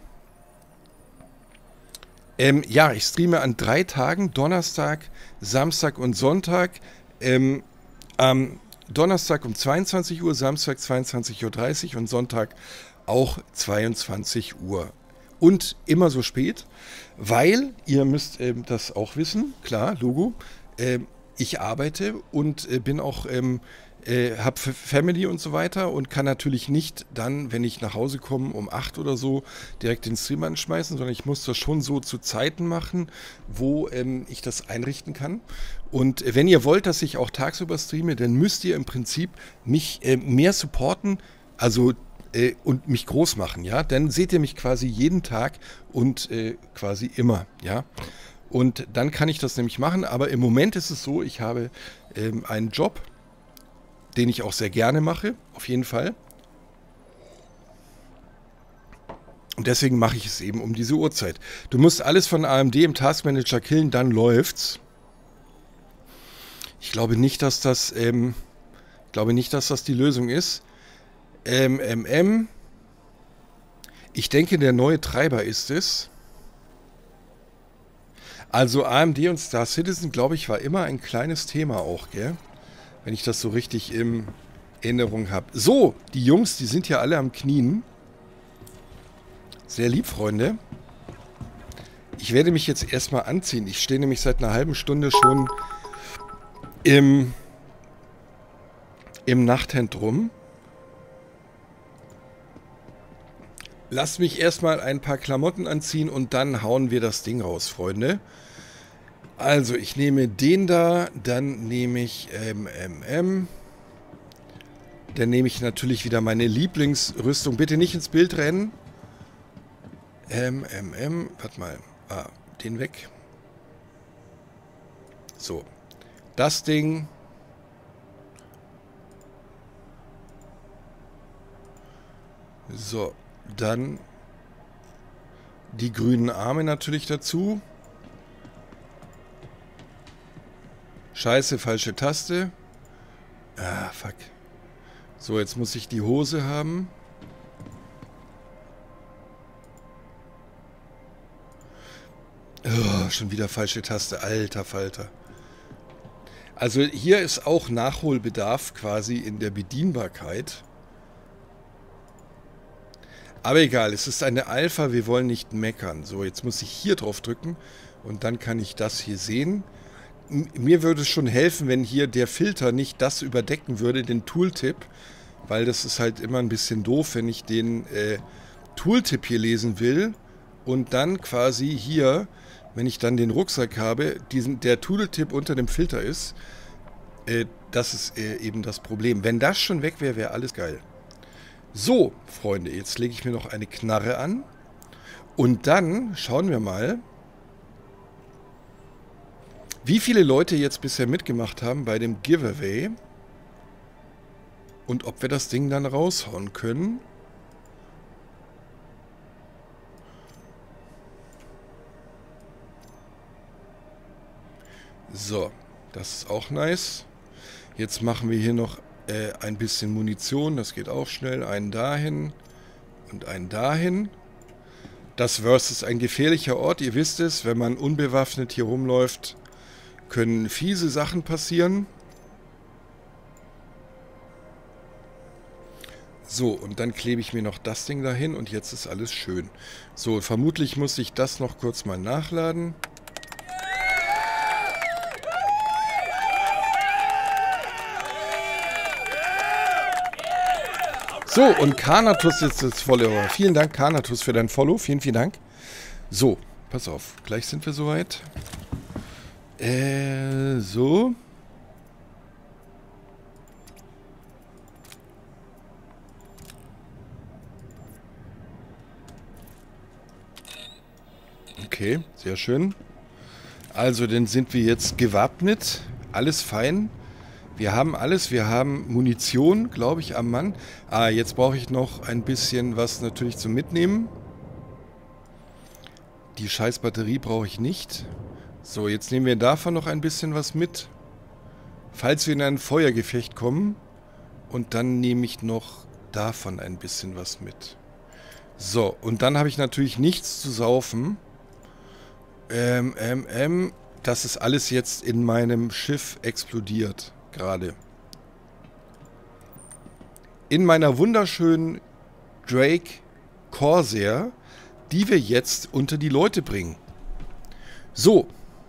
Ja, ich streame an 3 Tagen, Donnerstag, Samstag und Sonntag. Am Donnerstag um 22 Uhr, Samstag 22:30 Uhr und Sonntag auch 22 Uhr. Und immer so spät, weil, ihr müsst das auch wissen, klar, Logo, ich arbeite und bin auch, habe Family und so weiter und kann natürlich nicht dann, wenn ich nach Hause komme um 8 oder so, direkt den Stream anschmeißen, sondern ich muss das schon so zu Zeiten machen, wo ich das einrichten kann. Und wenn ihr wollt, dass ich auch tagsüber streame, dann müsst ihr im Prinzip mich mehr supporten, also und mich groß machen, ja, dann seht ihr mich quasi jeden Tag und quasi immer, ja. Und dann kann ich das nämlich machen, aber im Moment ist es so, ich habe einen Job, den ich auch sehr gerne mache, auf jeden Fall. Und deswegen mache ich es eben um diese Uhrzeit. Du musst alles von AMD im Taskmanager killen, dann läuft's. Ich glaube nicht, dass das, die Lösung ist. Ich denke, der neue Treiber ist es. Also AMD und Star Citizen, glaube ich, war immer ein kleines Thema auch, gell? Wenn ich das so richtig in Erinnerung habe. So, die Jungs, die sind ja alle am Knien. Sehr lieb, Freunde. Ich werde mich jetzt erstmal anziehen. Ich stehe nämlich seit einer halben Stunde schon im Nachthemd rum. Lasst mich erstmal ein paar Klamotten anziehen und dann hauen wir das Ding raus, Freunde. Also, ich nehme den da, dann nehme ich dann nehme ich natürlich wieder meine Lieblingsrüstung. Bitte nicht ins Bild rennen. Warte mal. Ah, den weg. So. Das Ding. So, dann die grünen Arme natürlich dazu. Scheiße, falsche Taste. Ah, fuck. So, jetzt muss ich die Hose haben. Oh, schon wieder falsche Taste. Alter Falter. Also hier ist auch Nachholbedarf quasi in der Bedienbarkeit. Aber egal, es ist eine Alpha, wir wollen nicht meckern. So, jetzt muss ich hier drauf drücken und dann kann ich das hier sehen. Mir würde es schon helfen, wenn hier der Filter nicht das überdecken würde, den Tooltip, weil das ist halt immer ein bisschen doof, wenn ich den Tooltip hier lesen will und dann quasi hier, wenn ich dann den Rucksack habe, der Tooltip unter dem Filter ist, Das ist eben das Problem. Wenn das schon weg wäre, wäre alles geil. So, Freunde, jetzt lege ich mir noch eine Knarre an. Und dann schauen wir mal, wie viele Leute jetzt bisher mitgemacht haben bei dem Giveaway. Und ob wir das Ding dann raushauen können. So, das ist auch nice. Jetzt machen wir hier noch ein bisschen Munition. Das geht auch schnell. Einen dahin und einen dahin. Das Verse ist ein gefährlicher Ort. Ihr wisst es, wenn man unbewaffnet hier rumläuft, können fiese Sachen passieren. So, und dann klebe ich mir noch das Ding dahin und jetzt ist alles schön. So, vermutlich muss ich das noch kurz mal nachladen. So, und Kanatus ist jetzt Follower. Vielen Dank, Kanatus, für dein Follow. Vielen, vielen Dank. So, pass auf. Gleich sind wir soweit. So. Okay, sehr schön. Also, dann sind wir jetzt gewappnet. Alles fein. Wir haben alles. Wir haben Munition, glaube ich, am Mann. Ah, jetzt brauche ich noch ein bisschen was natürlich zum Mitnehmen. Die scheiß Batterie brauche ich nicht. So, jetzt nehmen wir davon noch ein bisschen was mit. Falls wir in ein Feuergefecht kommen. Und dann nehme ich noch davon ein bisschen was mit. So, und dann habe ich natürlich nichts zu saufen. Das ist alles jetzt in meinem Schiff explodiert. Gerade. In meiner wunderschönen Drake Corsair, die wir jetzt unter die Leute bringen. So.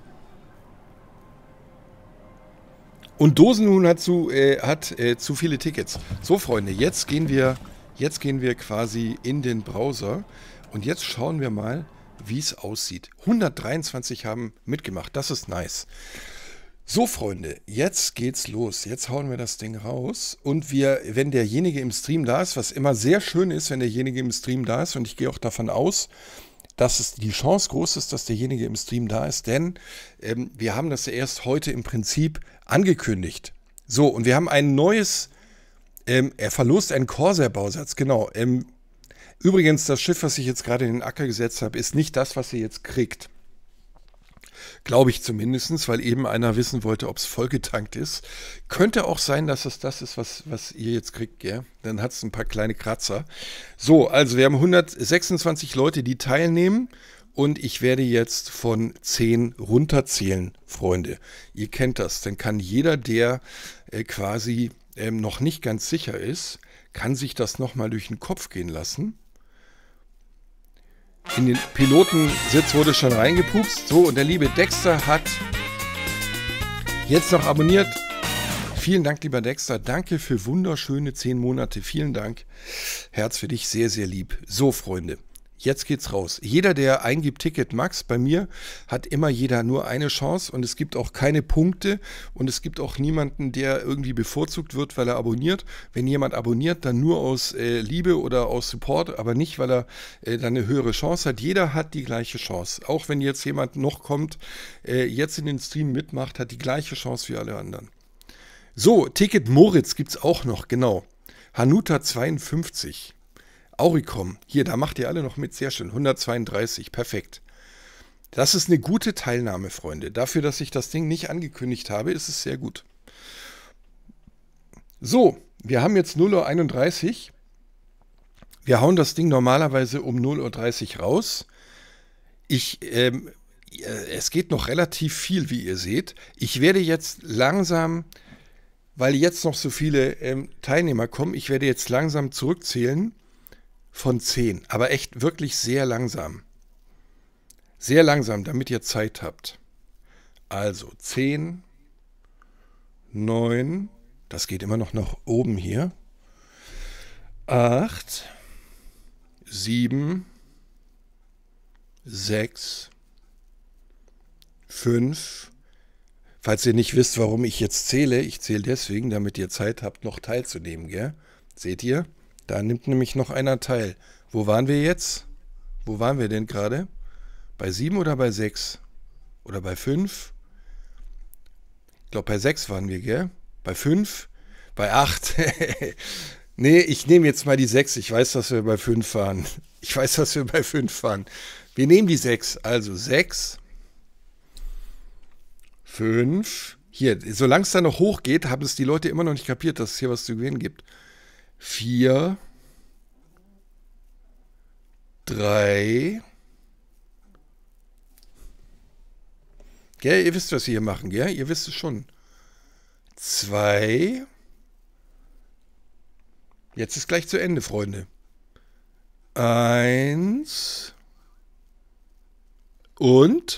Und Dosenhuhn hat zu viele Tickets. So, Freunde, jetzt gehen wir quasi in den Browser. Und jetzt schauen wir mal, wie es aussieht. 123 haben mitgemacht. Das ist nice. So, Freunde, jetzt geht's los. Jetzt hauen wir das Ding raus. Und wenn derjenige im Stream da ist, was immer sehr schön ist, wenn derjenige im Stream da ist, und ich gehe auch davon aus, dass es die Chance groß ist, dass derjenige im Stream da ist, denn wir haben das ja erst heute im Prinzip angekündigt. So, und wir haben ein neues, er verlost einen Corsair-Bausatz, genau. Übrigens, das Schiff, was ich jetzt gerade in den Acker gesetzt habe, ist nicht das, was ihr jetzt kriegt. Glaube ich zumindest, weil eben einer wissen wollte, ob es vollgetankt ist. Könnte auch sein, dass es das ist, was ihr jetzt kriegt, gell? Dann hat es ein paar kleine Kratzer. So, also wir haben 126 Leute, die teilnehmen. Und ich werde jetzt von 10 runterzählen, Freunde. Ihr kennt das. Dann kann jeder, der quasi noch nicht ganz sicher ist, kann sich das nochmal durch den Kopf gehen lassen. In den Pilotensitz wurde schon reingepupst. So, und der liebe Dexter hat jetzt noch abonniert. Vielen Dank, lieber Dexter. Danke für wunderschöne 10 Monate. Vielen Dank. Herz für dich, sehr, sehr lieb. So, Freunde, jetzt geht's raus. Jeder, der eingibt Ticket Max, bei mir hat immer jeder nur eine Chance und es gibt auch keine Punkte und es gibt auch niemanden, der irgendwie bevorzugt wird, weil er abonniert. Wenn jemand abonniert, dann nur aus Liebe oder aus Support, aber nicht, weil er dann eine höhere Chance hat. Jeder hat die gleiche Chance. Auch wenn jetzt jemand noch kommt, jetzt in den Stream mitmacht, hat die gleiche Chance wie alle anderen. So, Ticket Moritz gibt es auch noch, genau. Hanuta 52. Auricom, hier, da macht ihr alle noch mit, sehr schön, 132, perfekt. Das ist eine gute Teilnahme, Freunde. Dafür, dass ich das Ding nicht angekündigt habe, ist es sehr gut. So, wir haben jetzt 0:31 Uhr. Wir hauen das Ding normalerweise um 0:30 Uhr raus. Es geht noch relativ viel, wie ihr seht. Ich werde jetzt langsam, weil jetzt noch so viele Teilnehmer kommen, ich werde jetzt langsam zurückzählen. Von 10, aber echt wirklich sehr langsam. Sehr langsam, damit ihr Zeit habt. Also 10, 9, das geht immer noch nach oben hier. 8, 7, 6, 5, Falls ihr nicht wisst, warum ich jetzt zähle, ich zähle deswegen, damit ihr Zeit habt, noch teilzunehmen, gell? Seht ihr? Da nimmt nämlich noch einer teil. Wo waren wir jetzt? Wo waren wir denn gerade? Bei 7 oder bei 6? Oder bei 5? Ich glaube, bei 6 waren wir, gell? Bei 5? Bei 8? Nee, ich nehme jetzt mal die 6. Ich weiß, dass wir bei 5 waren. Ich weiß, dass wir bei 5 waren. Wir nehmen die 6. Also 6, 5. Hier, solange es da noch hochgeht, haben es die Leute immer noch nicht kapiert, dass es hier was zu gewinnen gibt. 4, 3. Gell, ihr wisst, was wir hier machen, gell? Ihr wisst es schon. 2. Jetzt ist gleich zu Ende, Freunde. 1. Und?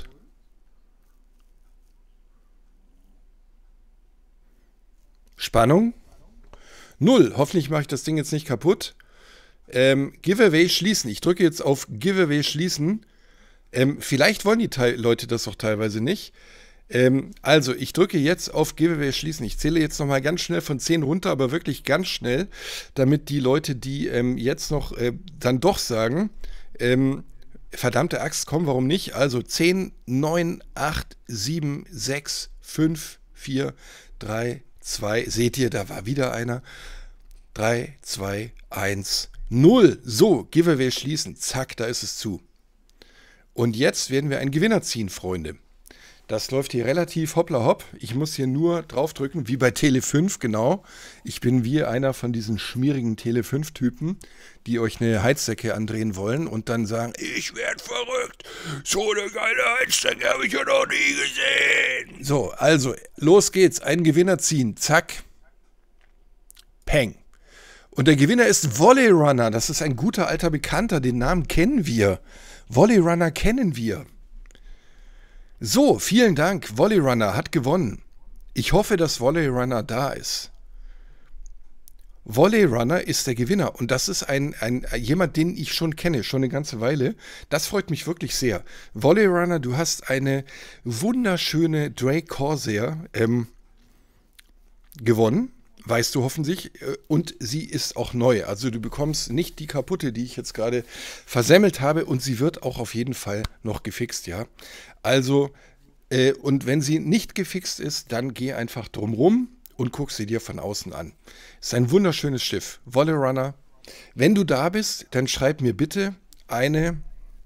Spannung? 0. Hoffentlich mache ich das Ding jetzt nicht kaputt. Giveaway schließen. Ich drücke jetzt auf Giveaway schließen. Vielleicht wollen die Leute das auch teilweise nicht. Also, ich drücke jetzt auf Giveaway schließen. Ich zähle jetzt nochmal ganz schnell von 10 runter, aber wirklich ganz schnell, damit die Leute, die jetzt noch dann doch sagen, verdammte Axt, komm, warum nicht? Also 10, 9, 8, 7, 6, 5, 4, 3, 2. Seht ihr, da war wieder einer. 3, 2, 1, 0. So, Giveaway schließen. Zack, da ist es zu. Und jetzt werden wir einen Gewinner ziehen, Freunde. Das läuft hier relativ hoppla hopp. Ich muss hier nur draufdrücken, wie bei Tele5, genau. Ich bin wie einer von diesen schmierigen Tele5-Typen, die euch eine Heizdecke andrehen wollen und dann sagen, ich werde verrückt. So eine geile Heizdecke habe ich ja noch nie gesehen. So, also, los geht's. Einen Gewinner ziehen. Zack. Peng. Und der Gewinner ist Volley Runner. Das ist ein guter alter Bekannter. Den Namen kennen wir. Volley Runner kennen wir. So, vielen Dank. Volley Runner hat gewonnen. Ich hoffe, dass Volley Runner da ist. Volley Runner ist der Gewinner und das ist jemand, den ich schon kenne, schon eine ganze Weile. Das freut mich wirklich sehr. Volley Runner, du hast eine wunderschöne Drake Corsair gewonnen. Weißt du hoffentlich, und sie ist auch neu. Also du bekommst nicht die kaputte, die ich jetzt gerade versemmelt habe, und sie wird auch auf jeden Fall noch gefixt, ja. Also, und wenn sie nicht gefixt ist, dann geh einfach drumrum und guck sie dir von außen an. Ist ein wunderschönes Schiff. Volley Runner. Wenn du da bist, dann schreib mir bitte eine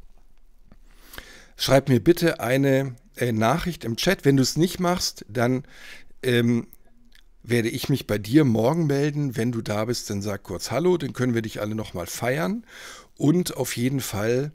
Nachricht im Chat. Wenn du es nicht machst, dann werde ich mich bei dir morgen melden. Wenn du da bist, dann sag kurz Hallo, dann können wir dich alle nochmal feiern. Und auf jeden Fall,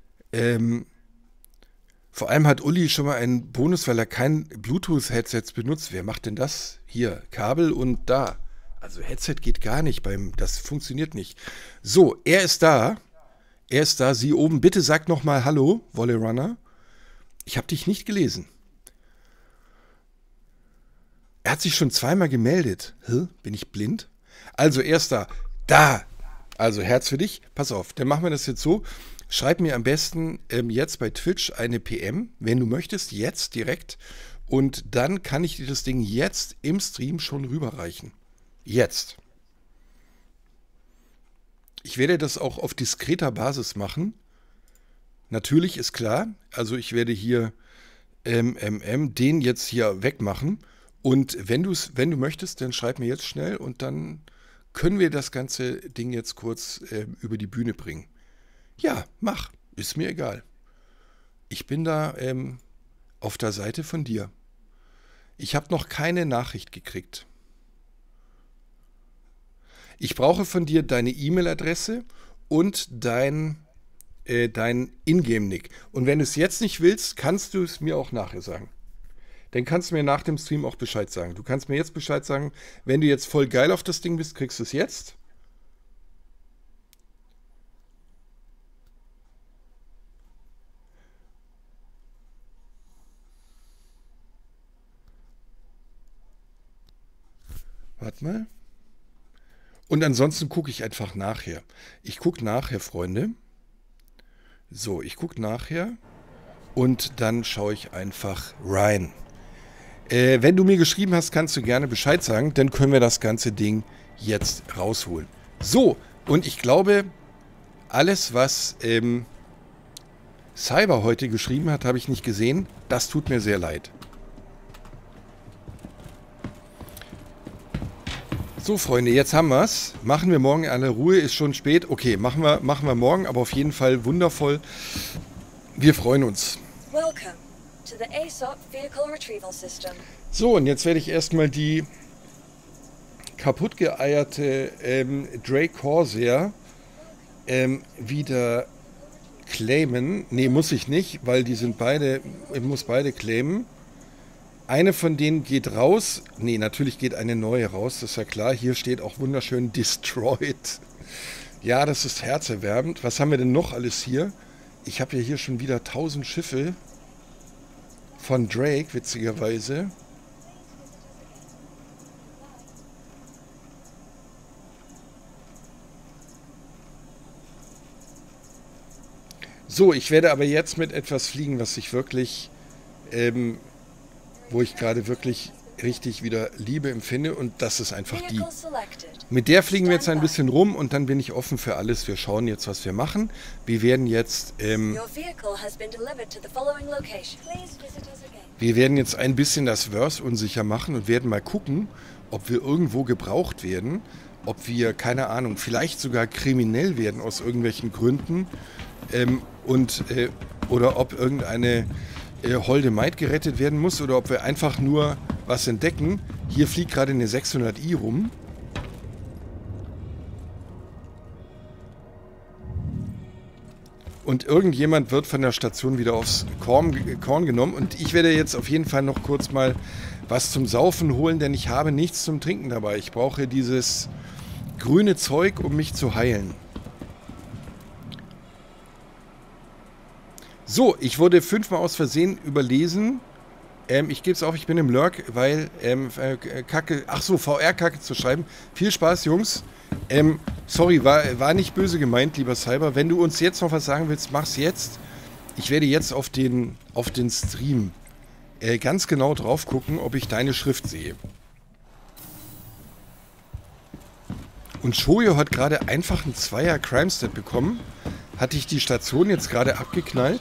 vor allem hat Uli schon mal einen Bonus, weil er kein Bluetooth-Headset benutzt. Wer macht denn das? Hier, Kabel und da. Also Headset geht gar nicht, das funktioniert nicht. So, er ist da. Er ist da, sie oben. Bitte sag nochmal Hallo, Volley Runner. Ich habe dich nicht gelesen. Er hat sich schon zweimal gemeldet. Hä? Bin ich blind? Also, erster, da. Also, Herz für dich. Pass auf, dann machen wir das jetzt so. Schreib mir am besten jetzt bei Twitch eine PM, wenn du möchtest, jetzt direkt. Und dann kann ich dir das Ding jetzt im Stream schon rüberreichen. Jetzt. Ich werde das auch auf diskreter Basis machen. Natürlich ist klar. Also, ich werde hier den jetzt hier wegmachen. Und wenn du möchtest, dann schreib mir jetzt schnell und dann können wir das ganze Ding jetzt kurz über die Bühne bringen. Ja, mach. Ist mir egal. Ich bin da auf der Seite von dir. Ich habe noch keine Nachricht gekriegt. Ich brauche von dir deine E-Mail-Adresse und dein Ingame-Nick. Und wenn du es jetzt nicht willst, kannst du es mir auch nachher sagen. Dann kannst du mir nach dem Stream auch Bescheid sagen. Du kannst mir jetzt Bescheid sagen, wenn du jetzt voll geil auf das Ding bist, kriegst du es jetzt. Warte mal. Und ansonsten gucke ich einfach nachher. Ich gucke nachher, Freunde. So, ich gucke nachher und dann schaue ich einfach rein. Wenn du mir geschrieben hast, kannst du gerne Bescheid sagen, dann können wir das ganze Ding jetzt rausholen. So, und ich glaube, alles, was Cyber heute geschrieben hat, habe ich nicht gesehen. Das tut mir sehr leid. So, Freunde, jetzt haben wir es. Machen wir morgen alle Ruhe, ist schon spät. Okay, machen wir morgen, aber auf jeden Fall wundervoll. Wir freuen uns. So, und jetzt werde ich erstmal die kaputt geeierte Drake Corsair wieder claimen. Ne, muss ich nicht, weil die sind beide, ich muss beide claimen. Eine von denen geht raus. Ne, natürlich geht eine neue raus, das ist ja klar. Hier steht auch wunderschön Destroyed. Ja, das ist herzerwärmend. Was haben wir denn noch alles hier? Ich habe ja hier schon wieder 1000 Schiffe von Drake, witzigerweise. So, ich werde aber jetzt mit etwas fliegen, was ich wirklich, wo ich gerade wirklich richtig wieder Liebe empfinde, und das ist einfach die. Mit der fliegen wir jetzt ein bisschen rum und dann bin ich offen für alles. Wir schauen jetzt, was wir machen. Wir werden jetzt, ein bisschen das Verse unsicher machen und werden mal gucken, ob wir irgendwo gebraucht werden, ob wir, keine Ahnung, vielleicht sogar kriminell werden aus irgendwelchen Gründen, oder ob irgendeine holde Maid gerettet werden muss oder ob wir einfach nur was entdecken. Hier fliegt gerade eine 600i rum. Und irgendjemand wird von der Station wieder aufs Korn genommen. Und ich werde jetzt auf jeden Fall noch kurz mal was zum Saufen holen, denn ich habe nichts zum Trinken dabei. Ich brauche dieses grüne Zeug, um mich zu heilen. So, ich wurde 5-mal aus Versehen überlesen. Ich gebe es auf, ich bin im Lurk, weil VR-Kacke zu schreiben. Viel Spaß, Jungs. Sorry, war nicht böse gemeint, lieber Cyber. Wenn du uns jetzt noch was sagen willst, mach's jetzt. Ich werde jetzt auf den Stream ganz genau drauf gucken, ob ich deine Schrift sehe. Und Shoyo hat gerade einfach einen 2er Crime-Stat bekommen. Hatte ich die Station jetzt gerade abgeknallt?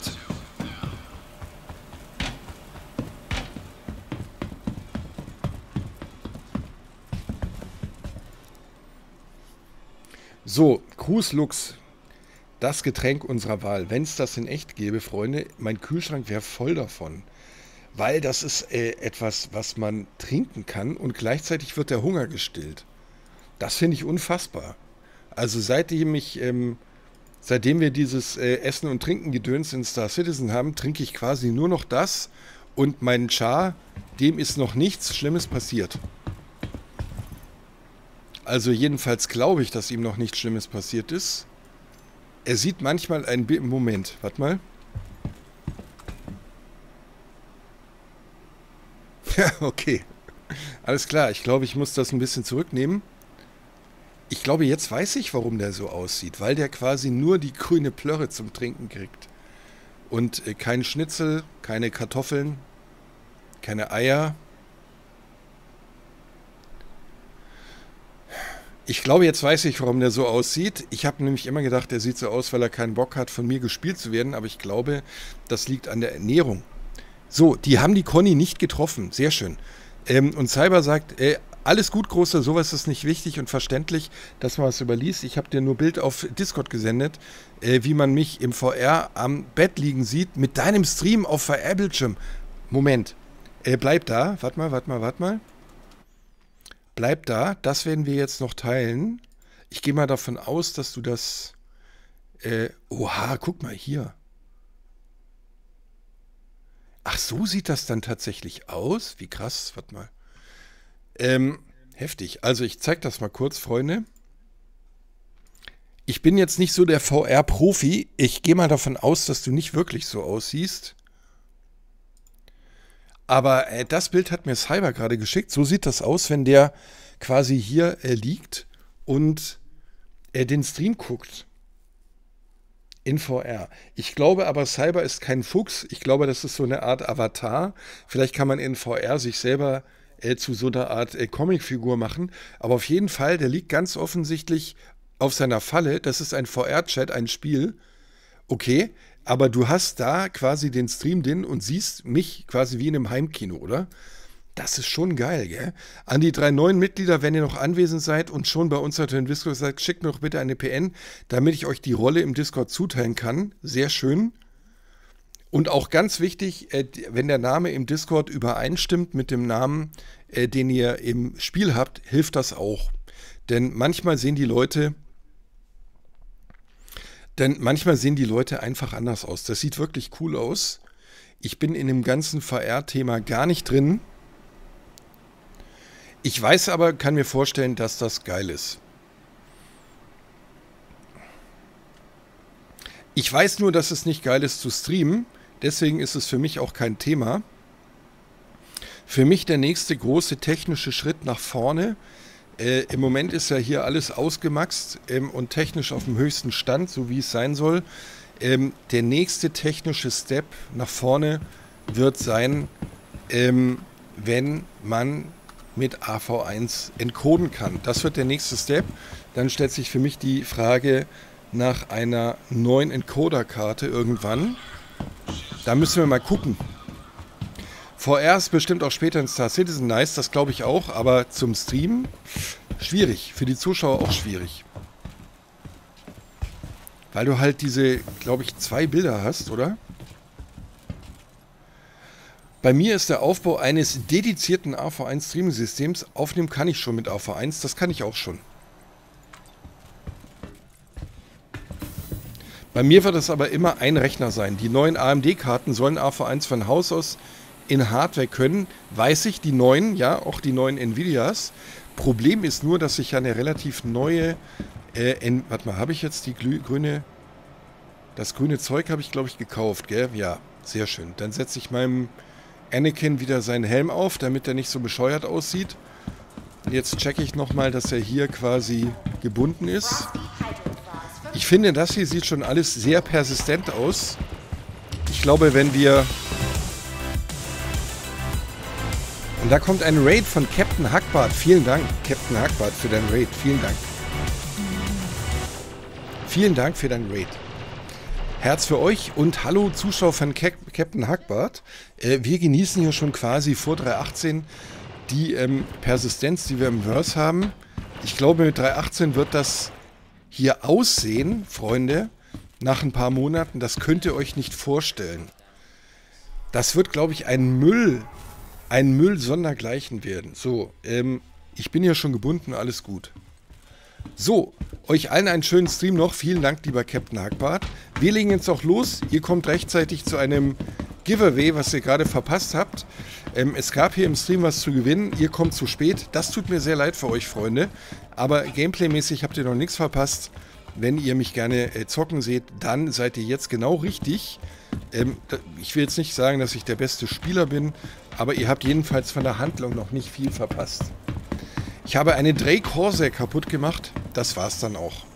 So, Cruz Lux, das Getränk unserer Wahl. Wenn es das in echt gäbe, Freunde, mein Kühlschrank wäre voll davon. Weil das ist etwas, was man trinken kann und gleichzeitig wird der Hunger gestillt. Das finde ich unfassbar. Also seitdem wir dieses Essen- und Trinken-Gedöns in Star Citizen haben, trinke ich quasi nur noch das und mein Char, dem ist noch nichts Schlimmes passiert. Also jedenfalls glaube ich, dass ihm noch nichts Schlimmes passiert ist. Er sieht manchmal ein Bild. Moment, warte mal. Ja, okay. Alles klar, ich glaube, ich muss das ein bisschen zurücknehmen. Ich glaube, jetzt weiß ich, warum der so aussieht. Weil der quasi nur die grüne Plörre zum Trinken kriegt. Und kein Schnitzel, keine Kartoffeln, keine Eier. Ich glaube, jetzt weiß ich, warum der so aussieht. Ich habe nämlich immer gedacht, der sieht so aus, weil er keinen Bock hat, von mir gespielt zu werden. Aber ich glaube, das liegt an der Ernährung. So, die haben die Conny nicht getroffen. Sehr schön. Und Cyber sagt, alles gut, Großer, sowas ist nicht wichtig und verständlich, dass man was überliest. Ich habe dir nur Bild auf Discord gesendet, wie man mich im VR am Bett liegen sieht, mit deinem Stream auf VR-Bildschirm. Moment, bleib da. Warte mal. Bleib da, das werden wir jetzt noch teilen. Ich gehe mal davon aus, dass du das... oha, guck mal hier. Ach, so sieht das dann tatsächlich aus? Wie krass, warte mal. Heftig. Also ich zeige das mal kurz, Freunde. Ich bin jetzt nicht so der VR-Profi. Ich gehe mal davon aus, dass du nicht wirklich so aussiehst. Aber das Bild hat mir Cyber gerade geschickt. So sieht das aus, wenn der quasi hier liegt und den Stream guckt. In VR. Ich glaube aber, Cyber ist kein Fuchs. Ich glaube, das ist so eine Art Avatar. Vielleicht kann man in VR sich selber zu so einer Art Comicfigur machen. Aber auf jeden Fall, der liegt ganz offensichtlich auf seiner Falle. Das ist ein VR-Chat, ein Spiel. Okay, aber du hast da quasi den Stream drin und siehst mich quasi wie in einem Heimkino, oder? Das ist schon geil, gell? An die 3 neuen Mitglieder, wenn ihr noch anwesend seid und schon bei uns heute im Discord seid, schickt mir doch bitte eine PN, damit ich euch die Rolle im Discord zuteilen kann. Sehr schön. Und auch ganz wichtig, wenn der Name im Discord übereinstimmt mit dem Namen, den ihr im Spiel habt, hilft das auch. Denn manchmal sehen die Leute einfach anders aus. Das sieht wirklich cool aus. Ich bin in dem ganzen VR-Thema gar nicht drin. Ich weiß aber, kann mir vorstellen, dass das geil ist. Ich weiß nur, dass es nicht geil ist zu streamen. Deswegen ist es für mich auch kein Thema. Für mich der nächste große technische Schritt nach vorne. Im Moment ist ja hier alles ausgemaxt und technisch auf dem höchsten Stand, so wie es sein soll. Der nächste technische Step nach vorne wird sein, wenn man mit AV1 encoden kann. Das wird der nächste Step. Dann stellt sich für mich die Frage nach einer neuen Encoder-Karte irgendwann. Da müssen wir mal gucken. VR ist bestimmt auch später in Star Citizen nice, das glaube ich auch, aber zum Streamen schwierig. Für die Zuschauer auch schwierig. Weil du halt diese, glaube ich, 2 Bilder hast, oder? Bei mir ist der Aufbau eines dedizierten AV1 Streaming-Systems. Aufnehmen kann ich schon mit AV1, das kann ich auch schon. Bei mir wird es aber immer ein Rechner sein. Die neuen AMD-Karten sollen AV1 von Haus aus in Hardware können. Weiß ich, die neuen, ja, auch die neuen Nvidias. Problem ist nur, dass ich ja eine relativ neue, warte mal, habe ich jetzt die grüne, das grüne Zeug habe ich, glaube ich, gekauft, gell? Ja, sehr schön. Dann setze ich meinem Anakin wieder seinen Helm auf, damit er nicht so bescheuert aussieht. Jetzt checke ich nochmal, dass er hier quasi gebunden ist. Ich finde, das hier sieht schon alles sehr persistent aus. Ich glaube, wenn wir... Und da kommt ein Raid von Captain Hackbart. Vielen Dank, Captain Hackbart, für dein Raid. Vielen Dank. Vielen Dank für dein Raid. Herz für euch und hallo Zuschauer von Captain Hackbart. Wir genießen hier schon quasi vor 3.18 die Persistenz, die wir im Verse haben. Ich glaube, mit 3.18 wird das hier aussehen, Freunde, nach ein paar Monaten. Das könnt ihr euch nicht vorstellen. Das wird, glaube ich, ein Müll sondergleichen werden. So, ich bin hier schon gebunden, alles gut. So, euch allen einen schönen Stream noch. Vielen Dank, lieber Captain Hackbart. Wir legen jetzt auch los. Ihr kommt rechtzeitig zu einem Giveaway, was ihr gerade verpasst habt. Es gab hier im Stream was zu gewinnen. Ihr kommt zu spät. Das tut mir sehr leid für euch, Freunde. Aber Gameplay-mäßig habt ihr noch nichts verpasst. Wenn ihr mich gerne zocken seht, dann seid ihr jetzt genau richtig. Ich will jetzt nicht sagen, dass ich der beste Spieler bin, aber ihr habt jedenfalls von der Handlung noch nicht viel verpasst. Ich habe eine Drake Corsair kaputt gemacht. Das war's dann auch.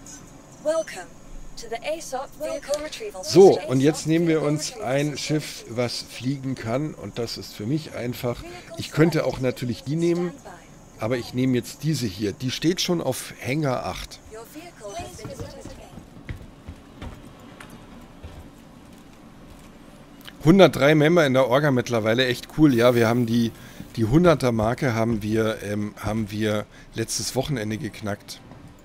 So, und jetzt nehmen wir uns ein Schiff, was fliegen kann. Und das ist für mich einfach... Ich könnte auch natürlich die nehmen, aber ich nehme jetzt diese hier. Die steht schon auf Hangar 8. 103 Member in der Orga mittlerweile, echt cool. Ja, wir haben die 100er-Marke haben wir letztes Wochenende geknackt.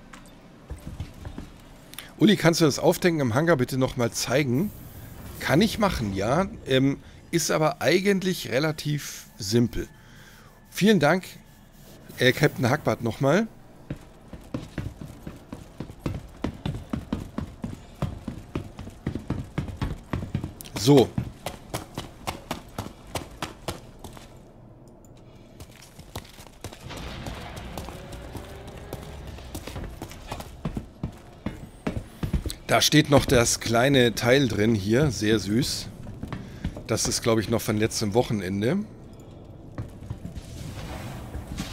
Uli, kannst du das Aufdenken im Hangar bitte nochmal zeigen? Kann ich machen, ja. Ist aber eigentlich relativ simpel. Vielen Dank, Captain Hackbart nochmal. So. Da steht noch das kleine Teil drin hier, sehr süß. Das ist, glaube ich, noch von letztem Wochenende.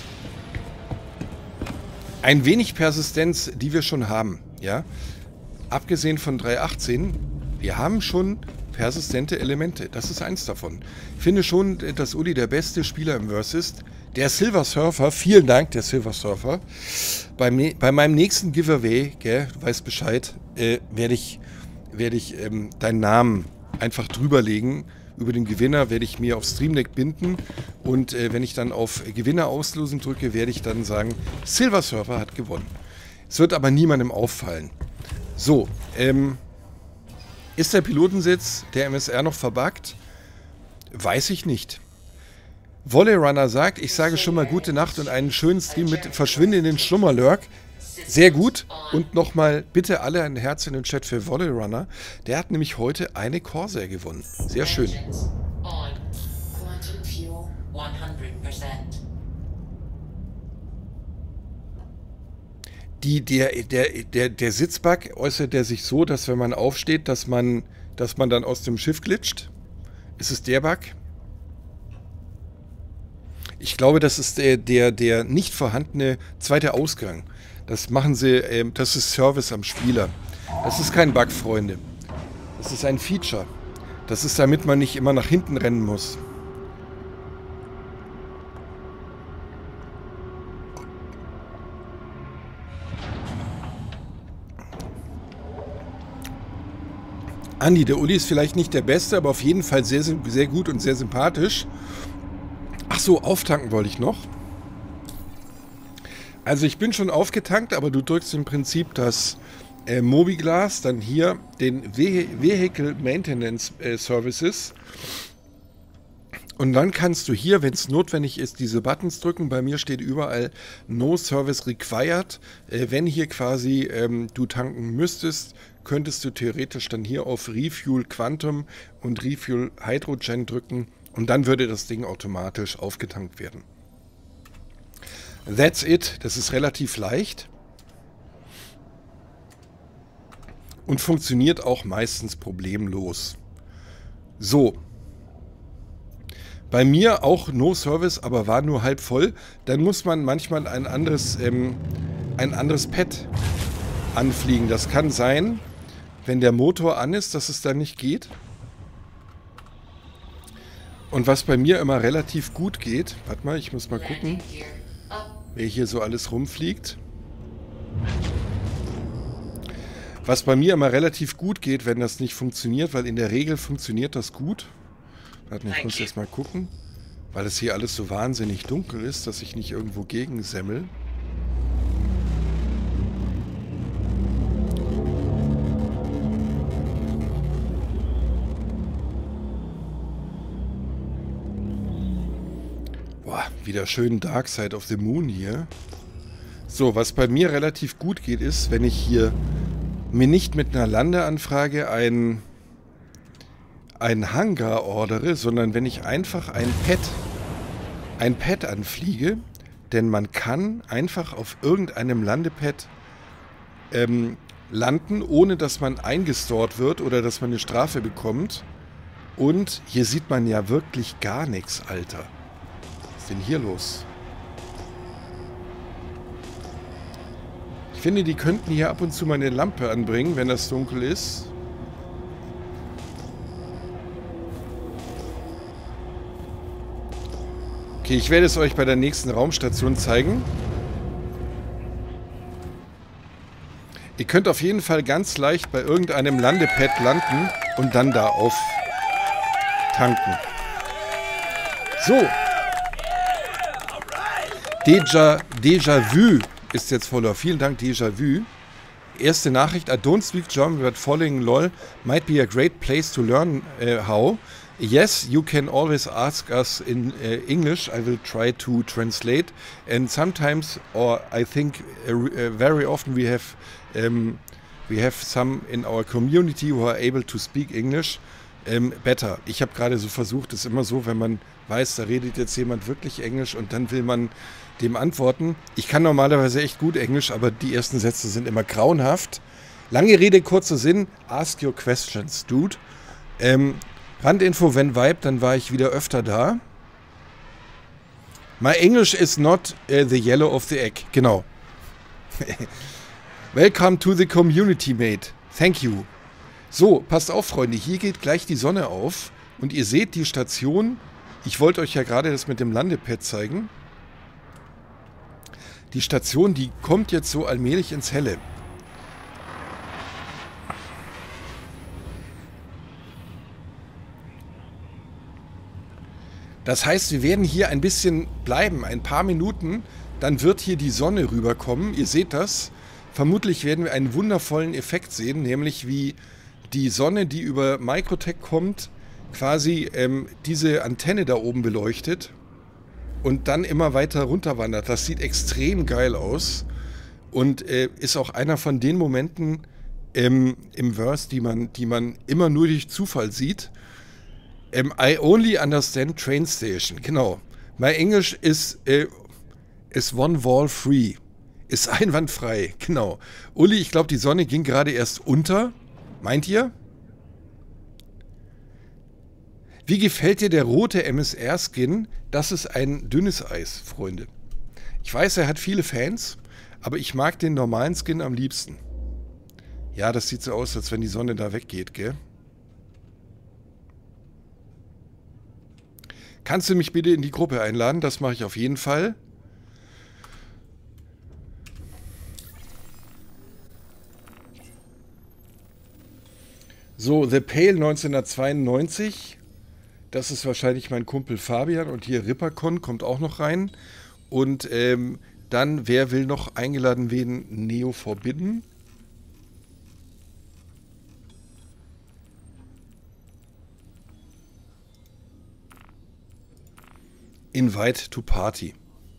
Ein wenig Persistenz, die wir schon haben, ja. abgesehen von 3.18, wir haben schon persistente Elemente. Das ist eins davon. Ich finde schon, dass Uli der beste Spieler im Verse ist. Der Silver Surfer, vielen Dank, der Silver Surfer. Bei meinem nächsten Giveaway, gell, du weißt Bescheid, werde ich deinen Namen einfach drüberlegen. Über den Gewinner werde ich mir auf Stream Deck binden und wenn ich dann auf Gewinner auslosen drücke, werde ich dann sagen, Silver Surfer hat gewonnen. Es wird aber niemandem auffallen. So, ist der Pilotensitz der MSR noch verbuggt? Weiß ich nicht. Volley Runner sagt, ich sage schon mal gute Nacht und einen schönen Stream mit verschwindenden Schlummerlurk. Sehr gut. Und nochmal bitte alle ein Herz in den Chat für Volley Runner. Der hat nämlich heute eine Corsair gewonnen. Sehr schön. Der Sitzbug äußert er sich so, dass wenn man aufsteht, dass man dann aus dem Schiff glitscht. Ist es der Bug? Ich glaube, das ist der nicht vorhandene zweite Ausgang. Das machen sie, das ist Service am Spieler. Das ist kein Bug, Freunde. Das ist ein Feature. Das ist, damit man nicht immer nach hinten rennen muss. Andi, der Uli ist vielleicht nicht der Beste, aber auf jeden Fall sehr, sehr gut und sehr sympathisch. Ach so, auftanken wollte ich noch. Also ich bin schon aufgetankt, aber du drückst im Prinzip das Mobiglas, dann hier den Vehicle Maintenance Services. Und dann kannst du hier, wenn es notwendig ist, diese Buttons drücken. Bei mir steht überall No Service Required. Wenn hier quasi du tanken müsstest, könntest du theoretisch dann hier auf Refuel Quantum und Refuel Hydrogen drücken und dann würde das Ding automatisch aufgetankt werden. That's it. Das ist relativ leicht und funktioniert auch meistens problemlos. So. Bei mir auch No Service, aber war nur halb voll. Dann muss man manchmal ein anderes Pad anfliegen. Das kann sein, wenn der Motor an ist, dass es dann nicht geht. Und was bei mir immer relativ gut geht, warte mal, ich muss mal gucken, wer hier so alles rumfliegt. Was bei mir immer relativ gut geht, wenn das nicht funktioniert, weil in der Regel funktioniert das gut. Warte, ich muss jetzt mal gucken, weil es hier alles so wahnsinnig dunkel ist, dass ich nicht irgendwo gegensemmel. Boah, wieder schön Dark Side of the Moon hier. So, was bei mir relativ gut geht, ist, wenn ich hier mir nicht mit einer Landeanfrage ein Hangar ordere, sondern wenn ich einfach ein Pad anfliege, denn man kann einfach auf irgendeinem Landepad landen, ohne dass man eingestort wird oder dass man eine Strafe bekommt. Und hier sieht man ja wirklich gar nichts, Alter. Was ist denn hier los? Ich finde, die könnten hier ab und zu mal eine Lampe anbringen, wenn das dunkel ist. Okay, ich werde es euch bei der nächsten Raumstation zeigen. Ihr könnt auf jeden Fall ganz leicht bei irgendeinem Landepad landen und dann da auftanken. So. Déjà-vu ist jetzt voller. Vielen Dank, Déjà-vu. Erste Nachricht. I don't speak German, but following LOL might be a great place to learn how. Yes, you can always ask us in English. I will try to translate. And sometimes, or I think very often, we have some in our community who are able to speak English better. Ich habe gerade so versucht, es ist immer so, wenn man weiß, da redet jetzt jemand wirklich Englisch und dann will man dem antworten. Ich kann normalerweise echt gut Englisch, aber die ersten Sätze sind immer grauenhaft. Lange Rede, kurzer Sinn. Ask your questions, dude. Randinfo, wenn Vibe, dann war ich wieder öfter da. My English is not the yellow of the egg. Genau. Welcome to the community, mate. Thank you. So, passt auf, Freunde, hier geht gleich die Sonne auf und ihr seht die Station. Ich wollte euch ja gerade das mit dem Landepad zeigen. Die Station, die kommt jetzt so allmählich ins Helle. Das heißt, wir werden hier ein bisschen bleiben, ein paar Minuten, dann wird hier die Sonne rüberkommen. Ihr seht das. Vermutlich werden wir einen wundervollen Effekt sehen, nämlich wie die Sonne, die über Microtech kommt, quasi diese Antenne da oben beleuchtet und dann immer weiter runterwandert. Das sieht extrem geil aus und ist auch einer von den Momenten im Verse, die man immer nur durch Zufall sieht. I only understand train station. Genau. My English is one wall free. Ist einwandfrei. Genau. Uli, ich glaube, die Sonne ging gerade erst unter. Meint ihr? Wie gefällt dir der rote MSR-Skin? Das ist ein dünnes Eis, Freunde. Ich weiß, er hat viele Fans, aber ich mag den normalen Skin am liebsten. Ja, das sieht so aus, als wenn die Sonne da weggeht, gell? Kannst du mich bitte in die Gruppe einladen? Das mache ich auf jeden Fall. So, The Pale 1992. Das ist wahrscheinlich mein Kumpel Fabian. Und hier Rippercon kommt auch noch rein. Und dann, wer will noch eingeladen werden? Neo Forbidden. Invite to Party.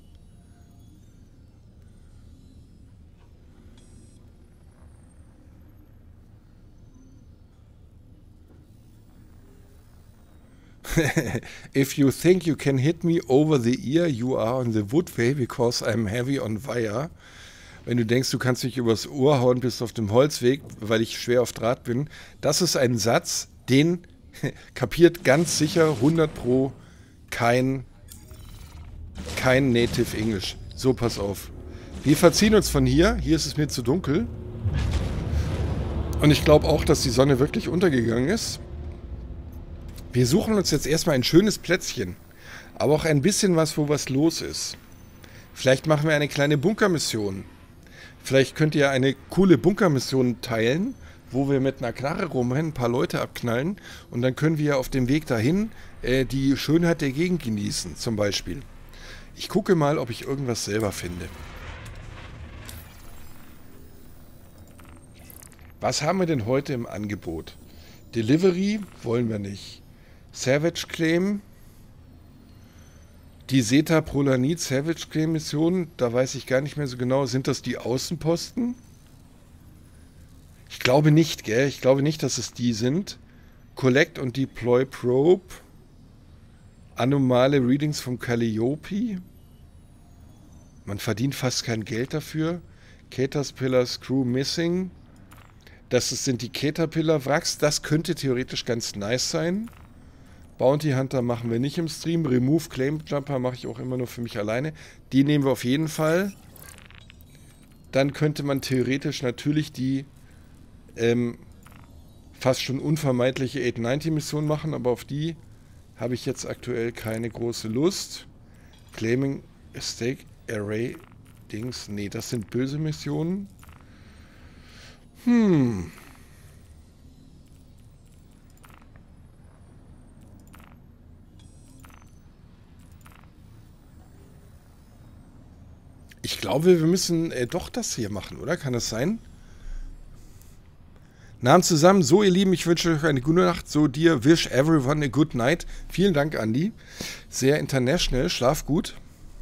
If you think you can hit me over the ear, you are on the wood way because I'm heavy on wire. Wenn du denkst, du kannst mich übers Ohr hauen, bist auf dem Holzweg, weil ich schwer auf Draht bin. Das ist ein Satz, den kapiert ganz sicher 100 Pro kein Native English. So, pass auf. Wir verziehen uns von hier. Hier ist es mir zu dunkel. Und ich glaube auch, dass die Sonne wirklich untergegangen ist. Wir suchen uns jetzt erstmal ein schönes Plätzchen. Aber auch ein bisschen was, wo was los ist. Vielleicht machen wir eine kleine Bunkermission. Vielleicht könnt ihr eine coole Bunkermission teilen, wo wir mit einer Knarre rumrennen, ein paar Leute abknallen. Und dann können wir auf dem Weg dahin die Schönheit der Gegend genießen, zum Beispiel. Ich gucke mal, ob ich irgendwas selber finde. Was haben wir denn heute im Angebot? Delivery wollen wir nicht. Savage Claim. Die Zeta Prolanid Savage Claim Mission, da weiß ich gar nicht mehr so genau. Sind das die Außenposten? Ich glaube nicht, gell? Ich glaube nicht, dass es die sind. Collect und Deploy Probe. Anomale Readings vom Calliope. Man verdient fast kein Geld dafür. Caterpillar Screw Missing. Sind die Caterpillar Wracks. Das könnte theoretisch ganz nice sein. Bounty Hunter machen wir nicht im Stream. Remove Claim Jumper mache ich auch immer nur für mich alleine. Die nehmen wir auf jeden Fall. Dann könnte man theoretisch natürlich die fast schon unvermeidliche 890 Mission machen, aber auf die habe ich jetzt aktuell keine große Lust. Claiming a Stake Array Dings. Nee, das sind böse Missionen. Ich glaube, wir müssen doch das hier machen, oder? Kann das sein? Namen zusammen. So, ihr Lieben, ich wünsche euch eine gute Nacht. So, dir, wish everyone a good night. Vielen Dank, Andi. Sehr international. Schlaf gut.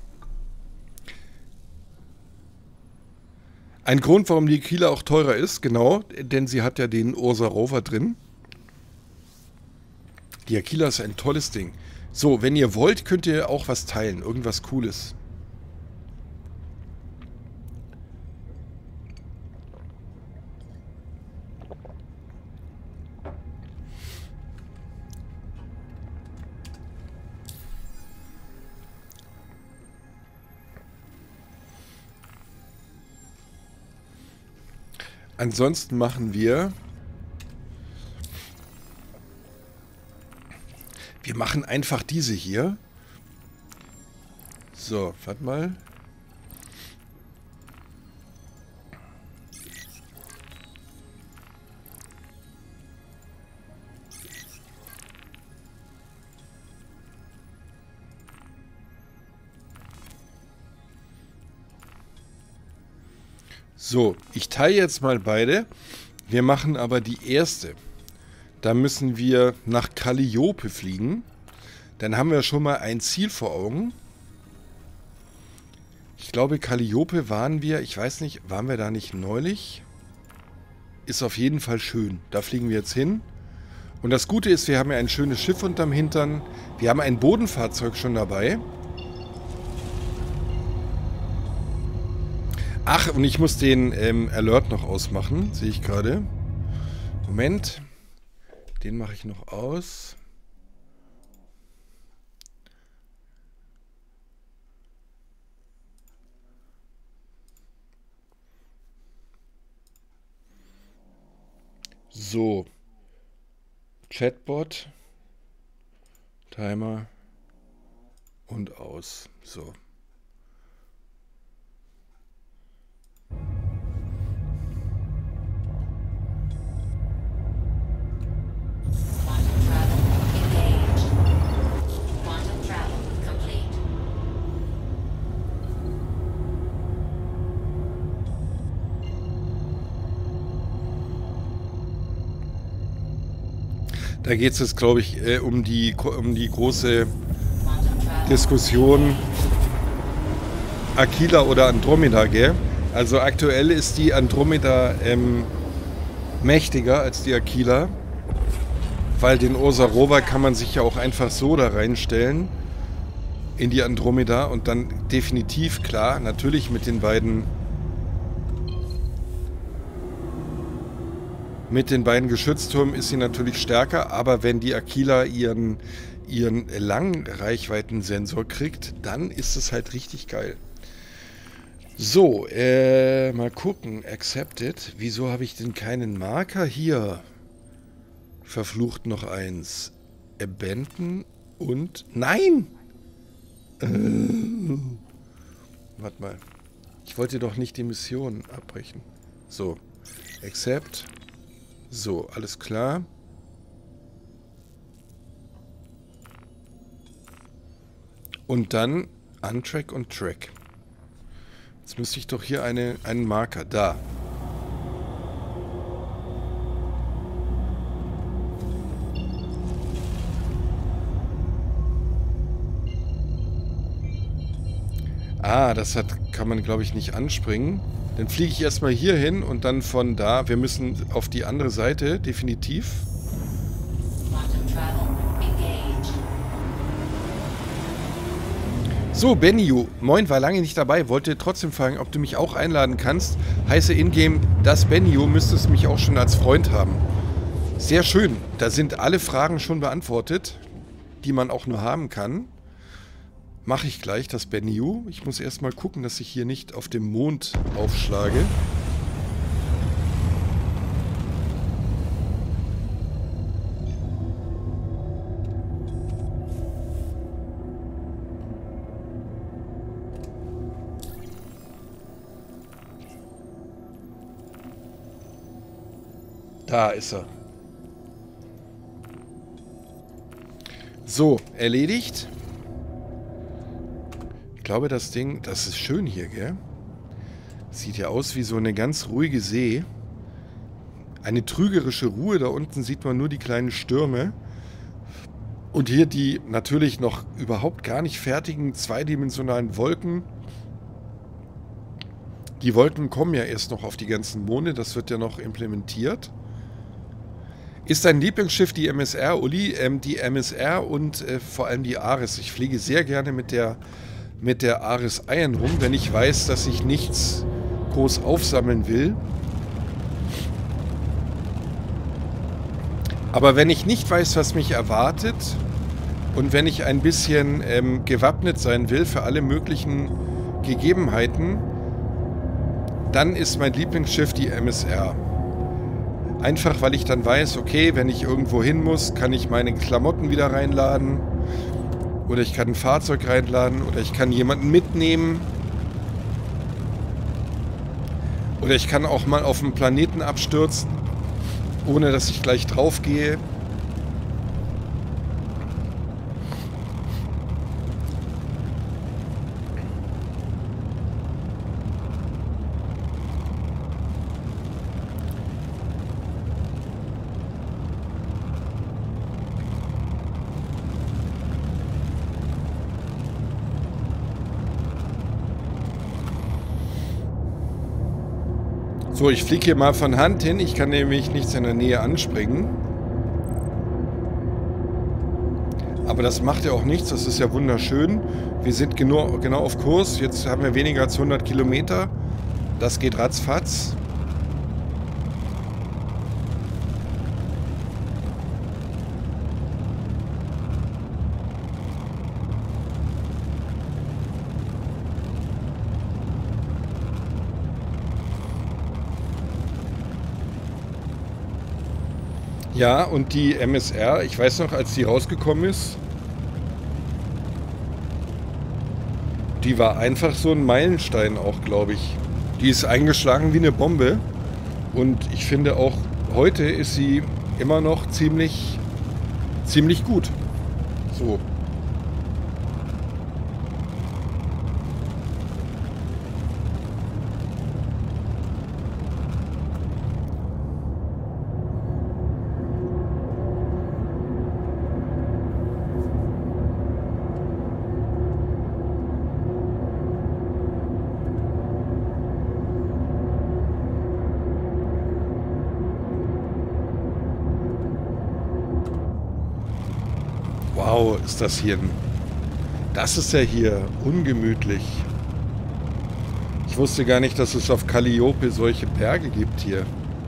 Ein Grund, warum die Aquila auch teurer ist, genau, denn sie hat ja den Ursa Rover drin. Die Aquila ist ein tolles Ding. So, wenn ihr wollt, könnt ihr auch was teilen. Irgendwas Cooles. Ansonsten machen wir... Wir machen einfach diese hier. So, warte mal. So, ich teile jetzt mal beide. Wir machen aber die erste. Da müssen wir nach Calliope fliegen. Dann haben wir schon mal ein Ziel vor Augen. Ich glaube, Calliope waren wir, ich weiß nicht, waren wir da nicht neulich? Ist auf jeden Fall schön. Da fliegen wir jetzt hin. Und das Gute ist, wir haben ja ein schönes Schiff unterm Hintern. Wir haben ein Bodenfahrzeug schon dabei. Ach, und ich muss den Alert noch ausmachen, sehe ich gerade. Moment. Den mache ich noch aus. So. Chatbot. Timer. Und aus. So. Da geht es jetzt, glaube ich, um die große Diskussion Aquila oder Andromeda, gell? Also aktuell ist die Andromeda mächtiger als die Aquila, weil den Ursa Rover kann man sich ja auch einfach so da reinstellen in die Andromeda und dann definitiv, klar, natürlich mit den beiden Geschütztürmen ist sie natürlich stärker, aber wenn die Aquila ihren Langreichweitensensor kriegt, dann ist es halt richtig geil. So, mal gucken. Accepted. Wieso habe ich denn keinen Marker hier? Verflucht noch eins. Abandon und... Nein! Warte mal. Ich wollte doch nicht die Mission abbrechen. So. Accept. So, alles klar. Und dann Untrack und Track. Jetzt müsste ich doch hier einen Marker. Da. Ah, kann man, glaube ich, nicht anspringen. Dann fliege ich erstmal hier hin und dann von da. Wir müssen auf die andere Seite, definitiv. So, Benio, moin, war lange nicht dabei. Wollte trotzdem fragen, ob du mich auch einladen kannst. Heiße Ingame, das Benio müsstest mich auch schon als Freund haben. Sehr schön. Da sind alle Fragen schon beantwortet, die man auch nur haben kann. Mache ich gleich, das Benio. Ich muss erstmal gucken, dass ich hier nicht auf dem Mond aufschlage. Da ist er. So, erledigt. Ich glaube, das Ding, das ist schön hier, gell? Sieht ja aus wie so eine ganz ruhige See. Eine trügerische Ruhe. Da unten sieht man nur die kleinen Stürme. Und hier die natürlich noch überhaupt gar nicht fertigen zweidimensionalen Wolken. Die Wolken kommen ja erst noch auf die ganzen Monde. Das wird ja noch implementiert. Ist dein Lieblingsschiff die MSR, Uli? Die MSR und vor allem die Ares. Ich fliege sehr gerne mit der Ares Iron rum, wenn ich weiß, dass ich nichts groß aufsammeln will. Aber wenn ich nicht weiß, was mich erwartet und wenn ich ein bisschen gewappnet sein will für alle möglichen Gegebenheiten, dann ist mein Lieblingsschiff die MSR. Einfach, weil ich dann weiß, okay, wenn ich irgendwo hin muss, kann ich meine Klamotten wieder reinladen. Oder ich kann ein Fahrzeug reinladen. Oder ich kann jemanden mitnehmen. Oder ich kann auch mal auf dem Planeten abstürzen, ohne dass ich gleich drauf gehe. So, ich fliege hier mal von Hand hin. Ich kann nämlich nichts in der Nähe anspringen. Aber das macht ja auch nichts. Das ist ja wunderschön. Wir sind genau auf Kurs. Jetzt haben wir weniger als 100 Kilometer. Das geht ratzfatz. Ja, und die MSR, ich weiß noch, als die rausgekommen ist, die war einfach so ein Meilenstein auch, glaube ich. Die ist eingeschlagen wie eine Bombe. Und ich finde auch, heute ist sie immer noch ziemlich gut. So. Wow, ist das hier ein... Das ist ja hier ungemütlich. Ich wusste gar nicht, dass es auf Calliope solche Berge gibt hier.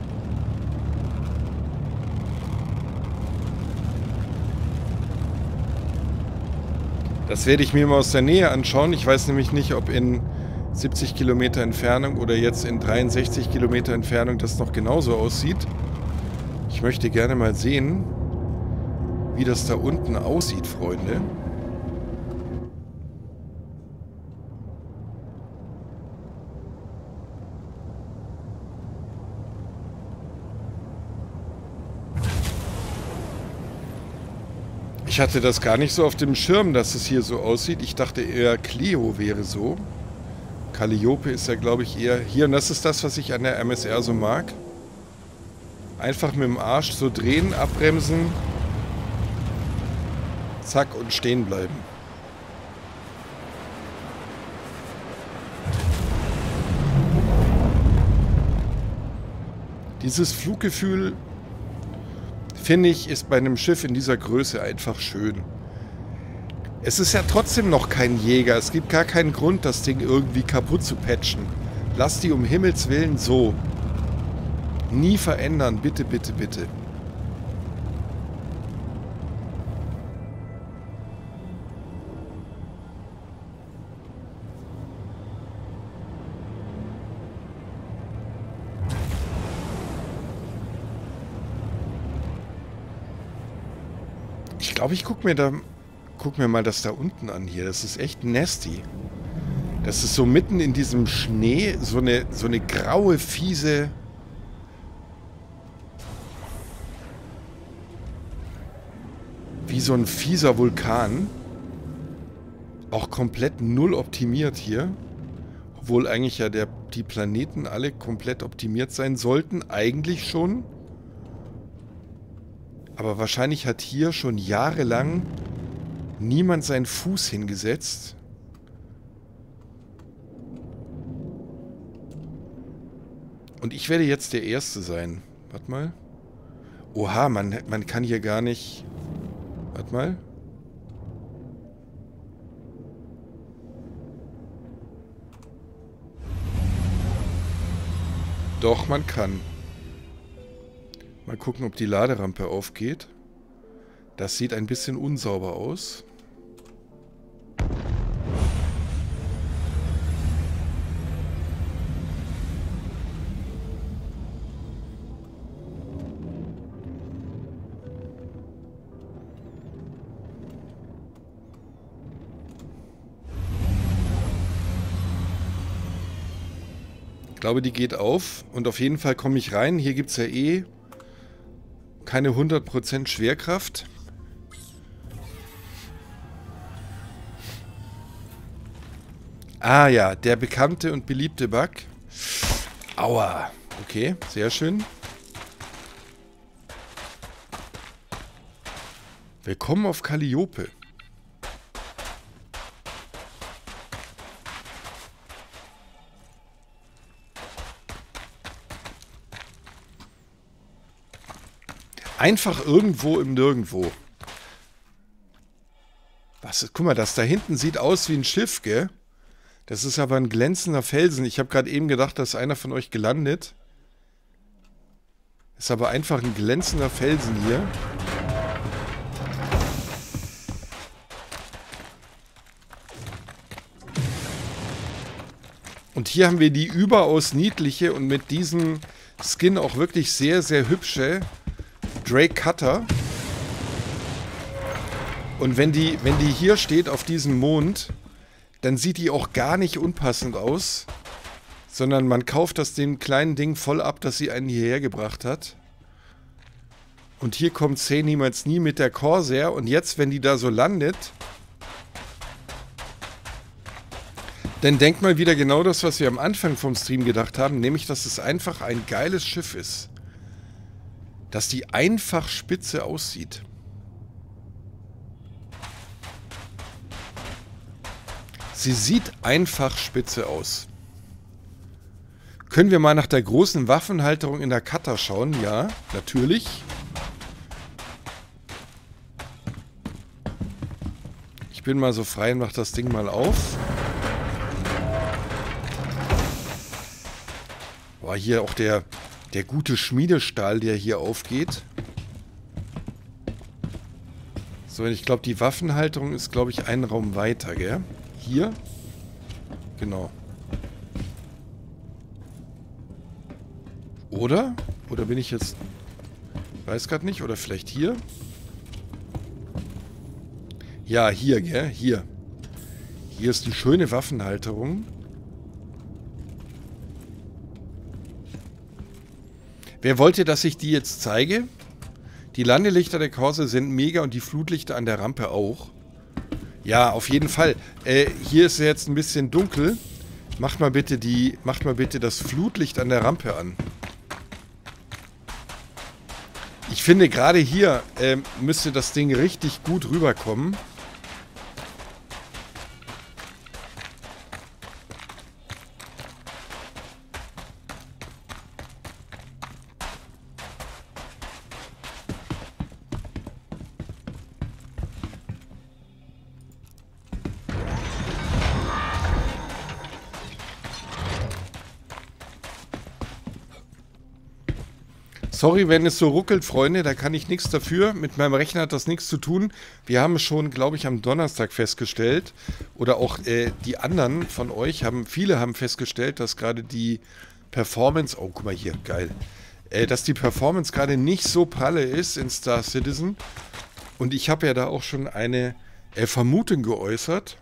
Das werde ich mir mal aus der Nähe anschauen. Ich weiß nämlich nicht, ob in 70 Kilometer Entfernung oder jetzt in 63 Kilometer Entfernung das noch genauso aussieht. Ich möchte gerne mal sehen, wie das da unten aussieht, Freunde. Ich hatte das gar nicht so auf dem Schirm, dass es hier so aussieht. Ich dachte eher, Clio wäre so. Calliope ist ja, glaube ich, eher hier. Und das ist das, was ich an der MSR so mag. Einfach mit dem Arsch so drehen, abbremsen. Zack und stehen bleiben. Dieses Fluggefühl, finde ich, ist bei einem Schiff in dieser Größe einfach schön. Es ist ja trotzdem noch kein Jäger. Es gibt gar keinen Grund, das Ding irgendwie kaputt zu patchen. Lass die um Himmels Willen so. Nie verändern, bitte, bitte, bitte. Ich glaube, ich guck mir mal das da unten an hier. Das ist echt nasty. Das ist so mitten in diesem Schnee, so eine graue, fiese... Wie so ein fieser Vulkan. Auch komplett null optimiert hier. Obwohl eigentlich ja die Planeten alle komplett optimiert sein sollten. Eigentlich schon. Aber wahrscheinlich hat hier schon jahrelang niemand seinen Fuß hingesetzt. Und ich werde jetzt der Erste sein. Warte mal. Oha, man kann hier gar nicht... Warte mal. Doch, man kann. Mal gucken, ob die Laderampe aufgeht. Das sieht ein bisschen unsauber aus. Ich glaube, die geht auf. Und auf jeden Fall komme ich rein. Hier gibt es ja eh keine 100% Schwerkraft. Ah ja, der bekannte und beliebte Bug. Aua. Okay, sehr schön. Willkommen auf Calliope. Einfach irgendwo im Nirgendwo. Was ist, guck mal, das da hinten sieht aus wie ein Schiff, gell? Das ist aber ein glänzender Felsen. Ich habe gerade eben gedacht, da ist einer von euch gelandet. Ist aber einfach ein glänzender Felsen hier. Und hier haben wir die überaus niedliche und mit diesem Skin auch wirklich sehr, sehr hübsche Drake Cutter. Und wenn die hier steht auf diesem Mond, dann sieht die auch gar nicht unpassend aus, sondern man kauft das dem kleinen Ding voll ab, dass sie einen hierher gebracht hat. Und hier kommt Say niemals nie mit der Corsair und jetzt, wenn die da so landet, dann denkt mal wieder genau das, was wir am Anfang vom Stream gedacht haben, nämlich, dass es einfach ein geiles Schiff ist. Dass die einfach spitze aussieht. Sie sieht einfach spitze aus. Können wir mal nach der großen Waffenhalterung in der Cutter schauen? Ja, natürlich. Ich bin mal so frei und mache das Ding mal auf. Boah, hier auch der gute Schmiedestahl, der hier aufgeht. So, ich glaube, die Waffenhalterung ist, glaube ich, einen Raum weiter, gell? Hier? Genau. Oder? Oder bin ich jetzt... Weiß gerade nicht. Oder vielleicht hier? Ja, hier, gell? Hier. Hier ist die schöne Waffenhalterung. Wer wollte, dass ich die jetzt zeige? Die Landelichter der Corsair sind mega und die Flutlichter an der Rampe auch. Ja, auf jeden Fall. Hier ist jetzt ein bisschen dunkel. Macht mal bitte das Flutlicht an der Rampe an. Ich finde, gerade hier müsste das Ding richtig gut rüberkommen. Sorry, wenn es so ruckelt, Freunde, da kann ich nichts dafür. Mit meinem Rechner hat das nichts zu tun. Wir haben schon, glaube ich, am Donnerstag festgestellt, oder auch die anderen von euch, viele haben festgestellt, dass gerade die Performance, oh, guck mal hier, geil, dass die Performance gerade nicht so pralle ist in Star Citizen. Und ich habe ja da auch schon eine Vermutung geäußert.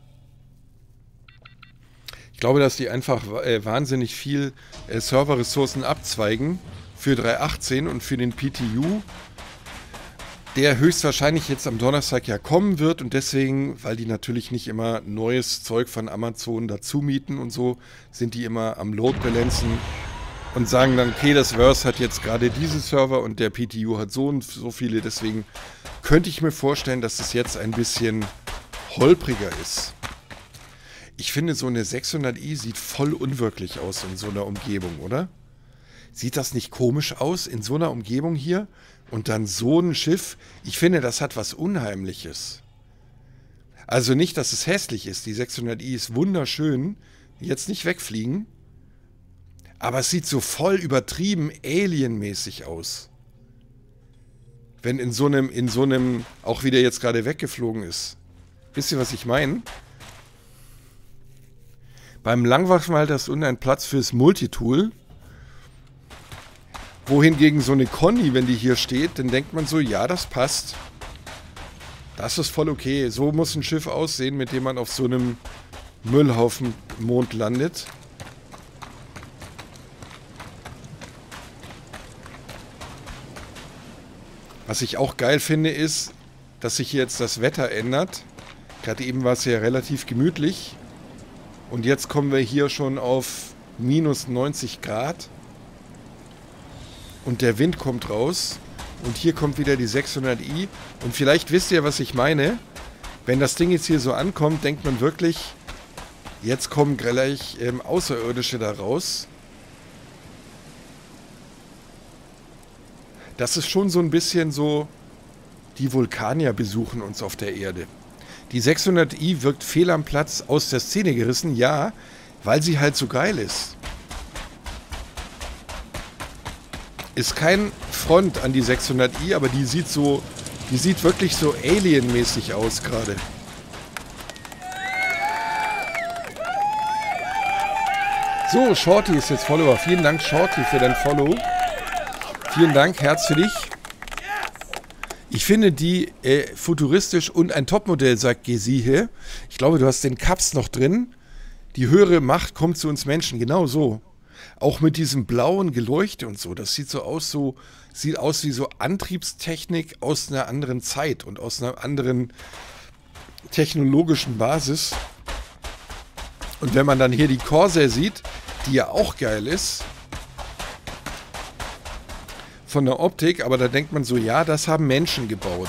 Ich glaube, dass die einfach wahnsinnig viel Serverressourcen abzweigen für 3.18 und für den PTU, der höchstwahrscheinlich jetzt am Donnerstag ja kommen wird und deswegen, weil die natürlich nicht immer neues Zeug von Amazon dazu mieten und so, sind die immer am Load Balancen und sagen dann, okay, das Verse hat jetzt gerade diese Server und der PTU hat so und so viele, deswegen könnte ich mir vorstellen, dass es jetzt ein bisschen holpriger ist. Ich finde, so eine 600i sieht voll unwirklich aus in so einer Umgebung, oder? Sieht das nicht komisch aus in so einer Umgebung hier? Und dann so ein Schiff? Ich finde, das hat was Unheimliches. Also nicht, dass es hässlich ist. Die 600i ist wunderschön. Jetzt nicht wegfliegen. Aber es sieht so voll übertrieben alienmäßig aus. Wenn in so einem, auch wie der jetzt gerade weggeflogen ist. Wisst ihr, was ich meine? Beim Langwaffenhalter ist unten ein Platz fürs Multitool. Wohingegen so eine Conny, wenn die hier steht, dann denkt man so, ja, das passt. Das ist voll okay. So muss ein Schiff aussehen, mit dem man auf so einem Müllhaufen Mond landet. Was ich auch geil finde, ist, dass sich jetzt das Wetter ändert. Gerade eben war es ja relativ gemütlich. Und jetzt kommen wir hier schon auf minus 90 Grad. Und der Wind kommt raus. Und hier kommt wieder die 600i. Und vielleicht wisst ihr, was ich meine. Wenn das Ding jetzt hier so ankommt, denkt man wirklich, jetzt kommen gleich Außerirdische da raus. Das ist schon so ein bisschen so, die Vulkanier besuchen uns auf der Erde. Die 600i wirkt fehl am Platz, aus der Szene gerissen, ja, weil sie halt so geil ist. Ist kein Front an die 600i, aber die sieht wirklich so alienmäßig aus gerade. So, Shorty ist jetzt Follower. Vielen Dank, Shorty, für dein Follow. Vielen Dank, Herz für dich. Ich finde die futuristisch und ein Topmodell, sagt Gesiehe. Ich glaube, du hast den Caps noch drin. Die höhere Macht kommt zu uns Menschen, genau so. Auch mit diesem blauen Geleuchte und so. Das sieht sieht aus wie so Antriebstechnik aus einer anderen Zeit und aus einer anderen technologischen Basis. Und wenn man dann hier die Corsair sieht, die ja auch geil ist, von der Optik, aber da denkt man so, ja, das haben Menschen gebaut.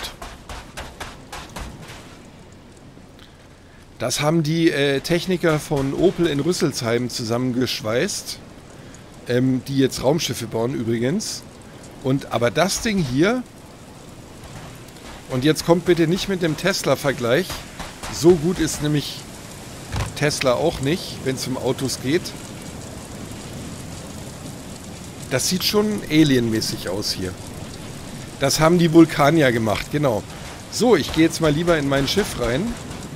Das haben die Techniker von Opel in Rüsselsheim zusammengeschweißt, die jetzt Raumschiffe bauen übrigens. Aber das Ding hier, und jetzt kommt bitte nicht mit dem Tesla-Vergleich, so gut ist nämlich Tesla auch nicht, wenn es um Autos geht. Das sieht schon alienmäßig aus hier. Das haben die Vulkanier gemacht, genau. So, ich gehe jetzt mal lieber in mein Schiff rein.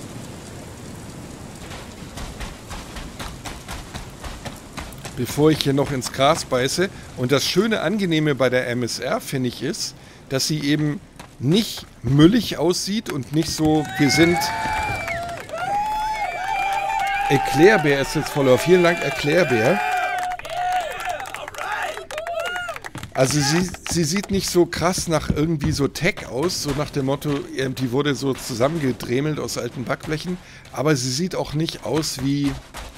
Bevor ich hier noch ins Gras beiße. Und das schöne, angenehme bei der MSR, finde ich, ist, dass sie eben nicht müllig aussieht und nicht so, wir sind... Erklärbär ist jetzt Follower. Vielen Dank, Erklärbär. Also sie sieht nicht so krass nach irgendwie so Tech aus, so nach dem Motto, die wurde so zusammengedremelt aus alten Backflächen, aber sie sieht auch nicht aus wie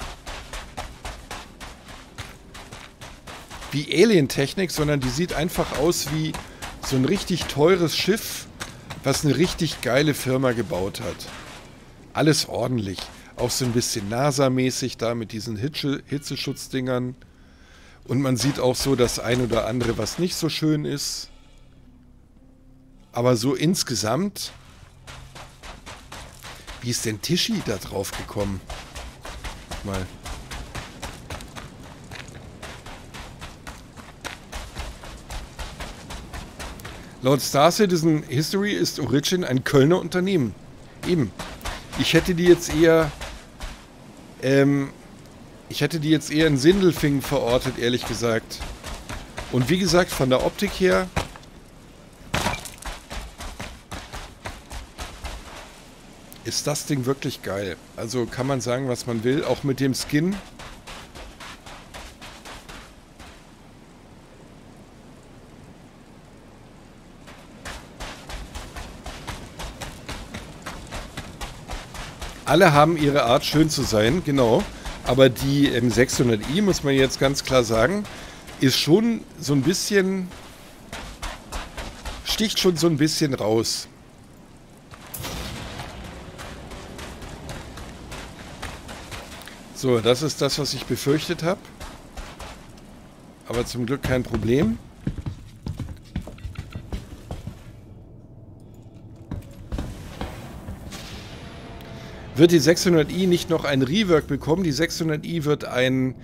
Alien-Technik, sondern die sieht einfach aus wie so ein richtig teures Schiff, was eine richtig geile Firma gebaut hat. Alles ordentlich. Auch so ein bisschen NASA-mäßig da mit diesen Hitzeschutzdingern. Und man sieht auch so das ein oder andere, was nicht so schön ist. Aber so insgesamt, wie ist denn Tischi da drauf gekommen? Mal. Laut Star Citizen History ist Origin ein Kölner Unternehmen. Eben. Ich hätte die jetzt eher in Sindelfingen verortet, ehrlich gesagt. Und wie gesagt, von der Optik her ist das Ding wirklich geil. Also kann man sagen, was man will, auch mit dem Skin. Alle haben ihre Art, schön zu sein, genau. Aber die 600i, muss man jetzt ganz klar sagen, ist schon so ein bisschen, sticht schon so ein bisschen raus. So, das ist das, was ich befürchtet habe. Aber zum Glück kein Problem. Wird die 600i nicht noch ein Rework bekommen? Die 600i wird ein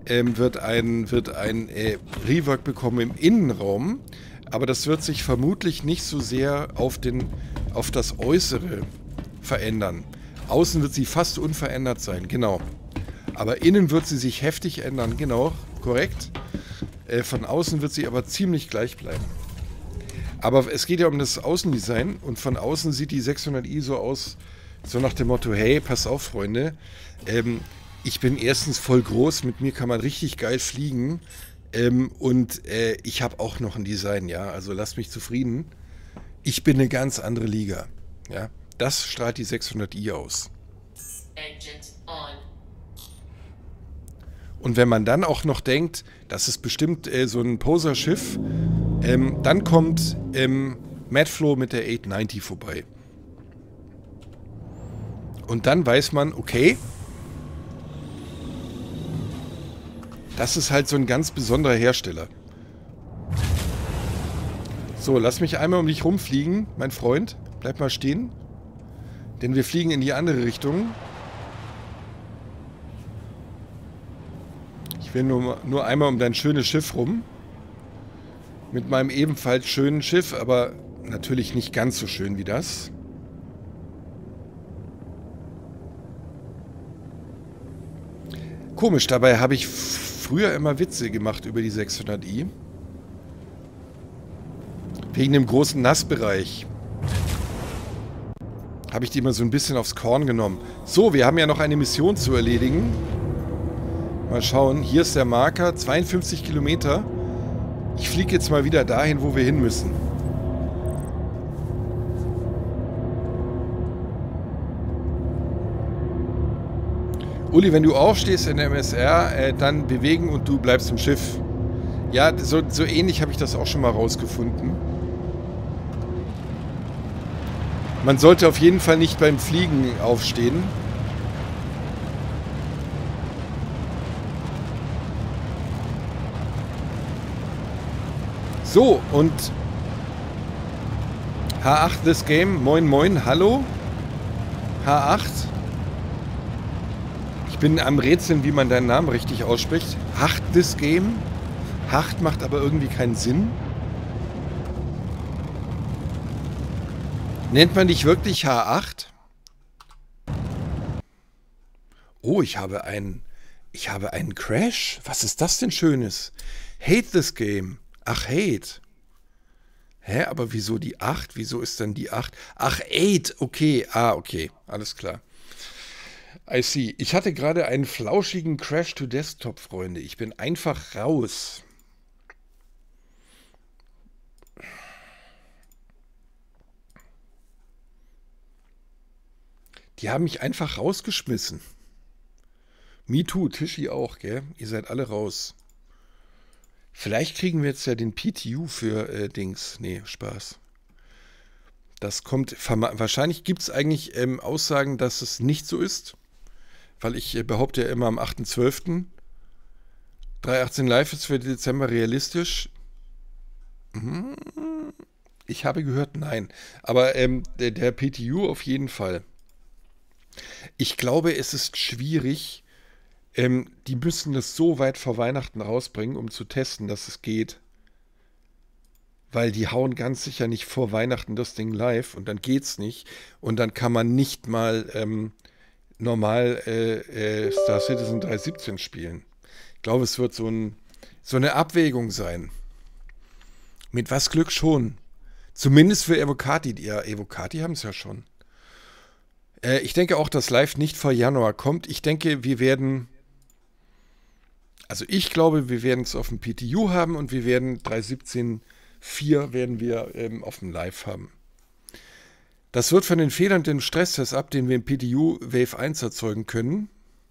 Rework bekommen im Innenraum, aber das wird sich vermutlich nicht so sehr auf das Äußere verändern. Außen wird sie fast unverändert sein, genau. Aber innen wird sie sich heftig ändern, genau, korrekt. Von außen wird sie aber ziemlich gleich bleiben. Aber es geht ja um das Außendesign und von außen sieht die 600i so aus, so nach dem Motto, hey, pass auf, Freunde, ich bin erstens voll groß, mit mir kann man richtig geil fliegen und ich habe auch noch ein Design, ja, also lasst mich zufrieden. Ich bin eine ganz andere Liga. Ja, das strahlt die 600i aus. Und wenn man dann auch noch denkt, das ist bestimmt so ein Poser-Schiff, dann kommt Madflow mit der 890 vorbei. Und dann weiß man, okay, das ist halt so ein ganz besonderer Hersteller. So, lass mich einmal um dich rumfliegen, mein Freund. Bleib mal stehen. Denn wir fliegen in die andere Richtung. Ich will nur einmal um dein schönes Schiff rum. Mit meinem ebenfalls schönen Schiff, aber natürlich nicht ganz so schön wie das. Komisch, dabei habe ich früher immer Witze gemacht über die 600i. Wegen dem großen Nassbereich. Habe ich die immer so ein bisschen aufs Korn genommen. So, wir haben ja noch eine Mission zu erledigen. Mal schauen, hier ist der Marker, 52 Kilometer. Ich fliege jetzt mal wieder dahin, wo wir hin müssen. Uli, wenn du aufstehst in der MSR, dann bewegen und du bleibst im Schiff. Ja, so ähnlich habe ich das auch schon mal rausgefunden. Man sollte auf jeden Fall nicht beim Fliegen aufstehen. So, und H8 This Game, moin moin, hallo. H8. Ich bin am Rätseln, wie man deinen Namen richtig ausspricht. H8 This Game. H8 macht aber irgendwie keinen Sinn. Nennt man dich wirklich H8? Oh, ich habe einen Crash. Was ist das denn Schönes? Hate this game. Ach, hate. Hä, aber wieso die 8? Wieso ist dann die 8? Ach, 8. Okay, okay. Alles klar. I see. Ich hatte gerade einen flauschigen Crash to Desktop, Freunde. Ich bin einfach raus. Die haben mich einfach rausgeschmissen. Me too, Tischi auch, gell? Ihr seid alle raus. Vielleicht kriegen wir jetzt ja den PTU für Dings. Nee, Spaß. Das kommt, wahrscheinlich gibt es eigentlich Aussagen, dass es nicht so ist. Weil ich behaupte ja immer am 8.12. 3.18 Live ist für Dezember realistisch. Ich habe gehört, nein. Aber der PTU auf jeden Fall. Ich glaube, es ist schwierig. Die müssen das so weit vor Weihnachten rausbringen, um zu testen, dass es geht. Weil die hauen ganz sicher nicht vor Weihnachten das Ding live und dann geht's nicht. Und dann kann man nicht mal normal Star Citizen 3.17 spielen. Ich glaube, es wird so eine Abwägung sein. Mit was Glück schon. Zumindest für Evocati. Ja, Evocati haben es ja schon. Ich denke auch, dass Live nicht vor Januar kommt. Ich denke, wir werden... Also ich glaube, wir werden es auf dem PTU haben und wir werden 3.17.4 werden wir auf dem Live haben. Das wird von den Fehlern dem Stresstest ab, den wir im PTU Wave 1 erzeugen können.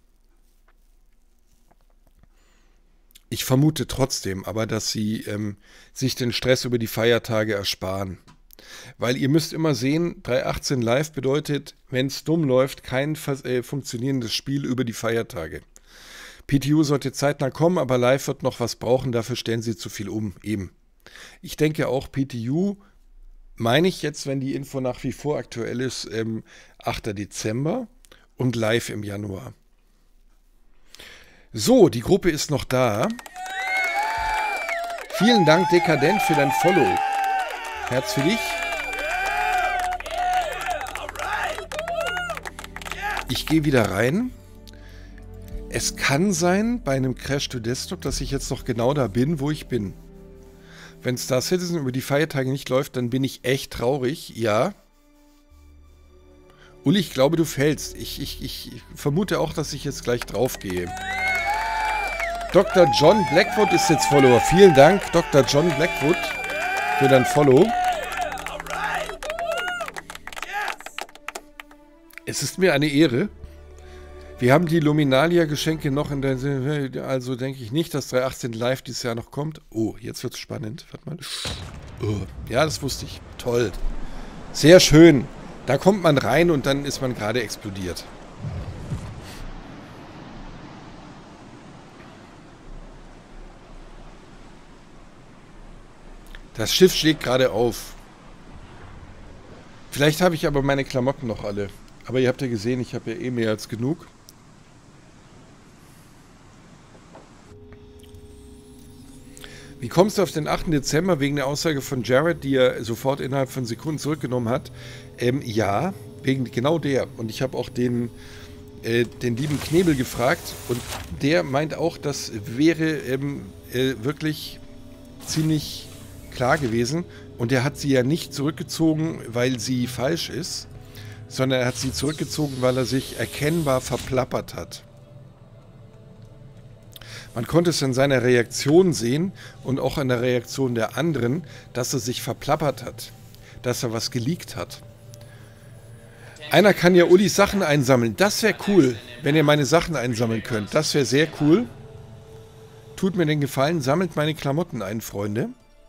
Ich vermute trotzdem aber, dass sie sich den Stress über die Feiertage ersparen. Weil ihr müsst immer sehen, 3.18 Live bedeutet, wenn es dumm läuft, kein funktionierendes Spiel über die Feiertage. PTU sollte zeitnah kommen, aber Live wird noch was brauchen, dafür stellen sie zu viel um, eben. Ich denke auch PTU, meine ich jetzt, wenn die Info nach wie vor aktuell ist, 8. Dezember und Live im Januar. So, die Gruppe ist noch da. Vielen Dank, Dekadent, für dein Follow. Herz für dich. Ich gehe wieder rein. Es kann sein, bei einem Crash to Desktop, dass ich jetzt noch genau da bin, wo ich bin. Wenn Star Citizen über die Feiertage nicht läuft, dann bin ich echt traurig, ja. Uli, ich glaube, du fällst. Ich vermute auch, dass ich jetzt gleich drauf gehe. Dr. John Blackwood ist jetzt Follower. Vielen Dank, Dr. John Blackwood, für dein Follow. Es ist mir eine Ehre. Wir haben die Luminalia-Geschenke noch in der... Also denke ich nicht, dass 318 live dieses Jahr noch kommt. Oh, jetzt wird es spannend. Warte mal. Oh, ja, das wusste ich. Toll. Sehr schön. Da kommt man rein und dann ist man gerade explodiert. Das Schiff schlägt gerade auf. Vielleicht habe ich aber meine Klamotten noch alle. Aber ihr habt ja gesehen, ich habe ja eh mehr als genug. Wie kommst du auf den 8. Dezember wegen der Aussage von Jared, die er sofort innerhalb von Sekunden zurückgenommen hat? Ja, wegen genau der. Und ich habe auch den lieben Knebel gefragt und der meint auch, das wäre wirklich ziemlich klar gewesen. Und er hat sie ja nicht zurückgezogen, weil sie falsch ist, sondern er hat sie zurückgezogen, weil er sich erkennbar verplappert hat. Man konnte es in seiner Reaktion sehen und auch an der Reaktion der anderen, dass er sich verplappert hat, dass er was geleakt hat. Einer kann ja Ulis Sachen einsammeln. Das wäre cool, wenn ihr meine Sachen einsammeln könnt. Das wäre sehr cool. Tut mir den Gefallen, sammelt meine Klamotten ein, Freunde.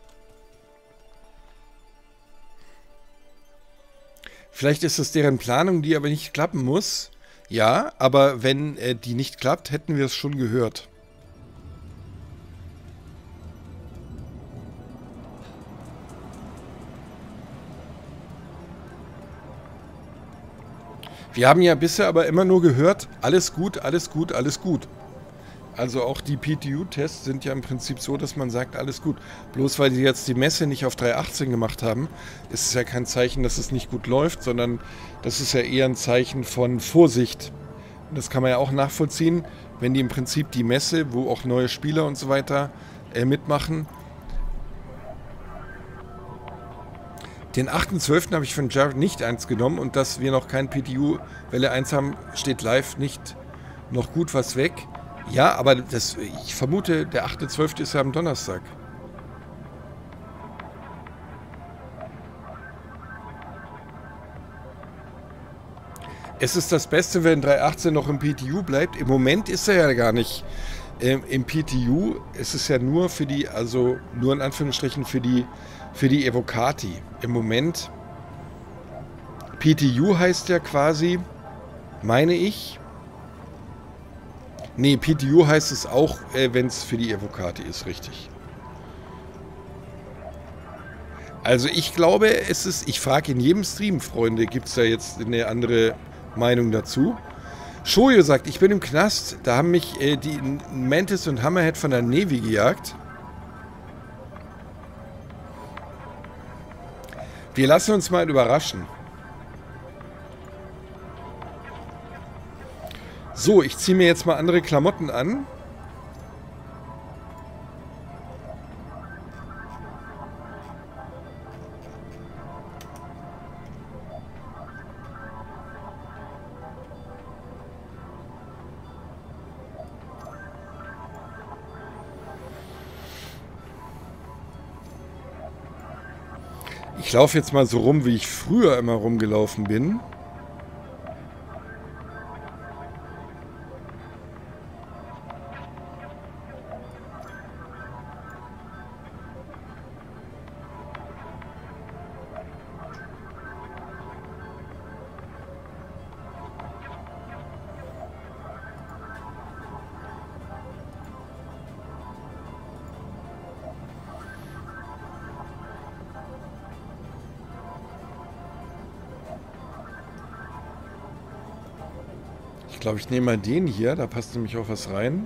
Vielleicht ist es deren Planung, die aber nicht klappen muss. Ja, aber wenn die nicht klappt, hätten wir es schon gehört. Wir haben ja bisher aber immer nur gehört, alles gut, alles gut, alles gut. Also auch die PTU-Tests sind ja im Prinzip so, dass man sagt, alles gut. Bloß weil die jetzt die Messe nicht auf 3.18 gemacht haben, ist es ja kein Zeichen, dass es nicht gut läuft, sondern das ist ja eher ein Zeichen von Vorsicht. Und das kann man ja auch nachvollziehen, wenn die im Prinzip die Messe, wo auch neue Spieler und so weiter mitmachen. Den 8.12. habe ich von Jared nicht ernst genommen und dass wir noch kein PTU Welle 1 haben, steht live nicht noch gut was weg. Ja, aber ich vermute, der 8.12. ist ja am Donnerstag. Es ist das Beste, wenn 3.18 noch im PTU bleibt. Im Moment ist er ja gar nicht im PTU. Es ist ja nur für die, also nur in Anführungsstrichen für die Evocati. Im Moment, PTU heißt ja quasi, meine ich, nee, PTU heißt es auch, wenn es für die Evocati ist, richtig. Also ich glaube, es ist, ich frage in jedem Stream, Freunde, gibt es da jetzt eine andere Meinung dazu? Shoyo sagt, ich bin im Knast, da haben mich die Mantis und Hammerhead von der Navy gejagt. Wir lassen uns mal überraschen. So, ich ziehe mir jetzt mal andere Klamotten an. Ich laufe jetzt mal so rum, wie ich früher immer rumgelaufen bin. Ich glaube, ich nehme mal den hier, da passt nämlich auch was rein.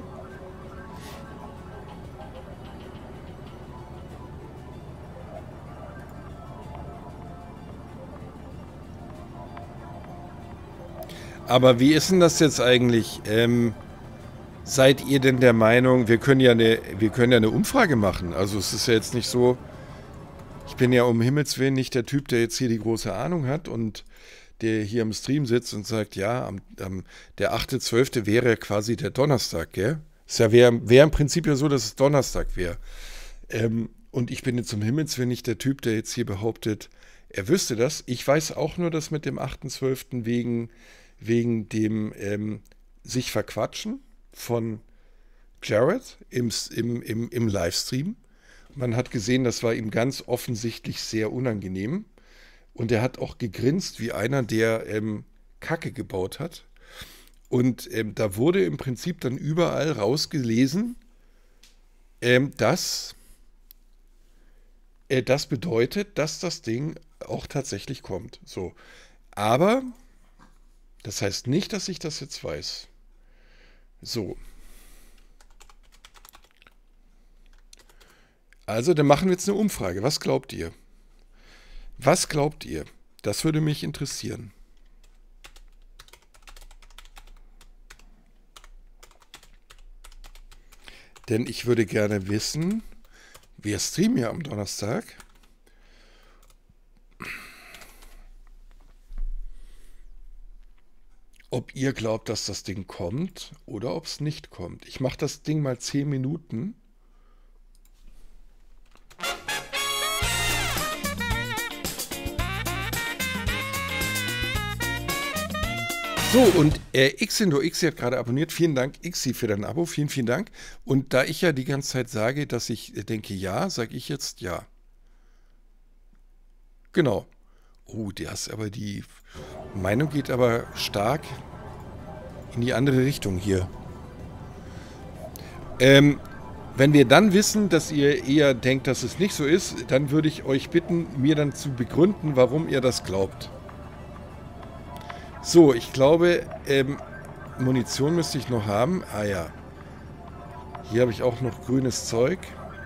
Aber wie ist denn das jetzt eigentlich? Seid ihr denn der Meinung, wir können ja eine Umfrage machen? Also es ist ja jetzt nicht so, ich bin ja um Himmels Willen nicht der Typ, der jetzt hier die große Ahnung hat und der hier im Stream sitzt und sagt, ja, der 8.12. wäre quasi der Donnerstag, gell? Es ja wäre im Prinzip ja so, dass es Donnerstag wäre. Und ich bin jetzt um Himmels Willen nicht der Typ, der jetzt hier behauptet, er wüsste das. Ich weiß auch nur, dass mit dem 8.12. wegen wegen dem sich verquatschen von Jared im Livestream. Man hat gesehen, das war ihm ganz offensichtlich sehr unangenehm. Und er hat auch gegrinst wie einer, der Kacke gebaut hat. Und da wurde im Prinzip dann überall rausgelesen, dass das bedeutet, dass das Ding auch tatsächlich kommt. So. Aber das heißt nicht, dass ich das jetzt weiß. So. Also, dann machen wir jetzt eine Umfrage. Was glaubt ihr? Was glaubt ihr? Das würde mich interessieren. Denn ich würde gerne wissen, wir streamen ja am Donnerstag. Ob ihr glaubt, dass das Ding kommt oder ob es nicht kommt. Ich mache das Ding mal 10 Minuten. So, und Xi hat gerade abonniert. Vielen Dank, Xi, für dein Abo. Vielen, vielen Dank. Und da ich ja die ganze Zeit sage, dass ich denke ja, sage ich jetzt ja. Genau. Oh, die Meinung geht aber stark in die andere Richtung hier. Wenn wir dann wissen, dass ihr eher denkt, dass es nicht so ist, dann würde ich euch bitten, mir dann zu begründen, warum ihr das glaubt. So, ich glaube, Munition müsste ich noch haben. Ah ja. Hier habe ich auch noch grünes Zeug.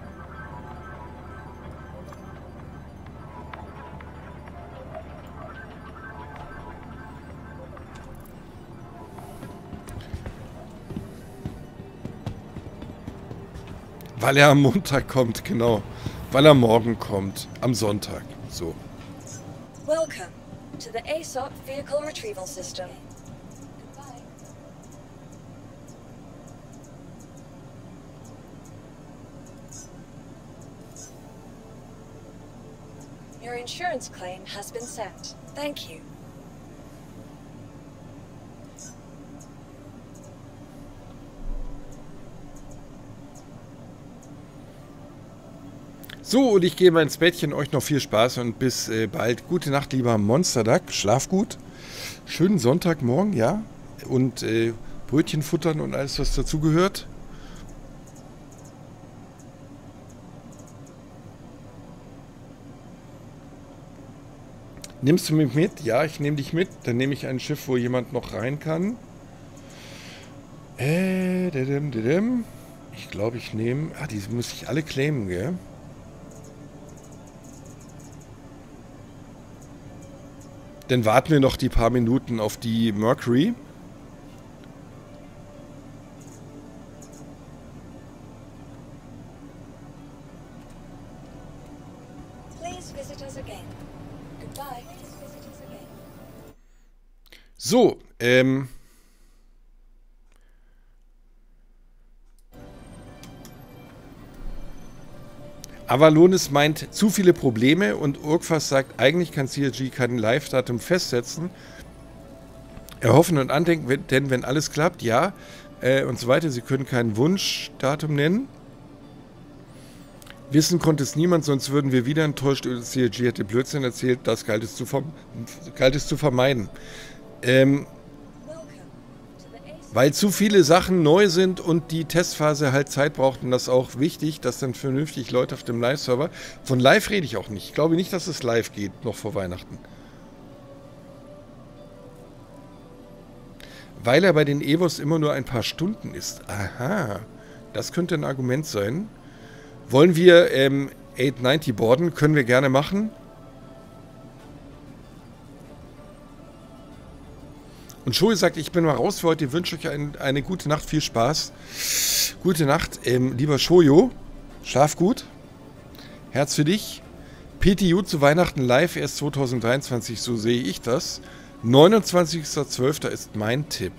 Weil er am Montag kommt, genau. Weil er morgen kommt. Am Sonntag. So. Welcome to the ASOP Vehicle Retrieval System. Goodbye. Your insurance claim has been sent. Thank you. So, und ich gehe mal ins Bettchen. Euch noch viel Spaß und bis bald. Gute Nacht, lieber Monsterduck. Schlaf gut. Schönen Sonntagmorgen, ja. Und Brötchen futtern und alles, was dazugehört. Nimmst du mich mit? Ja, ich nehme dich mit. Dann nehme ich ein Schiff, wo jemand noch rein kann. Ich glaube, ich nehme... Ah, die muss ich alle claimen, gell? Dann warten wir noch die paar Minuten auf die Mercury. So, Avalonis meint zu viele Probleme und Urkfas sagt, eigentlich kann CRG kein Live-Datum festsetzen. Erhoffen und andenken, denn wenn alles klappt, ja, und so weiter. Sie können kein Wunschdatum nennen. Wissen konnte es niemand, sonst würden wir wieder enttäuscht. CRG hätte Blödsinn erzählt, das galt es zu vermeiden. Weil zu viele Sachen neu sind und die Testphase halt Zeit braucht und das ist auch wichtig, dass dann vernünftig Leute auf dem Live-Server... Von live rede ich auch nicht. Ich glaube nicht, dass es live geht, noch vor Weihnachten. Weil er bei den Evos immer nur ein paar Stunden ist. Aha, das könnte ein Argument sein. Wollen wir 890 boarden? Können wir gerne machen. Und Joey sagt, ich bin mal raus für heute, wünsche euch eine gute Nacht, viel Spaß. Gute Nacht, lieber Shoyo, schlaf gut, Herz für dich. PTU zu Weihnachten live erst 2023, so sehe ich das. 29.12. ist mein Tipp.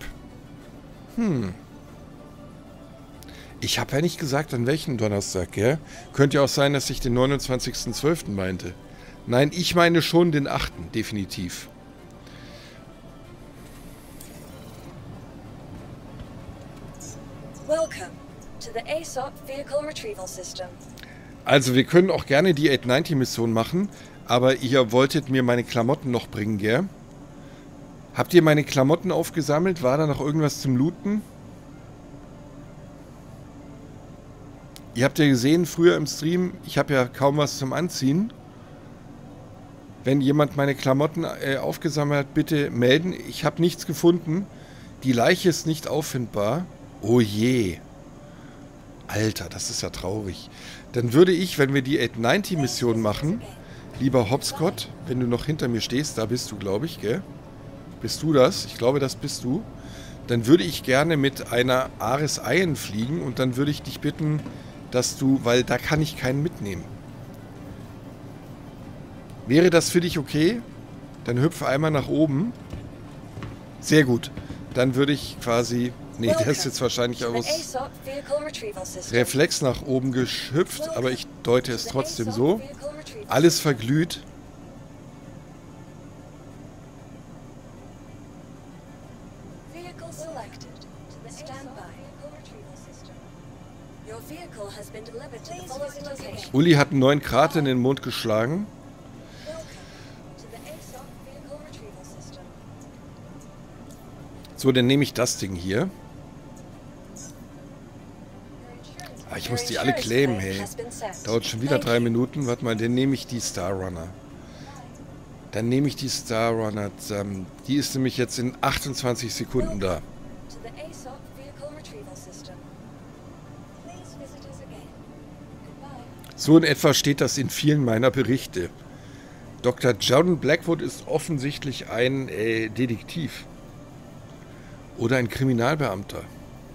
Ich habe ja nicht gesagt, an welchem Donnerstag, gell? Könnte ja auch sein, dass ich den 29.12. meinte. Nein, ich meine schon den 8., definitiv. to the ASOP Vehicle Retrieval System. Also wir können auch gerne die 890-Mission machen, aber ihr wolltet mir meine Klamotten noch bringen, gell? Habt ihr meine Klamotten aufgesammelt? War da noch irgendwas zum Looten? Ihr habt ja gesehen, früher im Stream, ich habe ja kaum was zum Anziehen. Wenn jemand meine Klamotten aufgesammelt hat, bitte melden. Ich habe nichts gefunden. Die Leiche ist nicht auffindbar. Oh je. Alter, das ist ja traurig. Dann würde ich, wenn wir die 890-Mission machen, lieber Hopscott, wenn du noch hinter mir stehst, da bist du, glaube ich, gell? Bist du das? Ich glaube, das bist du. Dann würde ich gerne mit einer Ares Iron fliegen und dann würde ich dich bitten, dass du, weil da kann ich keinen mitnehmen. Wäre das für dich okay? Dann hüpfe einmal nach oben. Sehr gut. Dann würde ich quasi... Nee, der ist jetzt wahrscheinlich aus Reflex nach oben gehüpft, aber ich deute es trotzdem so. Alles verglüht. Uli hat einen neuen Krater in den Mond geschlagen. So, dann nehme ich das Ding hier. Ah, ich muss die alle claimen, hey. Dauert schon wieder 3 Minuten. Warte mal, dann nehme ich die Star Runner. Dann nehme ich die Star Runner zusammen. Die ist nämlich jetzt in 28 Sekunden da. So in etwa steht das in vielen meiner Berichte. Dr. Jordan Blackwood ist offensichtlich ein Detektiv. Oder ein Kriminalbeamter.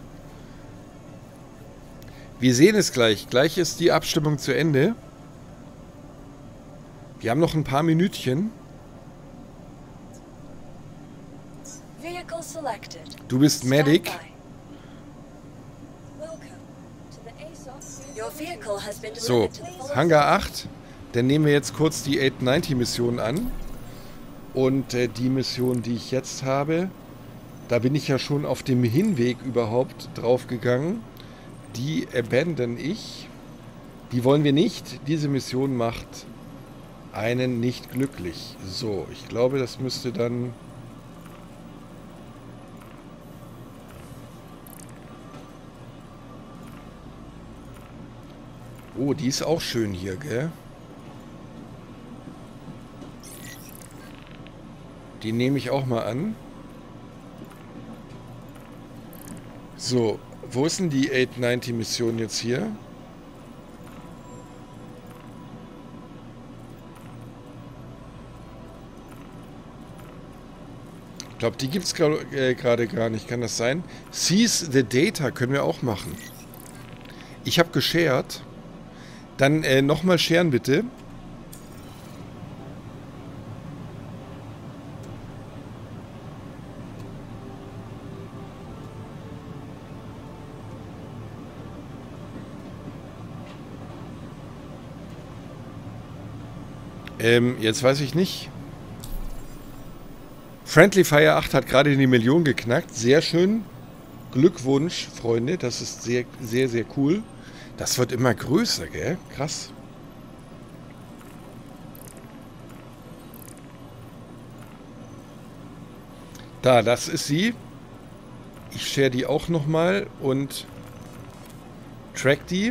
Wir sehen es gleich. Gleich ist die Abstimmung zu Ende. Wir haben noch ein paar Minütchen. Du bist Medic. So, Hangar 8. Dann nehmen wir jetzt kurz die 890-Mission an. Und die Mission, die ich jetzt habe, da bin ich ja schon auf dem Hinweg überhaupt drauf gegangen. Die abandon ich. Die wollen wir nicht. Diese Mission macht einen nicht glücklich. So, ich glaube, das müsste dann... Oh, die ist auch schön hier, gell? Die nehme ich auch mal an. So, wo ist denn die 890-Mission jetzt hier? Ich glaube, die gibt es gerade gar nicht. Kann das sein? Seize the Data können wir auch machen. Ich habe geshared. Dann nochmal sharen bitte. Jetzt weiß ich nicht. Friendly Fire 8 hat gerade die Million geknackt. Sehr schön. Glückwunsch, Freunde. Das ist sehr, sehr, sehr cool. Das wird immer größer, gell? Krass. Da, das ist sie. Ich share die auch nochmal und track die.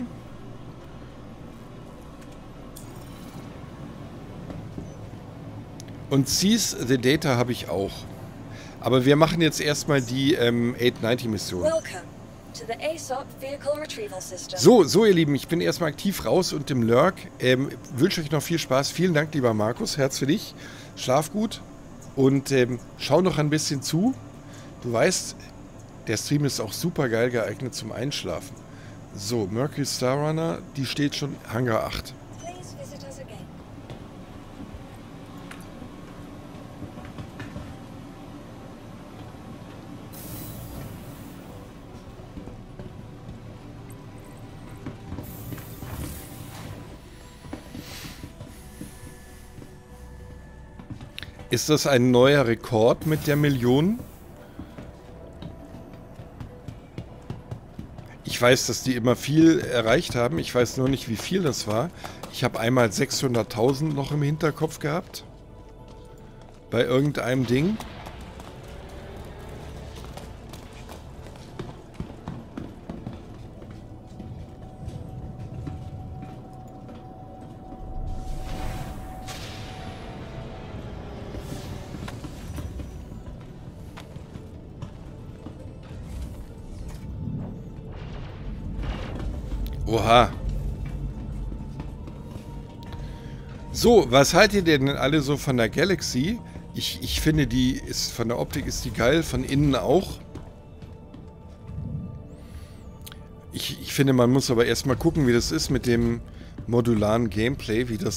Und Seize the Data habe ich auch. Aber wir machen jetzt erstmal die 890-Mission. So, ihr Lieben, ich bin erstmal aktiv raus und im Lurk. Wünsche euch noch viel Spaß. Vielen Dank, lieber Markus. Herz für dich. Schlaf gut und schau noch ein bisschen zu. Du weißt, der Stream ist auch super geil geeignet zum Einschlafen. So, Mercury Star Runner, die steht schon Hangar 8. Ist das ein neuer Rekord mit der Million? Ich weiß, dass die immer viel erreicht haben. Ich weiß nur nicht, wie viel das war. Ich habe einmal 600.000 noch im Hinterkopf gehabt. Bei irgendeinem Ding. Oha. So, was haltet ihr denn alle so von der Galaxy? Ich finde, die ist von der Optik ist die geil, von innen auch. Ich finde, man muss aber erstmal gucken, wie das ist mit dem modularen Gameplay, wie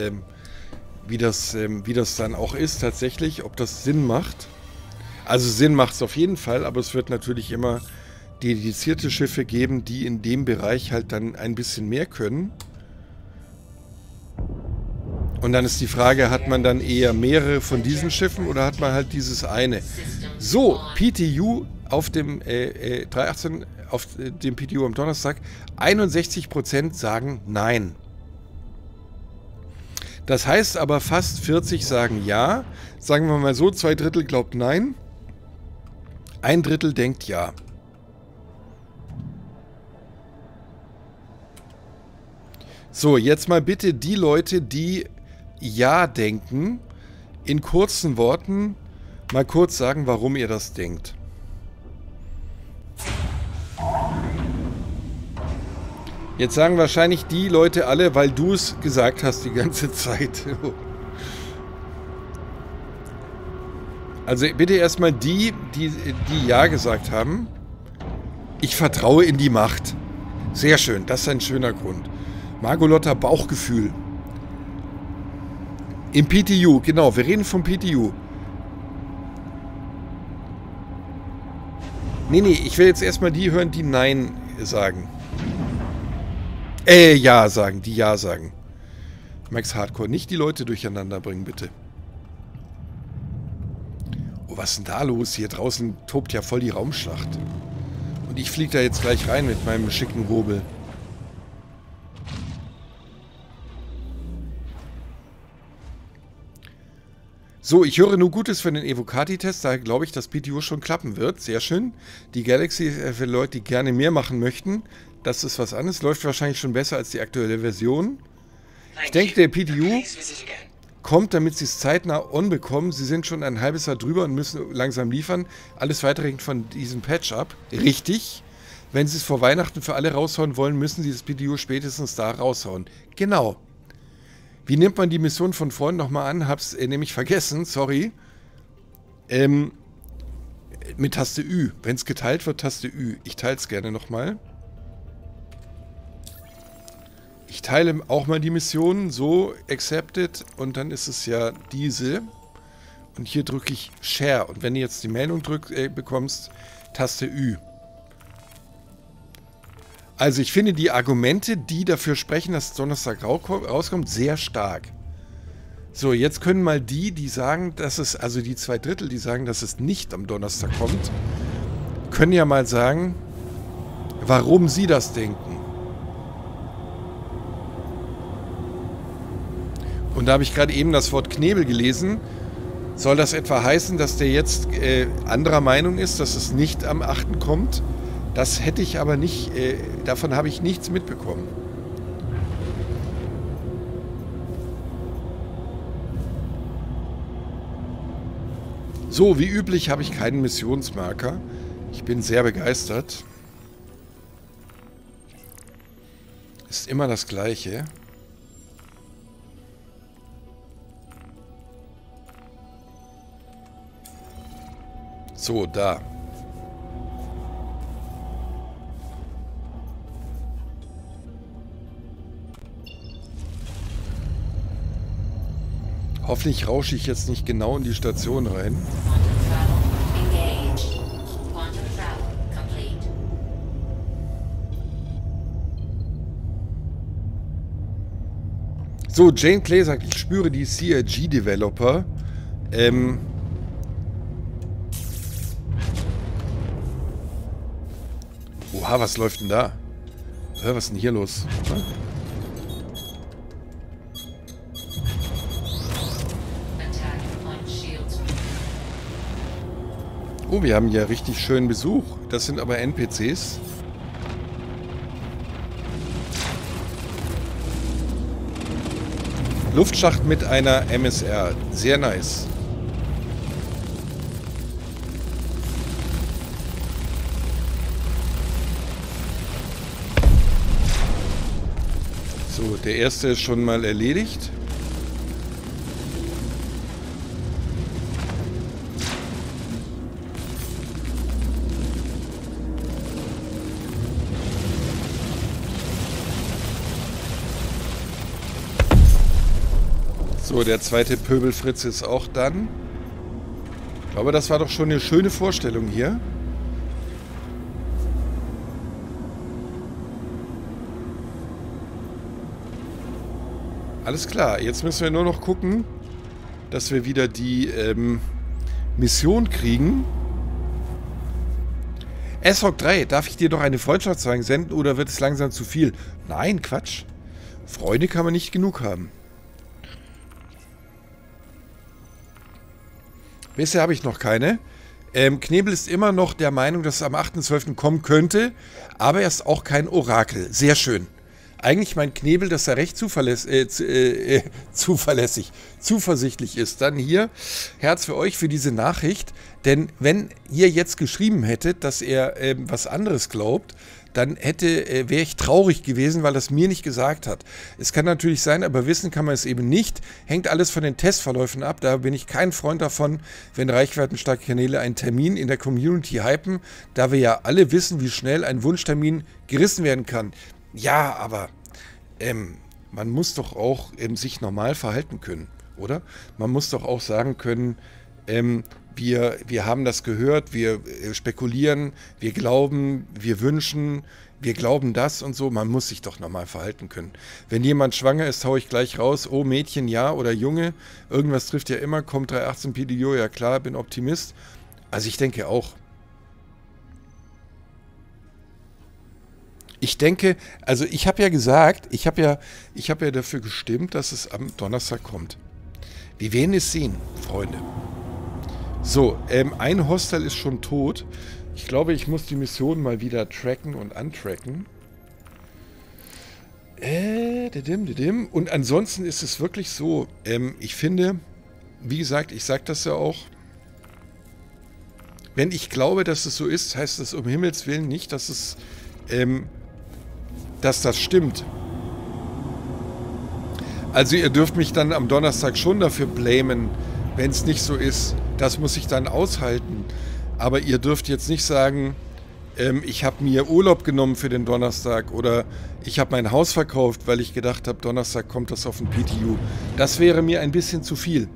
das dann auch ist tatsächlich, ob das Sinn macht. Also Sinn macht es auf jeden Fall, aber es wird natürlich immer dedizierte Schiffe geben, die in dem Bereich halt dann ein bisschen mehr können. Und dann ist die Frage, hat man dann eher mehrere von diesen Schiffen oder hat man halt dieses eine? So, PTU auf dem 318, auf dem PTU am Donnerstag, 61% sagen nein. Das heißt aber, fast 40 sagen ja. Sagen wir mal so, 2/3 glaubt nein. 1/3 denkt ja. So, jetzt mal bitte die Leute, die ja denken, in kurzen Worten mal kurz sagen, warum ihr das denkt. Jetzt sagen wahrscheinlich die Leute alle, weil du es gesagt hast die ganze Zeit. Also bitte erstmal die ja gesagt haben. Ich vertraue in die Macht. Sehr schön, das ist ein schöner Grund. Margolotta Bauchgefühl. Im PTU, genau, wir reden vom PTU. Nee, ich will jetzt erstmal die hören, die Nein sagen. Ja sagen, die Ja sagen. Max Hardcore, nicht die Leute durcheinander bringen, bitte. Oh, was ist denn da los? Hier draußen tobt ja voll die Raumschlacht. Und ich fliege da jetzt gleich rein mit meinem schicken Hobel. So, ich höre nur Gutes für den Evocati-Test, da glaube ich, dass PTU schon klappen wird. Sehr schön. Die Galaxy für Leute, die gerne mehr machen möchten, das ist was anderes. Läuft wahrscheinlich schon besser als die aktuelle Version. Ich denke, der PTU kommt, damit sie es zeitnah on bekommen. Sie sind schon ein halbes Jahr drüber und müssen langsam liefern. Alles weitere hängt von diesem Patch ab. Richtig. Wenn sie es vor Weihnachten für alle raushauen wollen, müssen sie das PTU spätestens da raushauen. Genau. Wie nimmt man die Mission von vorhin nochmal an? Hab's nämlich vergessen, sorry. Mit Taste Ü. Wenn es geteilt wird, Taste Ü. Ich teile es gerne nochmal. Ich teile auch mal die Mission. So, accepted. Und dann ist es ja diese. Und hier drücke ich Share. Und wenn du jetzt die Meldung bekommst, Taste Ü. Also ich finde die Argumente, die dafür sprechen, dass Donnerstag rauskommt, sehr stark. So, jetzt können mal die sagen, dass es, also die 2/3, die sagen, dass es nicht am Donnerstag kommt, können ja mal sagen, warum sie das denken. Und da habe ich gerade eben das Wort Knebel gelesen. Soll das etwa heißen, dass der jetzt anderer Meinung ist, dass es nicht am 8. kommt? Das hätte ich aber nicht, davon habe ich nichts mitbekommen. So, wie üblich habe ich keinen Missionsmarker. Ich bin sehr begeistert. Ist immer das Gleiche. So, da. Hoffentlich rausche ich jetzt nicht genau in die Station rein. So, Jane Clay sagt, ich spüre die CRG-Developer. Oha, was läuft denn da? Was ist denn hier los? Oh, wir haben hier richtig schönen Besuch. Das sind aber NPCs. Luftschacht mit einer MSR. Sehr nice. So, der erste ist schon mal erledigt. So, der zweite Pöbelfritz ist auch dann. Ich glaube, das war doch schon eine schöne Vorstellung hier. Alles klar, jetzt müssen wir nur noch gucken, dass wir wieder die Mission kriegen. SHOC 3, darf ich dir doch eine Freundschaftszeichen senden oder wird es langsam zu viel? Nein, Quatsch. Freunde kann man nicht genug haben. Bisher habe ich noch keine. Knebel ist immer noch der Meinung, dass es am 8.12. kommen könnte, aber er ist auch kein Orakel. Sehr schön. Eigentlich meint Knebel, dass er recht zuversichtlich ist. Dann hier, Herz für euch für diese Nachricht. Denn wenn ihr jetzt geschrieben hättet, dass er was anderes glaubt, dann wäre ich traurig gewesen, weil er es mir nicht gesagt hat. Es kann natürlich sein, aber wissen kann man es eben nicht. Hängt alles von den Testverläufen ab. Da bin ich kein Freund davon, wenn reichweitenstarke Kanäle einen Termin in der Community hypen, da wir ja alle wissen, wie schnell ein Wunschtermin gerissen werden kann. Ja, aber man muss doch auch sich normal verhalten können, oder? Man muss doch auch sagen können, wir haben das gehört, wir spekulieren, wir glauben, wir wünschen, wir glauben das und so. Man muss sich doch normal verhalten können. Wenn jemand schwanger ist, haue ich gleich raus, oh Mädchen, ja oder Junge, irgendwas trifft ja immer, kommt 318 PDO, ja klar, bin Optimist. Also ich denke auch. Ich denke, also ich habe ja gesagt, ich habe ja dafür gestimmt, dass es am Donnerstag kommt. Wir werden es sehen, Freunde. So, ein Hostel ist schon tot. Ich glaube, ich muss die Mission mal wieder tracken und untracken. Und ansonsten ist es wirklich so, ich finde, wie gesagt, ich sage das ja auch, wenn ich glaube, dass es so ist, heißt das um Himmels Willen nicht, dass das stimmt. Also ihr dürft mich dann am Donnerstag schon dafür blamen, wenn es nicht so ist. Das muss ich dann aushalten. Aber ihr dürft jetzt nicht sagen, ich habe mir Urlaub genommen für den Donnerstag oder ich habe mein Haus verkauft, weil ich gedacht habe, Donnerstag kommt das auf den PTU. Das wäre mir ein bisschen zu viel.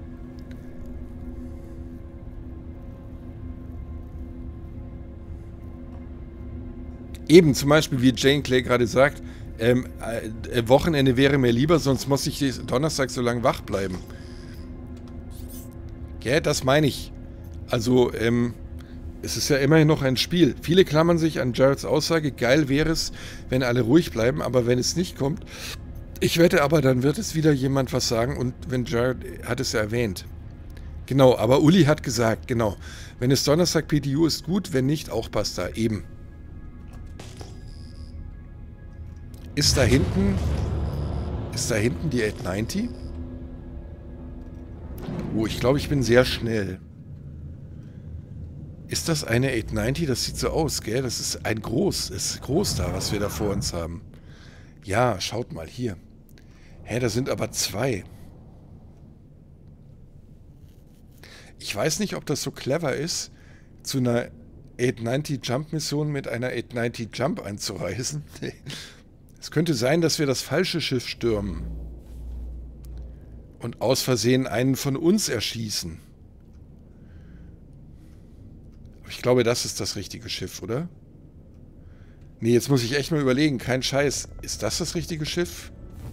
Eben, zum Beispiel, wie Jane Clay gerade sagt, Wochenende wäre mir lieber, sonst muss ich Donnerstag so lange wach bleiben. Ja, das meine ich. Also, es ist ja immerhin noch ein Spiel. Viele klammern sich an Jareds Aussage, geil wäre es, wenn alle ruhig bleiben, aber wenn es nicht kommt, ich wette aber, dann wird es wieder jemand was sagen und wenn Jared hat es ja erwähnt. Genau, aber Uli hat gesagt, genau, wenn es Donnerstag PTU ist, gut, wenn nicht, auch passt da, eben. Ist da hinten die 890? Oh, ich glaube, ich bin sehr schnell. Ist das eine 890? Das sieht so aus, gell? Das ist ist groß da, was wir da vor uns haben. Ja, schaut mal hier. Hä, da sind aber zwei. Ich weiß nicht, ob das so clever ist, zu einer 890 Jump Mission mit einer 890 Jump einzureisen. Es könnte sein, dass wir das falsche Schiff stürmen. Und aus Versehen einen von uns erschießen. Aber ich glaube, das ist das richtige Schiff, oder? Nee, jetzt muss ich echt mal überlegen. Kein Scheiß. Ist das das richtige Schiff?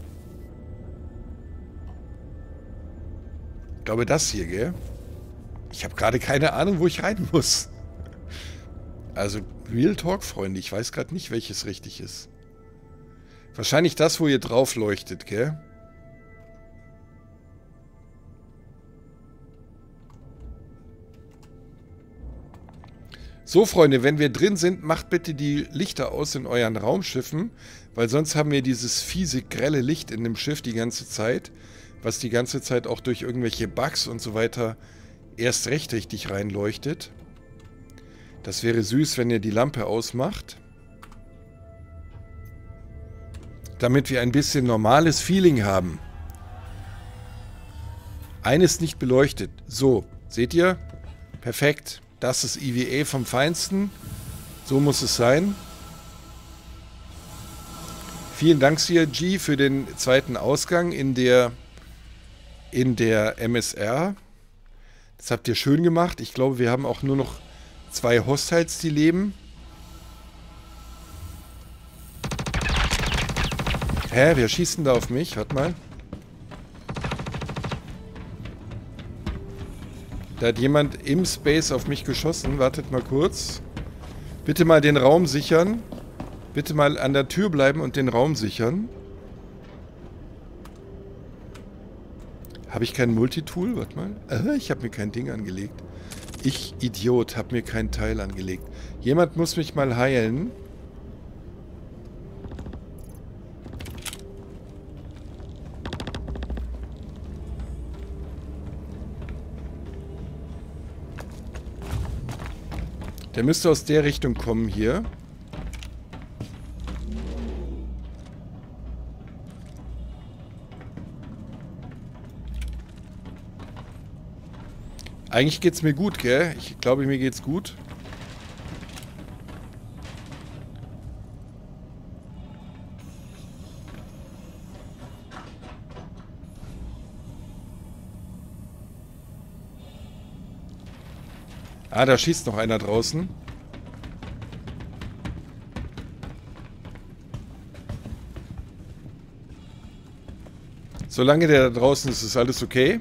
Ich glaube, das hier, gell? Ich habe gerade keine Ahnung, wo ich rein muss. Also, Real Talk, Freunde, ich weiß gerade nicht, welches richtig ist. Wahrscheinlich das, wo ihr drauf leuchtet, gell? So, Freunde, wenn wir drin sind, macht bitte die Lichter aus in euren Raumschiffen, weil sonst haben wir dieses fiese, grelle Licht in dem Schiff die ganze Zeit, was die ganze Zeit auch durch irgendwelche Bugs und so weiter erst recht richtig reinleuchtet. Das wäre süß, wenn ihr die Lampe ausmacht. Damit wir ein bisschen normales Feeling haben. Eines nicht beleuchtet. So, seht ihr? Perfekt. Das ist EVA vom Feinsten. So muss es sein. Vielen Dank, CRG, für den zweiten Ausgang in der MSR. Das habt ihr schön gemacht. Ich glaube, wir haben auch nur noch 2 Hostiles, die leben. Hä? Wer schießt denn da auf mich? Warte mal. Da hat jemand im Space auf mich geschossen. Wartet mal kurz. Bitte mal den Raum sichern. Bitte mal an der Tür bleiben und den Raum sichern. Habe ich kein Multitool? Warte mal. Ich habe mir kein Ding angelegt. Ich, Idiot, habe mir kein Teil angelegt. Jemand muss mich mal heilen. Der müsste aus der Richtung kommen hier. Eigentlich geht's mir gut, gell? Ich glaube, mir geht's gut. Ah, da schießt noch einer draußen. Solange der da draußen ist, ist alles okay.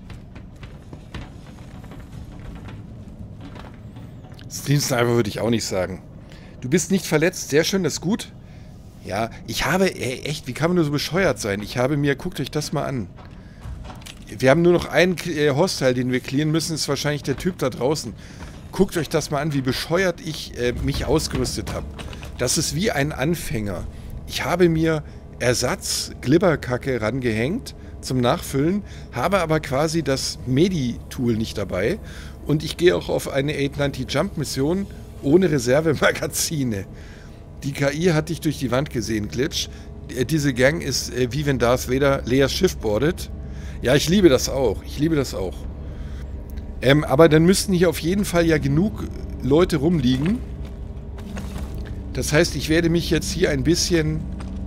Stream-Sniper würde ich auch nicht sagen. Du bist nicht verletzt, sehr schön, das ist gut. Ja, ich habe, echt, wie kann man nur so bescheuert sein? Ich habe mir, guckt euch das mal an. Wir haben nur noch einen Hostile, den wir clearen müssen, ist wahrscheinlich der Typ da draußen. Guckt euch das mal an, wie bescheuert ich mich ausgerüstet habe. Das ist wie ein Anfänger. Ich habe mir Ersatz-Glibberkacke rangehängt zum Nachfüllen, habe aber quasi das Medi-Tool nicht dabei. Und ich gehe auch auf eine 890-Jump-Mission ohne Reservemagazine. Die KI hat dich durch die Wand gesehen, Glitch. Diese Gang ist wie wenn Darth Vader Leias Schiff boardet. Ja, ich liebe das auch. Ich liebe das auch. Aber dann müssten hier auf jeden Fall ja genug Leute rumliegen. Das heißt, ich werde mich jetzt hier ein bisschen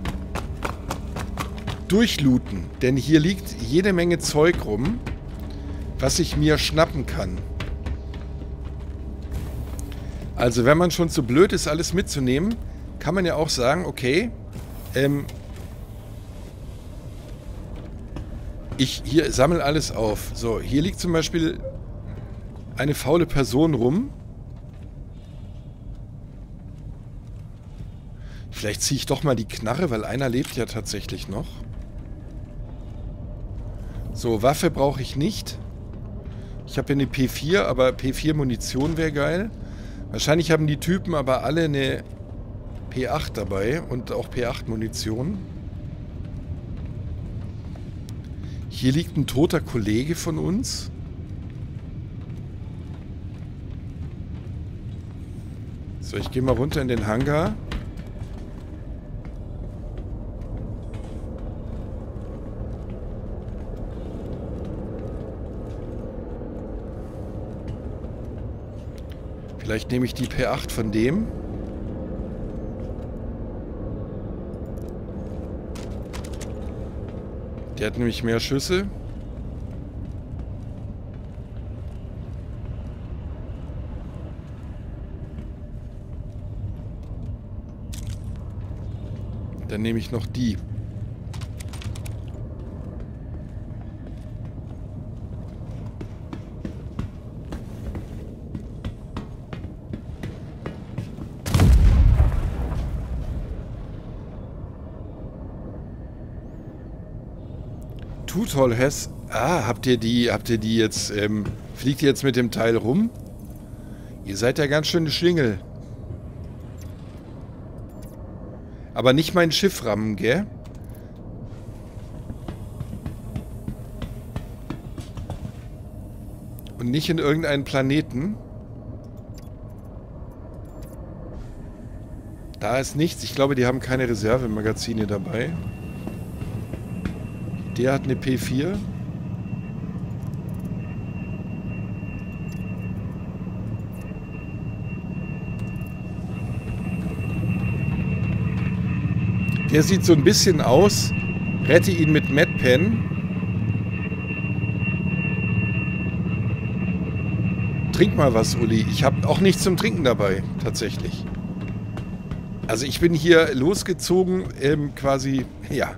durchlooten. Denn hier liegt jede Menge Zeug rum, was ich mir schnappen kann. Also wenn man schon zu blöd ist, alles mitzunehmen, kann man ja auch sagen, okay, ich hier sammle alles auf. So, hier liegt zum Beispiel eine faule Person rum. Vielleicht ziehe ich doch mal die Knarre, weil einer lebt ja tatsächlich noch. So, Waffe brauche ich nicht. Ich habe hier eine P4, aber P4-Munition wäre geil. Wahrscheinlich haben die Typen aber alle eine P8 dabei und auch P8-Munition. Hier liegt ein toter Kollege von uns. So, ich gehe mal runter in den Hangar. Vielleicht nehme ich die P8 von dem. Der hat nämlich mehr Schüsse. Dann nehme ich noch die. Too Tall has... Ah, habt ihr die jetzt... fliegt ihr jetzt mit dem Teil rum? Ihr seid ja ganz schön Schlingel. Aber nicht mein Schiff rammen, gell? Und nicht in irgendeinen Planeten. Da ist nichts. Ich glaube, die haben keine Reservemagazine dabei. Der hat eine P4. Der sieht so ein bisschen aus. Rette ihn mit MedPen. Trink mal was, Uli. Ich habe auch nichts zum Trinken dabei, tatsächlich. Also ich bin hier losgezogen, quasi, ja.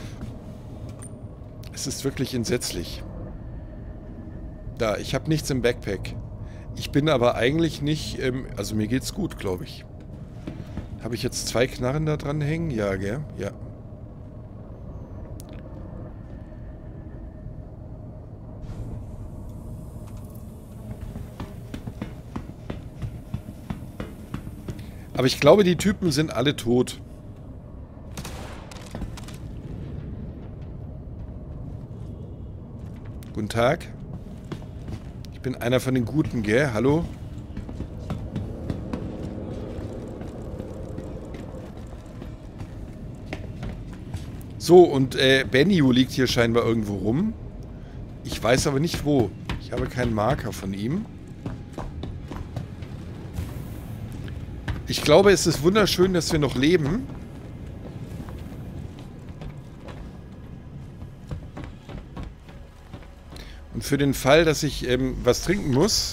Es ist wirklich entsetzlich. Da, ich habe nichts im Backpack. Ich bin aber eigentlich nicht, also mir geht's gut, glaube ich. Habe ich jetzt 2 Knarren da dran hängen? Ja, gell? Ja. Aber ich glaube, die Typen sind alle tot. Guten Tag. Ich bin einer von den Guten, gell? Hallo? So, und Benio liegt hier scheinbar irgendwo rum. Ich weiß aber nicht wo. Ich habe keinen Marker von ihm. Ich glaube, es ist wunderschön, dass wir noch leben. Und für den Fall, dass ich was trinken muss...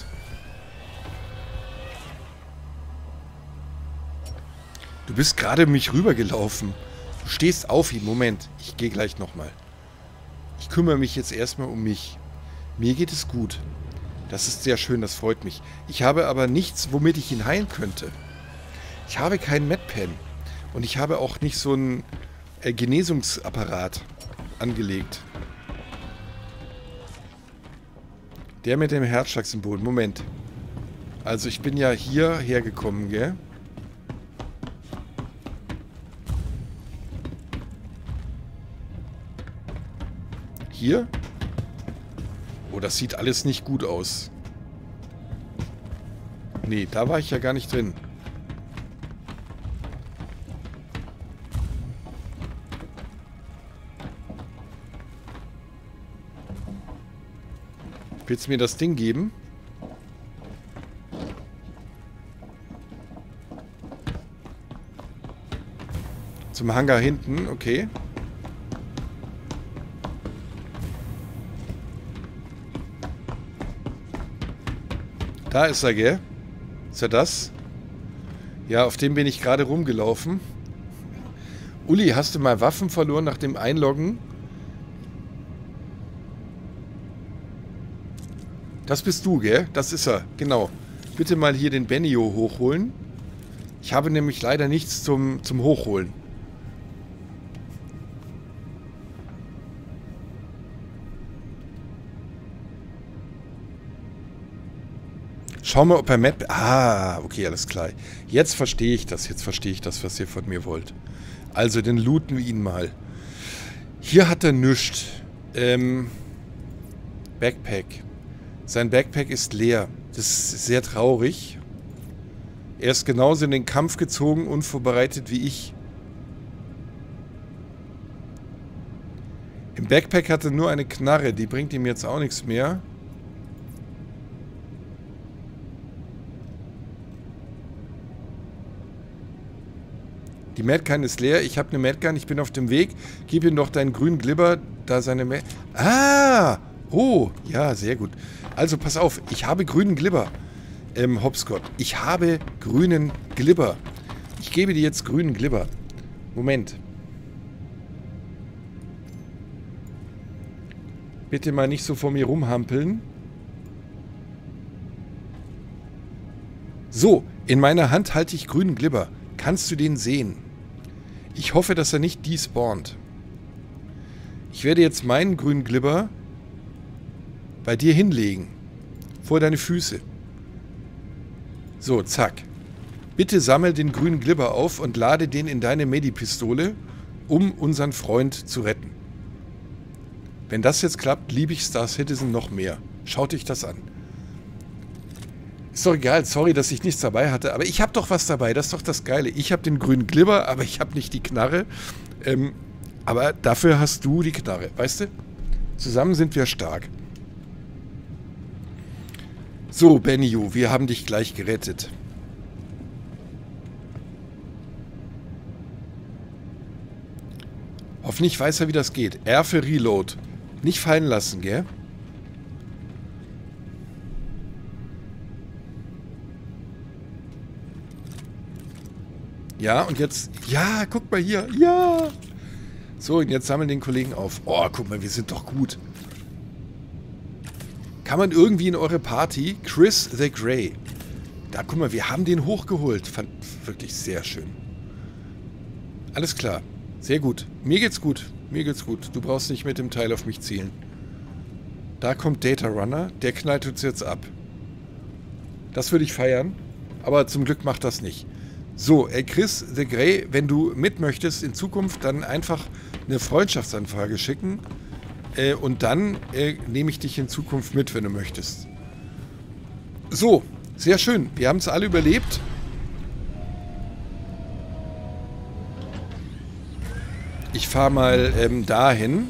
Du bist gerade um mich rübergelaufen. Du stehst auf ihn. Moment, ich gehe gleich nochmal. Ich kümmere mich jetzt erstmal um mich. Mir geht es gut. Das ist sehr schön, das freut mich. Ich habe aber nichts, womit ich ihn heilen könnte. Ich habe keinen MedPen. Und ich habe auch nicht so einen Genesungsapparat angelegt. Der mit dem Herzschlagsymbol. Moment. Also ich bin ja hierher gekommen, gell? Hier? Oh, das sieht alles nicht gut aus. Nee, da war ich ja gar nicht drin. Willst du mir das Ding geben? Zum Hangar hinten, okay. Da ist er, gell? Ist er das? Ja, auf dem bin ich gerade rumgelaufen. Uli, hast du mal Waffen verloren nach dem Einloggen? Das bist du, gell? Das ist er, genau. Bitte mal hier den Benio hochholen. Ich habe nämlich leider nichts zum Hochholen. Schau mal, ob er Map... Ah, okay, alles klar. Jetzt verstehe ich das. Jetzt verstehe ich das, was ihr von mir wollt. Also, dann looten wir ihn mal. Hier hat er nichts. Backpack. Sein Backpack ist leer. Das ist sehr traurig. Er ist genauso in den Kampf gezogen, unvorbereitet wie ich. Im Backpack hat er nur eine Knarre. Die bringt ihm jetzt auch nichts mehr. Die Madgun ist leer. Ich habe eine Madgun. Ich bin auf dem Weg. Gib ihm doch deinen grünen Glibber. Da seine Ah! Oh, ja, sehr gut. Also, pass auf. Ich habe grünen Glibber. Hopscott. Ich habe grünen Glibber. Ich gebe dir jetzt grünen Glibber. Moment. Bitte mal nicht so vor mir rumhampeln. So, in meiner Hand halte ich grünen Glibber. Kannst du den sehen? Ich hoffe, dass er nicht despawnt. Ich werde jetzt meinen grünen Glibber bei dir hinlegen. Vor deine Füße. So, zack. Bitte sammel den grünen Glibber auf und lade den in deine Medi-Pistole, um unseren Freund zu retten. Wenn das jetzt klappt, liebe ich Star Citizen noch mehr. Schaut euch das an. Ist doch egal, sorry, dass ich nichts dabei hatte, aber ich habe doch was dabei, das ist doch das Geile. Ich habe den grünen Glibber, aber ich habe nicht die Knarre. Aber dafür hast du die Knarre, weißt du? Zusammen sind wir stark. So, Benio, wir haben dich gleich gerettet. Hoffentlich weiß er, wie das geht. R für Reload. Nicht fallen lassen, gell? Ja, und jetzt... Ja, guck mal hier. Ja! So, und jetzt sammeln den Kollegen auf. Oh, guck mal, wir sind doch gut. Kann man irgendwie in eure Party... Chris the Grey. Da, guck mal, wir haben den hochgeholt. Fand wirklich sehr schön. Alles klar. Sehr gut. Mir geht's gut. Mir geht's gut. Du brauchst nicht mit dem Teil auf mich zielen. Da kommt Data Runner. Der knallt uns jetzt ab. Das würde ich feiern. Aber zum Glück macht das nicht. So, Chris the Grey, wenn du mit möchtest in Zukunft, dann einfach eine Freundschaftsanfrage schicken. Und dann nehme ich dich in Zukunft mit, wenn du möchtest. So, sehr schön. Wir haben es alle überlebt. Ich fahre mal dahin.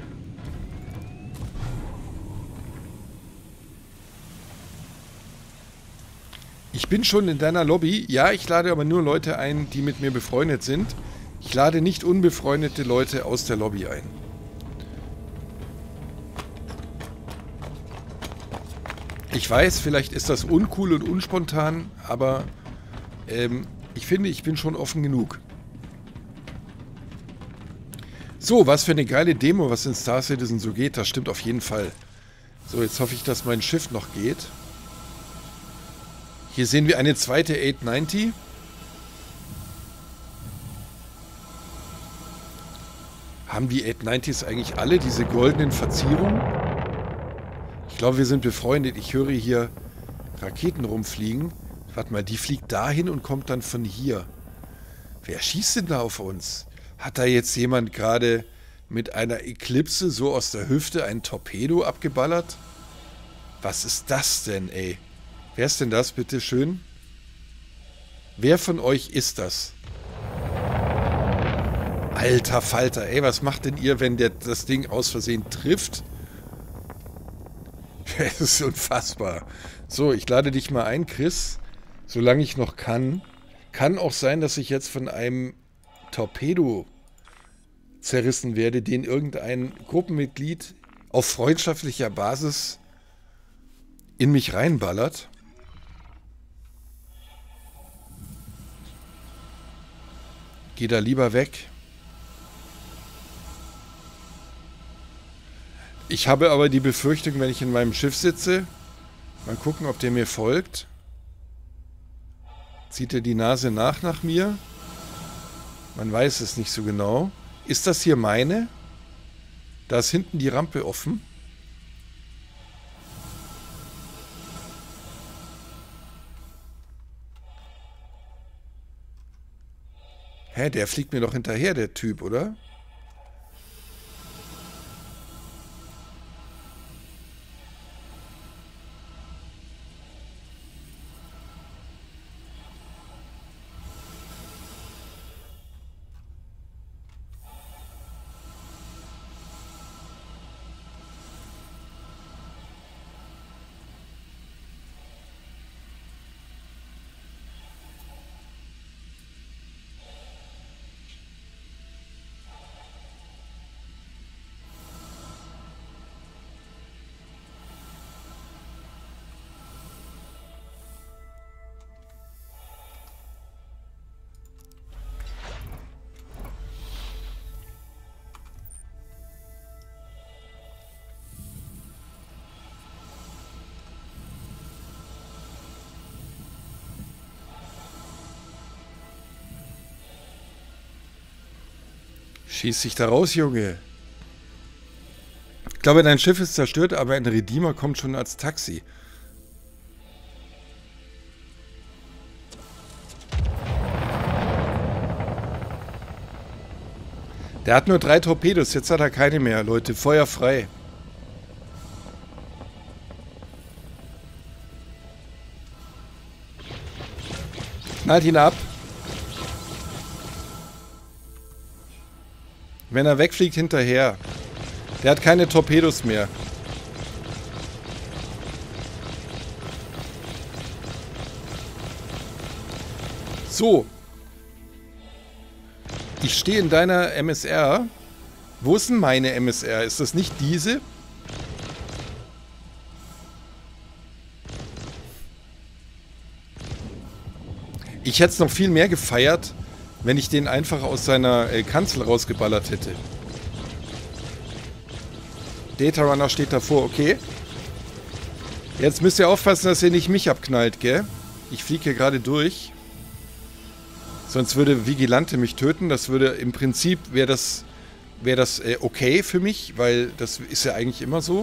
Ich bin schon in deiner Lobby. Ja, ich lade aber nur Leute ein, die mit mir befreundet sind. Ich lade nicht unbefreundete Leute aus der Lobby ein. Ich weiß, vielleicht ist das uncool und unspontan, aber ich finde, ich bin schon offen genug. So, was für eine geile Demo, was in Star Citizen so geht. Das stimmt auf jeden Fall. So, jetzt hoffe ich, dass mein Schiff noch geht. Hier sehen wir eine zweite 890. Haben die 890s eigentlich alle diese goldenen Verzierungen? Ich glaube, wir sind befreundet. Ich höre hier Raketen rumfliegen. Warte mal, die fliegt dahin und kommt dann von hier. Wer schießt denn da auf uns? Hat da jetzt jemand gerade mit einer Eclipse so aus der Hüfte ein Torpedo abgeballert? Was ist das denn, ey? Wer ist denn das, bitte schön? Wer von euch ist das? Alter Falter, ey, was macht denn ihr, wenn der das Ding aus Versehen trifft? Das ist unfassbar. So, ich lade dich mal ein, Chris, solange ich noch kann. Kann auch sein, dass ich jetzt von einem Torpedo zerrissen werde, den irgendein Gruppenmitglied auf freundschaftlicher Basis in mich reinballert. Geh da lieber weg. Ich habe aber die Befürchtung, wenn ich in meinem Schiff sitze, mal gucken, ob der mir folgt. Zieht er die Nase nach mir? Man weiß es nicht so genau. Ist das hier meine? Da ist hinten die Rampe offen. Hä, der fliegt mir doch hinterher, der Typ, oder? Schieß dich da raus, Junge. Ich glaube, dein Schiff ist zerstört, aber ein Redeemer kommt schon als Taxi. Der hat nur 3 Torpedos, jetzt hat er keine mehr, Leute. Feuer frei. Knallt ihn ab. Wenn er wegfliegt, hinterher. Der hat keine Torpedos mehr. So. Ich stehe in deiner MSR. Wo ist denn meine MSR? Ist das nicht diese? Ich hätte es noch viel mehr gefeiert, wenn ich den einfach aus seiner Kanzel rausgeballert hätte. Data Runner steht davor, okay. Jetzt müsst ihr aufpassen, dass ihr nicht mich abknallt, gell? Ich fliege hier gerade durch. Sonst würde Vigilante mich töten. Das würde im Prinzip, wäre das okay für mich, weil das ist ja eigentlich immer so.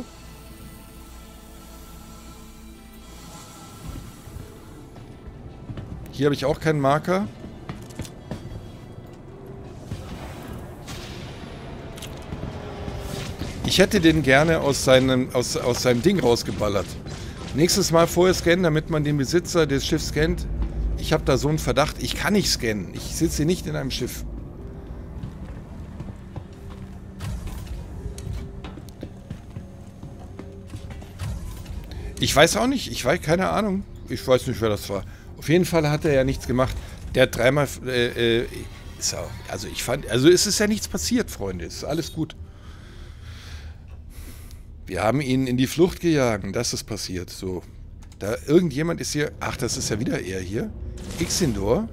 Hier habe ich auch keinen Marker. Ich hätte den gerne aus seinem Ding rausgeballert. Nächstes Mal vorher scannen, damit man den Besitzer des Schiffs kennt. Ich habe da so einen Verdacht, ich kann nicht scannen. Ich sitze hier nicht in einem Schiff. Ich weiß auch nicht, keine Ahnung. Ich weiß nicht, wer das war. Auf jeden Fall hat er ja nichts gemacht. Der hat dreimal, also es ist ja nichts passiert, Freunde. Es ist alles gut. Wir haben ihn in die Flucht gejagt. Das ist passiert. So. Da irgendjemand ist hier. Ach, das ist ja wieder er hier. Ixindor.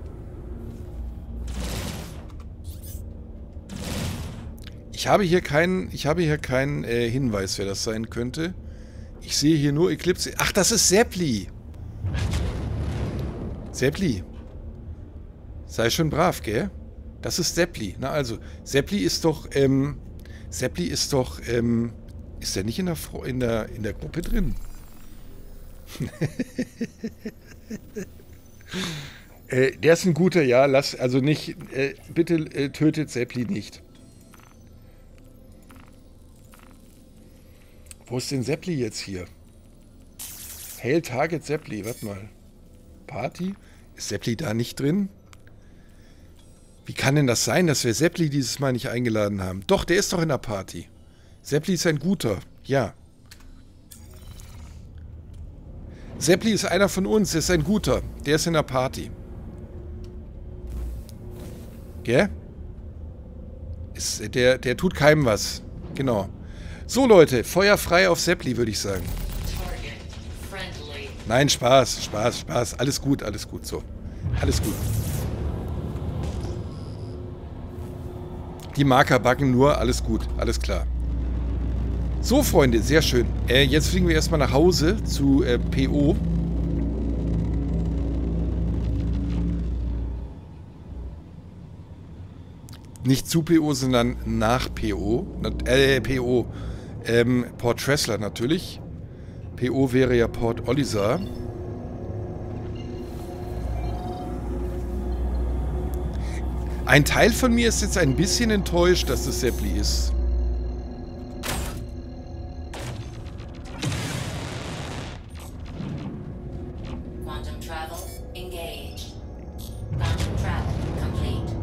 Ich habe hier keinen Hinweis, wer das sein könnte. Ich sehe hier nur Eclipse. Ach, das ist Zeppli. Zeppli. Sei schon brav, gell? Das ist Zeppli. Na also, Zeppli ist doch, ist der nicht in der Gruppe drin? Der ist ein guter, ja, also nicht, bitte tötet Zeppli nicht. Wo ist denn Zeppli jetzt hier? Hail Target Zeppli, warte mal. Party? Ist Zeppli da nicht drin? Wie kann denn das sein, dass wir Zeppli dieses Mal nicht eingeladen haben? Doch, der ist doch in der Party. Zeppli ist ein guter, ja. Zeppli ist einer von uns, er ist ein guter. Der ist in der Party. Gell? Der tut keinem was. Genau. So, Leute, Feuer frei auf Zeppli, würde ich sagen. Nein, Spaß. Alles gut, so. Alles gut. Die Marker buggen nur, alles gut, alles klar. So, Freunde, sehr schön. Jetzt fliegen wir erstmal nach Hause zu PO. Nicht zu PO, sondern nach PO. PO. Port Tressler natürlich. PO wäre ja Port Olisar. Ein Teil von mir ist jetzt ein bisschen enttäuscht, dass es Zeppli ist. Quantum travel engaged. Quantum travel complete.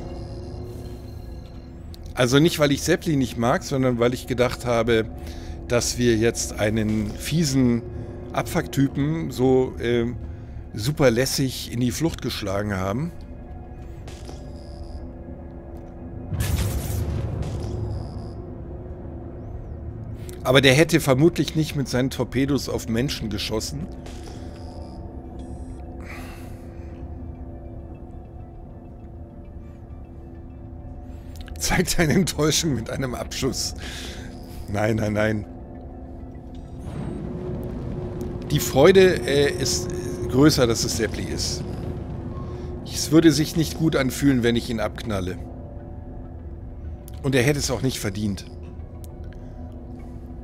Also nicht, weil ich Zeppli nicht mag, sondern weil ich gedacht habe, dass wir jetzt einen fiesen Abfucktypen so super lässig in die Flucht geschlagen haben. Aber der hätte vermutlich nicht mit seinen Torpedos auf Menschen geschossen. Zeigt eine Enttäuschung mit einem Abschuss. Nein. Die Freude ist größer, dass es Zeppli ist. Es würde sich nicht gut anfühlen, wenn ich ihn abknalle. Und er hätte es auch nicht verdient.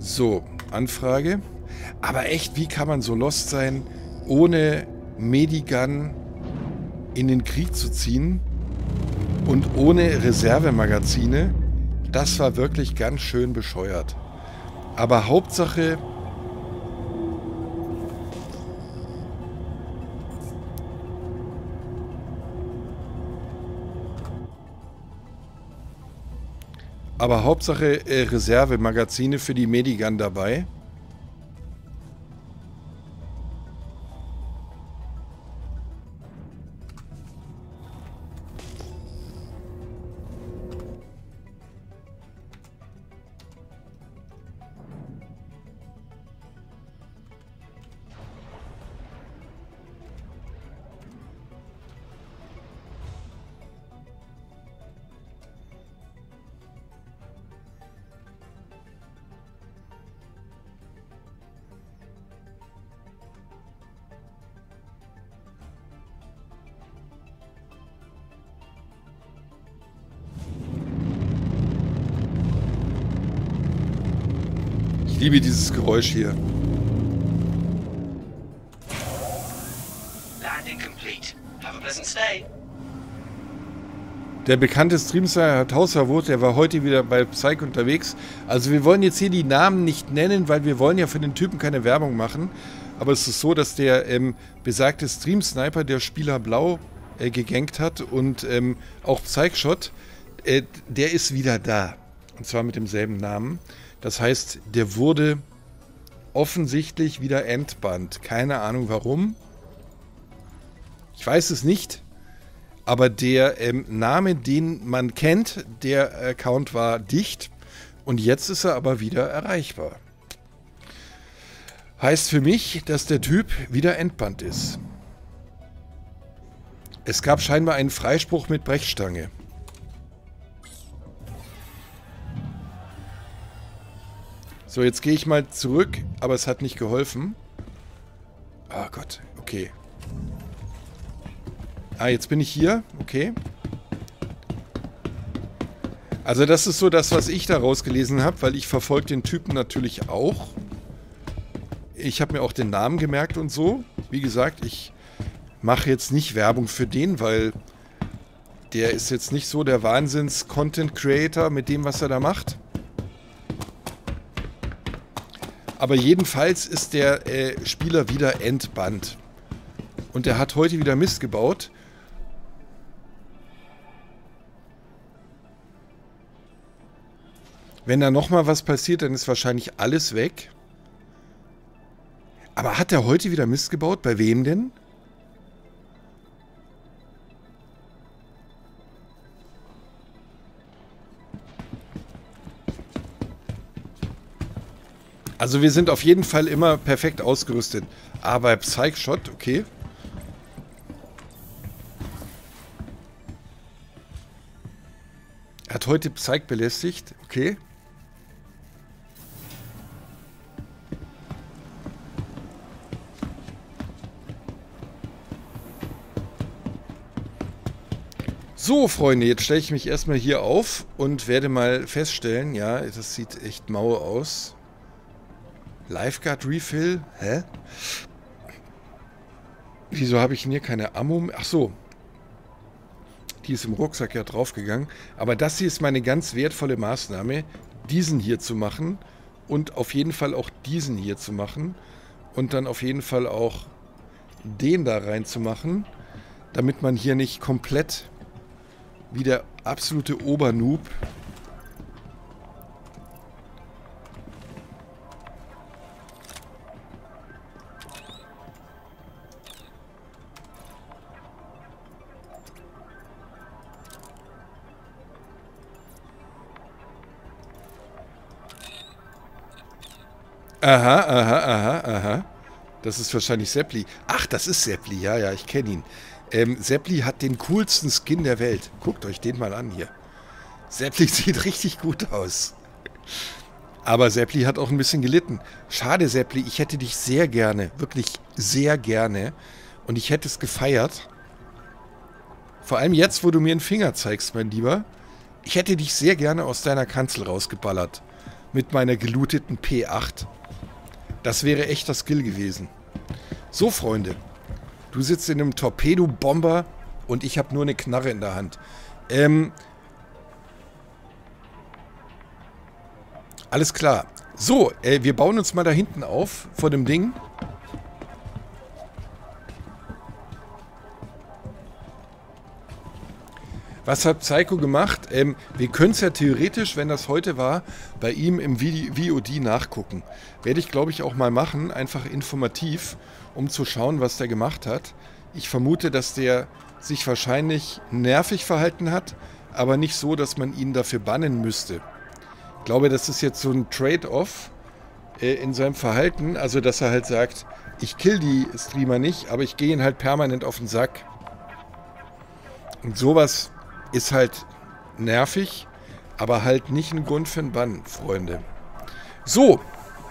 So, Anfrage. Aber echt, wie kann man so lost sein, ohne Medigun in den Krieg zu ziehen und ohne Reservemagazine? Das war wirklich ganz schön bescheuert. Aber Hauptsache... Reservemagazine für die Medigun dabei. Ich liebe dieses Geräusch hier. Landing complete. Have a pleasant stay. Der bekannte Streamstar Tauserwurt, der war heute wieder bei Psych unterwegs. Also wir wollen jetzt hier die Namen nicht nennen, weil wir wollen ja für den Typen keine Werbung machen. Aber es ist so, dass der besagte Stream-Sniper, der Spieler Blau gegankt hat und auch Psychshot, der ist wieder da. Und zwar mit demselben Namen. Das heißt, der wurde offensichtlich wieder entbannt. Keine Ahnung warum. Ich weiß es nicht. Aber der Name, den man kennt, der Account war dicht. Und jetzt ist er aber wieder erreichbar. Heißt für mich, dass der Typ wieder entbannt ist. Es gab scheinbar einen Freispruch mit Brechstange. So, jetzt gehe ich mal zurück, aber es hat nicht geholfen. Ah Gott, okay. Ah, jetzt bin ich hier, okay. Also das ist so das, was ich da rausgelesen habe, weil ich verfolge den Typen natürlich auch. Ich habe mir auch den Namen gemerkt und so. Wie gesagt, ich mache jetzt nicht Werbung für den, weil der ist jetzt nicht so der Wahnsinns-Content-Creator mit dem, was er da macht. Aber jedenfalls ist der Spieler wieder entbannt. Und er hat heute wieder Mist gebaut. Wenn da nochmal was passiert, dann ist wahrscheinlich alles weg. Aber hat er heute wieder Mist gebaut? Bei wem denn? Also wir sind auf jeden Fall immer perfekt ausgerüstet. Aber Psychshot, okay. Er hat heute Psych belästigt, okay. So, Freunde, jetzt stelle ich mich erstmal hier auf und werde mal feststellen, ja, das sieht echt mau aus. Lifeguard Refill? Hä? Wieso habe ich denn hier keine Ammo? Ach so. Die ist im Rucksack ja draufgegangen. Aber das hier ist meine ganz wertvolle Maßnahme, diesen hier zu machen und auf jeden Fall auch diesen hier zu machen und dann auf jeden Fall auch den da reinzumachen, damit man hier nicht komplett wie der absolute Obernoob Aha. Das ist wahrscheinlich Seppli. Ach, das ist Seppli. Ja, ich kenne ihn. Seppli hat den coolsten Skin der Welt. Guckt euch den mal an hier. Seppli sieht richtig gut aus. Aber Seppli hat auch ein bisschen gelitten. Schade, Seppli. Ich hätte dich sehr gerne, wirklich sehr gerne. Und ich hätte es gefeiert. Vor allem jetzt, wo du mir einen Finger zeigst, mein Lieber. Ich hätte dich sehr gerne aus deiner Kanzel rausgeballert. mit meiner gelooteten P8. Das wäre echter Skill gewesen. So, Freunde. Du sitzt in einem Torpedo-Bomber und ich habe nur eine Knarre in der Hand. Alles klar. So, wir bauen uns mal da hinten auf, vor dem Ding. Was hat Psycho gemacht? Wir können es ja theoretisch, wenn das heute war, bei ihm im VOD nachgucken. Werde ich, glaube ich, auch mal machen, einfach informativ, um zu schauen, was der gemacht hat. Ich vermute, dass der sich wahrscheinlich nervig verhalten hat, aber nicht so, dass man ihn dafür bannen müsste. Ich glaube, das ist jetzt so ein Trade-off in seinem Verhalten, also dass er halt sagt, ich kill die Streamer nicht, aber ich gehe ihnen halt permanent auf den Sack. Und sowas ist halt nervig, aber halt nicht ein Grund für einen Bann, Freunde. So.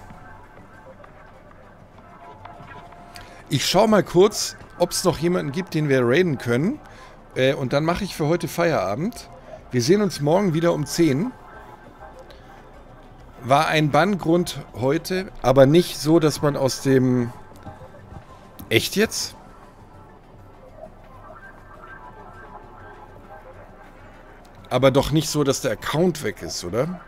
Ich schaue mal kurz, ob es noch jemanden gibt, den wir raiden können. Und dann mache ich für heute Feierabend. Wir sehen uns morgen wieder um 10. War ein Banngrund heute, aber nicht so, dass man aus dem... Echt jetzt? Aber doch nicht so, dass der Account weg ist, oder?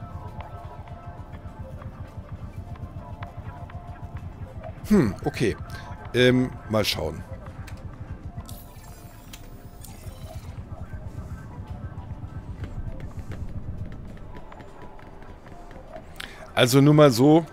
Okay. Mal schauen. Also nur mal so,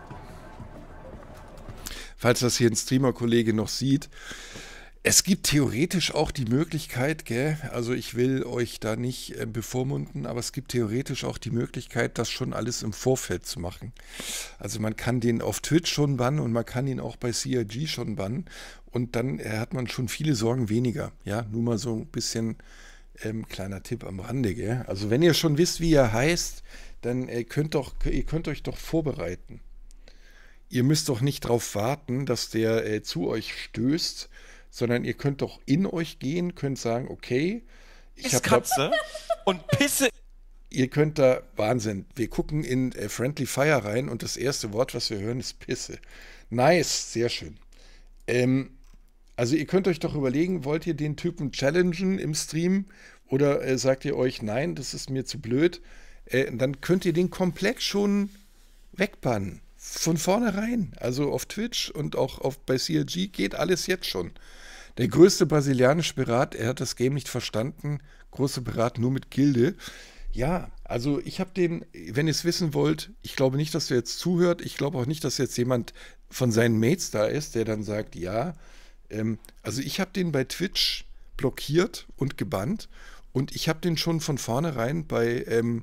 falls das hier ein Streamer-Kollege noch sieht. Es gibt theoretisch auch die Möglichkeit, gell, also ich will euch da nicht bevormunden, aber es gibt theoretisch auch die Möglichkeit, das schon alles im Vorfeld zu machen. Also man kann den auf Twitch schon bannen und man kann ihn auch bei CRG schon bannen und dann hat man schon viele Sorgen weniger. Ja, nur mal so ein bisschen kleiner Tipp am Rande, gell. Also wenn ihr schon wisst, wie er heißt, dann ihr könnt euch doch vorbereiten. Ihr müsst doch nicht darauf warten, dass der zu euch stößt, sondern ihr könnt doch in euch gehen, könnt sagen, okay, ich habe Katze und Pisse. Ihr könnt da, Wahnsinn, wir gucken in Friendly Fire rein und das erste Wort, was wir hören, ist Pisse. Nice, sehr schön. Also ihr könnt euch doch überlegen, wollt ihr den Typen challengen im Stream oder sagt ihr euch, nein, das ist mir zu blöd, dann könnt ihr den komplett schon wegbannen. Von vornherein, also auf Twitch und auch bei CLG geht alles jetzt schon. Der größte brasilianische Pirat, er hat das Game nicht verstanden, große Pirat nur mit Gilde. Ja, also ich habe den, wenn ihr es wissen wollt, ich glaube nicht, dass er jetzt zuhört, ich glaube auch nicht, dass jetzt jemand von seinen Mates da ist, der dann sagt, ja, also ich habe den bei Twitch blockiert und gebannt und ich habe den schon von vornherein bei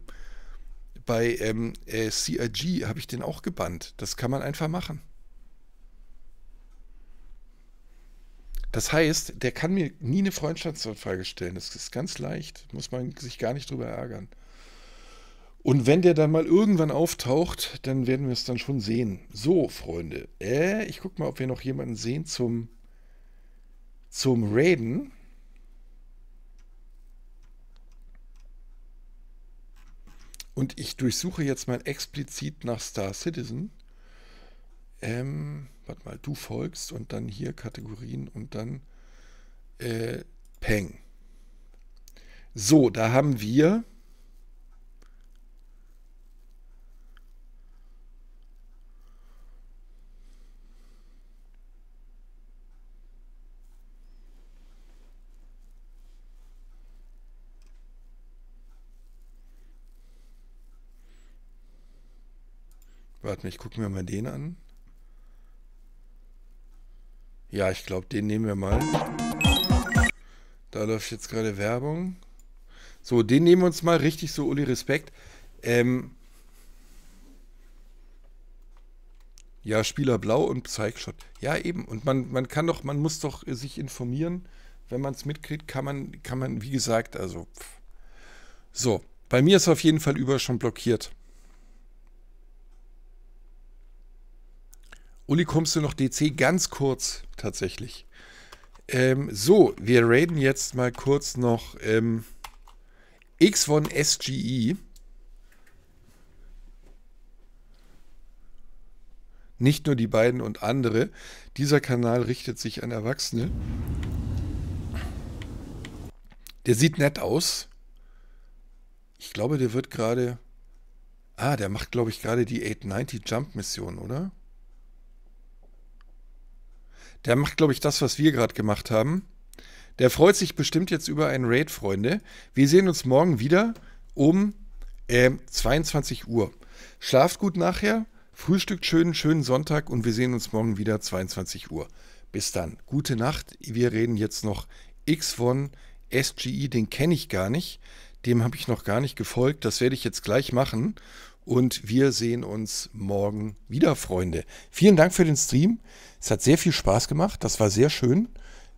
CRG habe ich den auch gebannt. Das kann man einfach machen. Das heißt, der kann mir nie eine Freundschaftsanfrage stellen. Das ist ganz leicht. Muss man sich gar nicht drüber ärgern. Und wenn der dann mal irgendwann auftaucht, dann werden wir es dann schon sehen. So, Freunde. Ich gucke mal, ob wir noch jemanden sehen zum Raiden. Und ich durchsuche jetzt mal explizit nach Star Citizen. Warte mal, du folgst und dann hier Kategorien und dann Peng. So, da haben wir warte mal, ich gucke mir mal den an. Ja, ich glaube, den nehmen wir mal. Da läuft jetzt gerade Werbung. So, den nehmen wir uns mal richtig so, Uli, Respekt. Ja, Spieler Blau und Psychshot. Ja, eben. Und man muss doch sich informieren. Wenn man es mitkriegt, kann man, wie gesagt, also. So, bei mir ist auf jeden Fall über schon blockiert. Uli, kommst du noch DC? Ganz kurz, tatsächlich. So, wir raiden jetzt mal kurz noch X1 SGE. Nicht nur die beiden und andere. Dieser Kanal richtet sich an Erwachsene. Der sieht nett aus. Ich glaube, der wird gerade... der macht, glaube ich, gerade die 890 Jump Mission, oder? Der macht, glaube ich, das, was wir gerade gemacht haben. Der freut sich bestimmt jetzt über einen Raid, Freunde. Wir sehen uns morgen wieder um 22 Uhr. Schlaft gut nachher, frühstückt schönen Sonntag und wir sehen uns morgen wieder 22 Uhr. Bis dann. Gute Nacht. Wir reden jetzt noch X1 SGI, den kenne ich gar nicht. Dem habe ich noch gar nicht gefolgt. Das werde ich jetzt gleich machen. Und wir sehen uns morgen wieder, Freunde. Vielen Dank für den Stream. Es hat sehr viel Spaß gemacht. Das war sehr schön.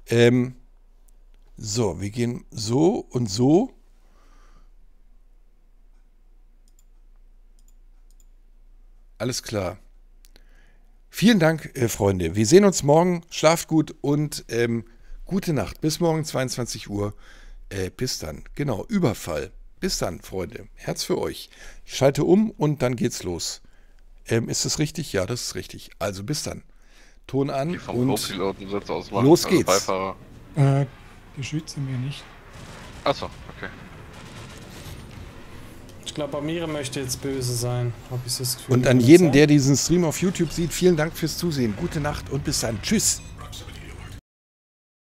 So, wir gehen so und so. Alles klar. Vielen Dank, Freunde. Wir sehen uns morgen. Schlaft gut und gute Nacht. Bis morgen 22 Uhr. Bis dann. Genau, Überfall. Bis dann, Freunde. Herz für euch. Ich schalte um und dann geht's los. Ist das richtig? Ja, das ist richtig. Also bis dann. Ton an Die vom und Co-Piloten Sitz ausmachen, los also geht's. Beifahrer. Geschütze mir nicht. Achso, okay. Ich glaube, Amira möchte jetzt böse sein. Hab ich das Gefühl. Und an jeden, der diesen Stream auf YouTube sieht, vielen Dank fürs Zusehen. Gute Nacht und bis dann. Tschüss.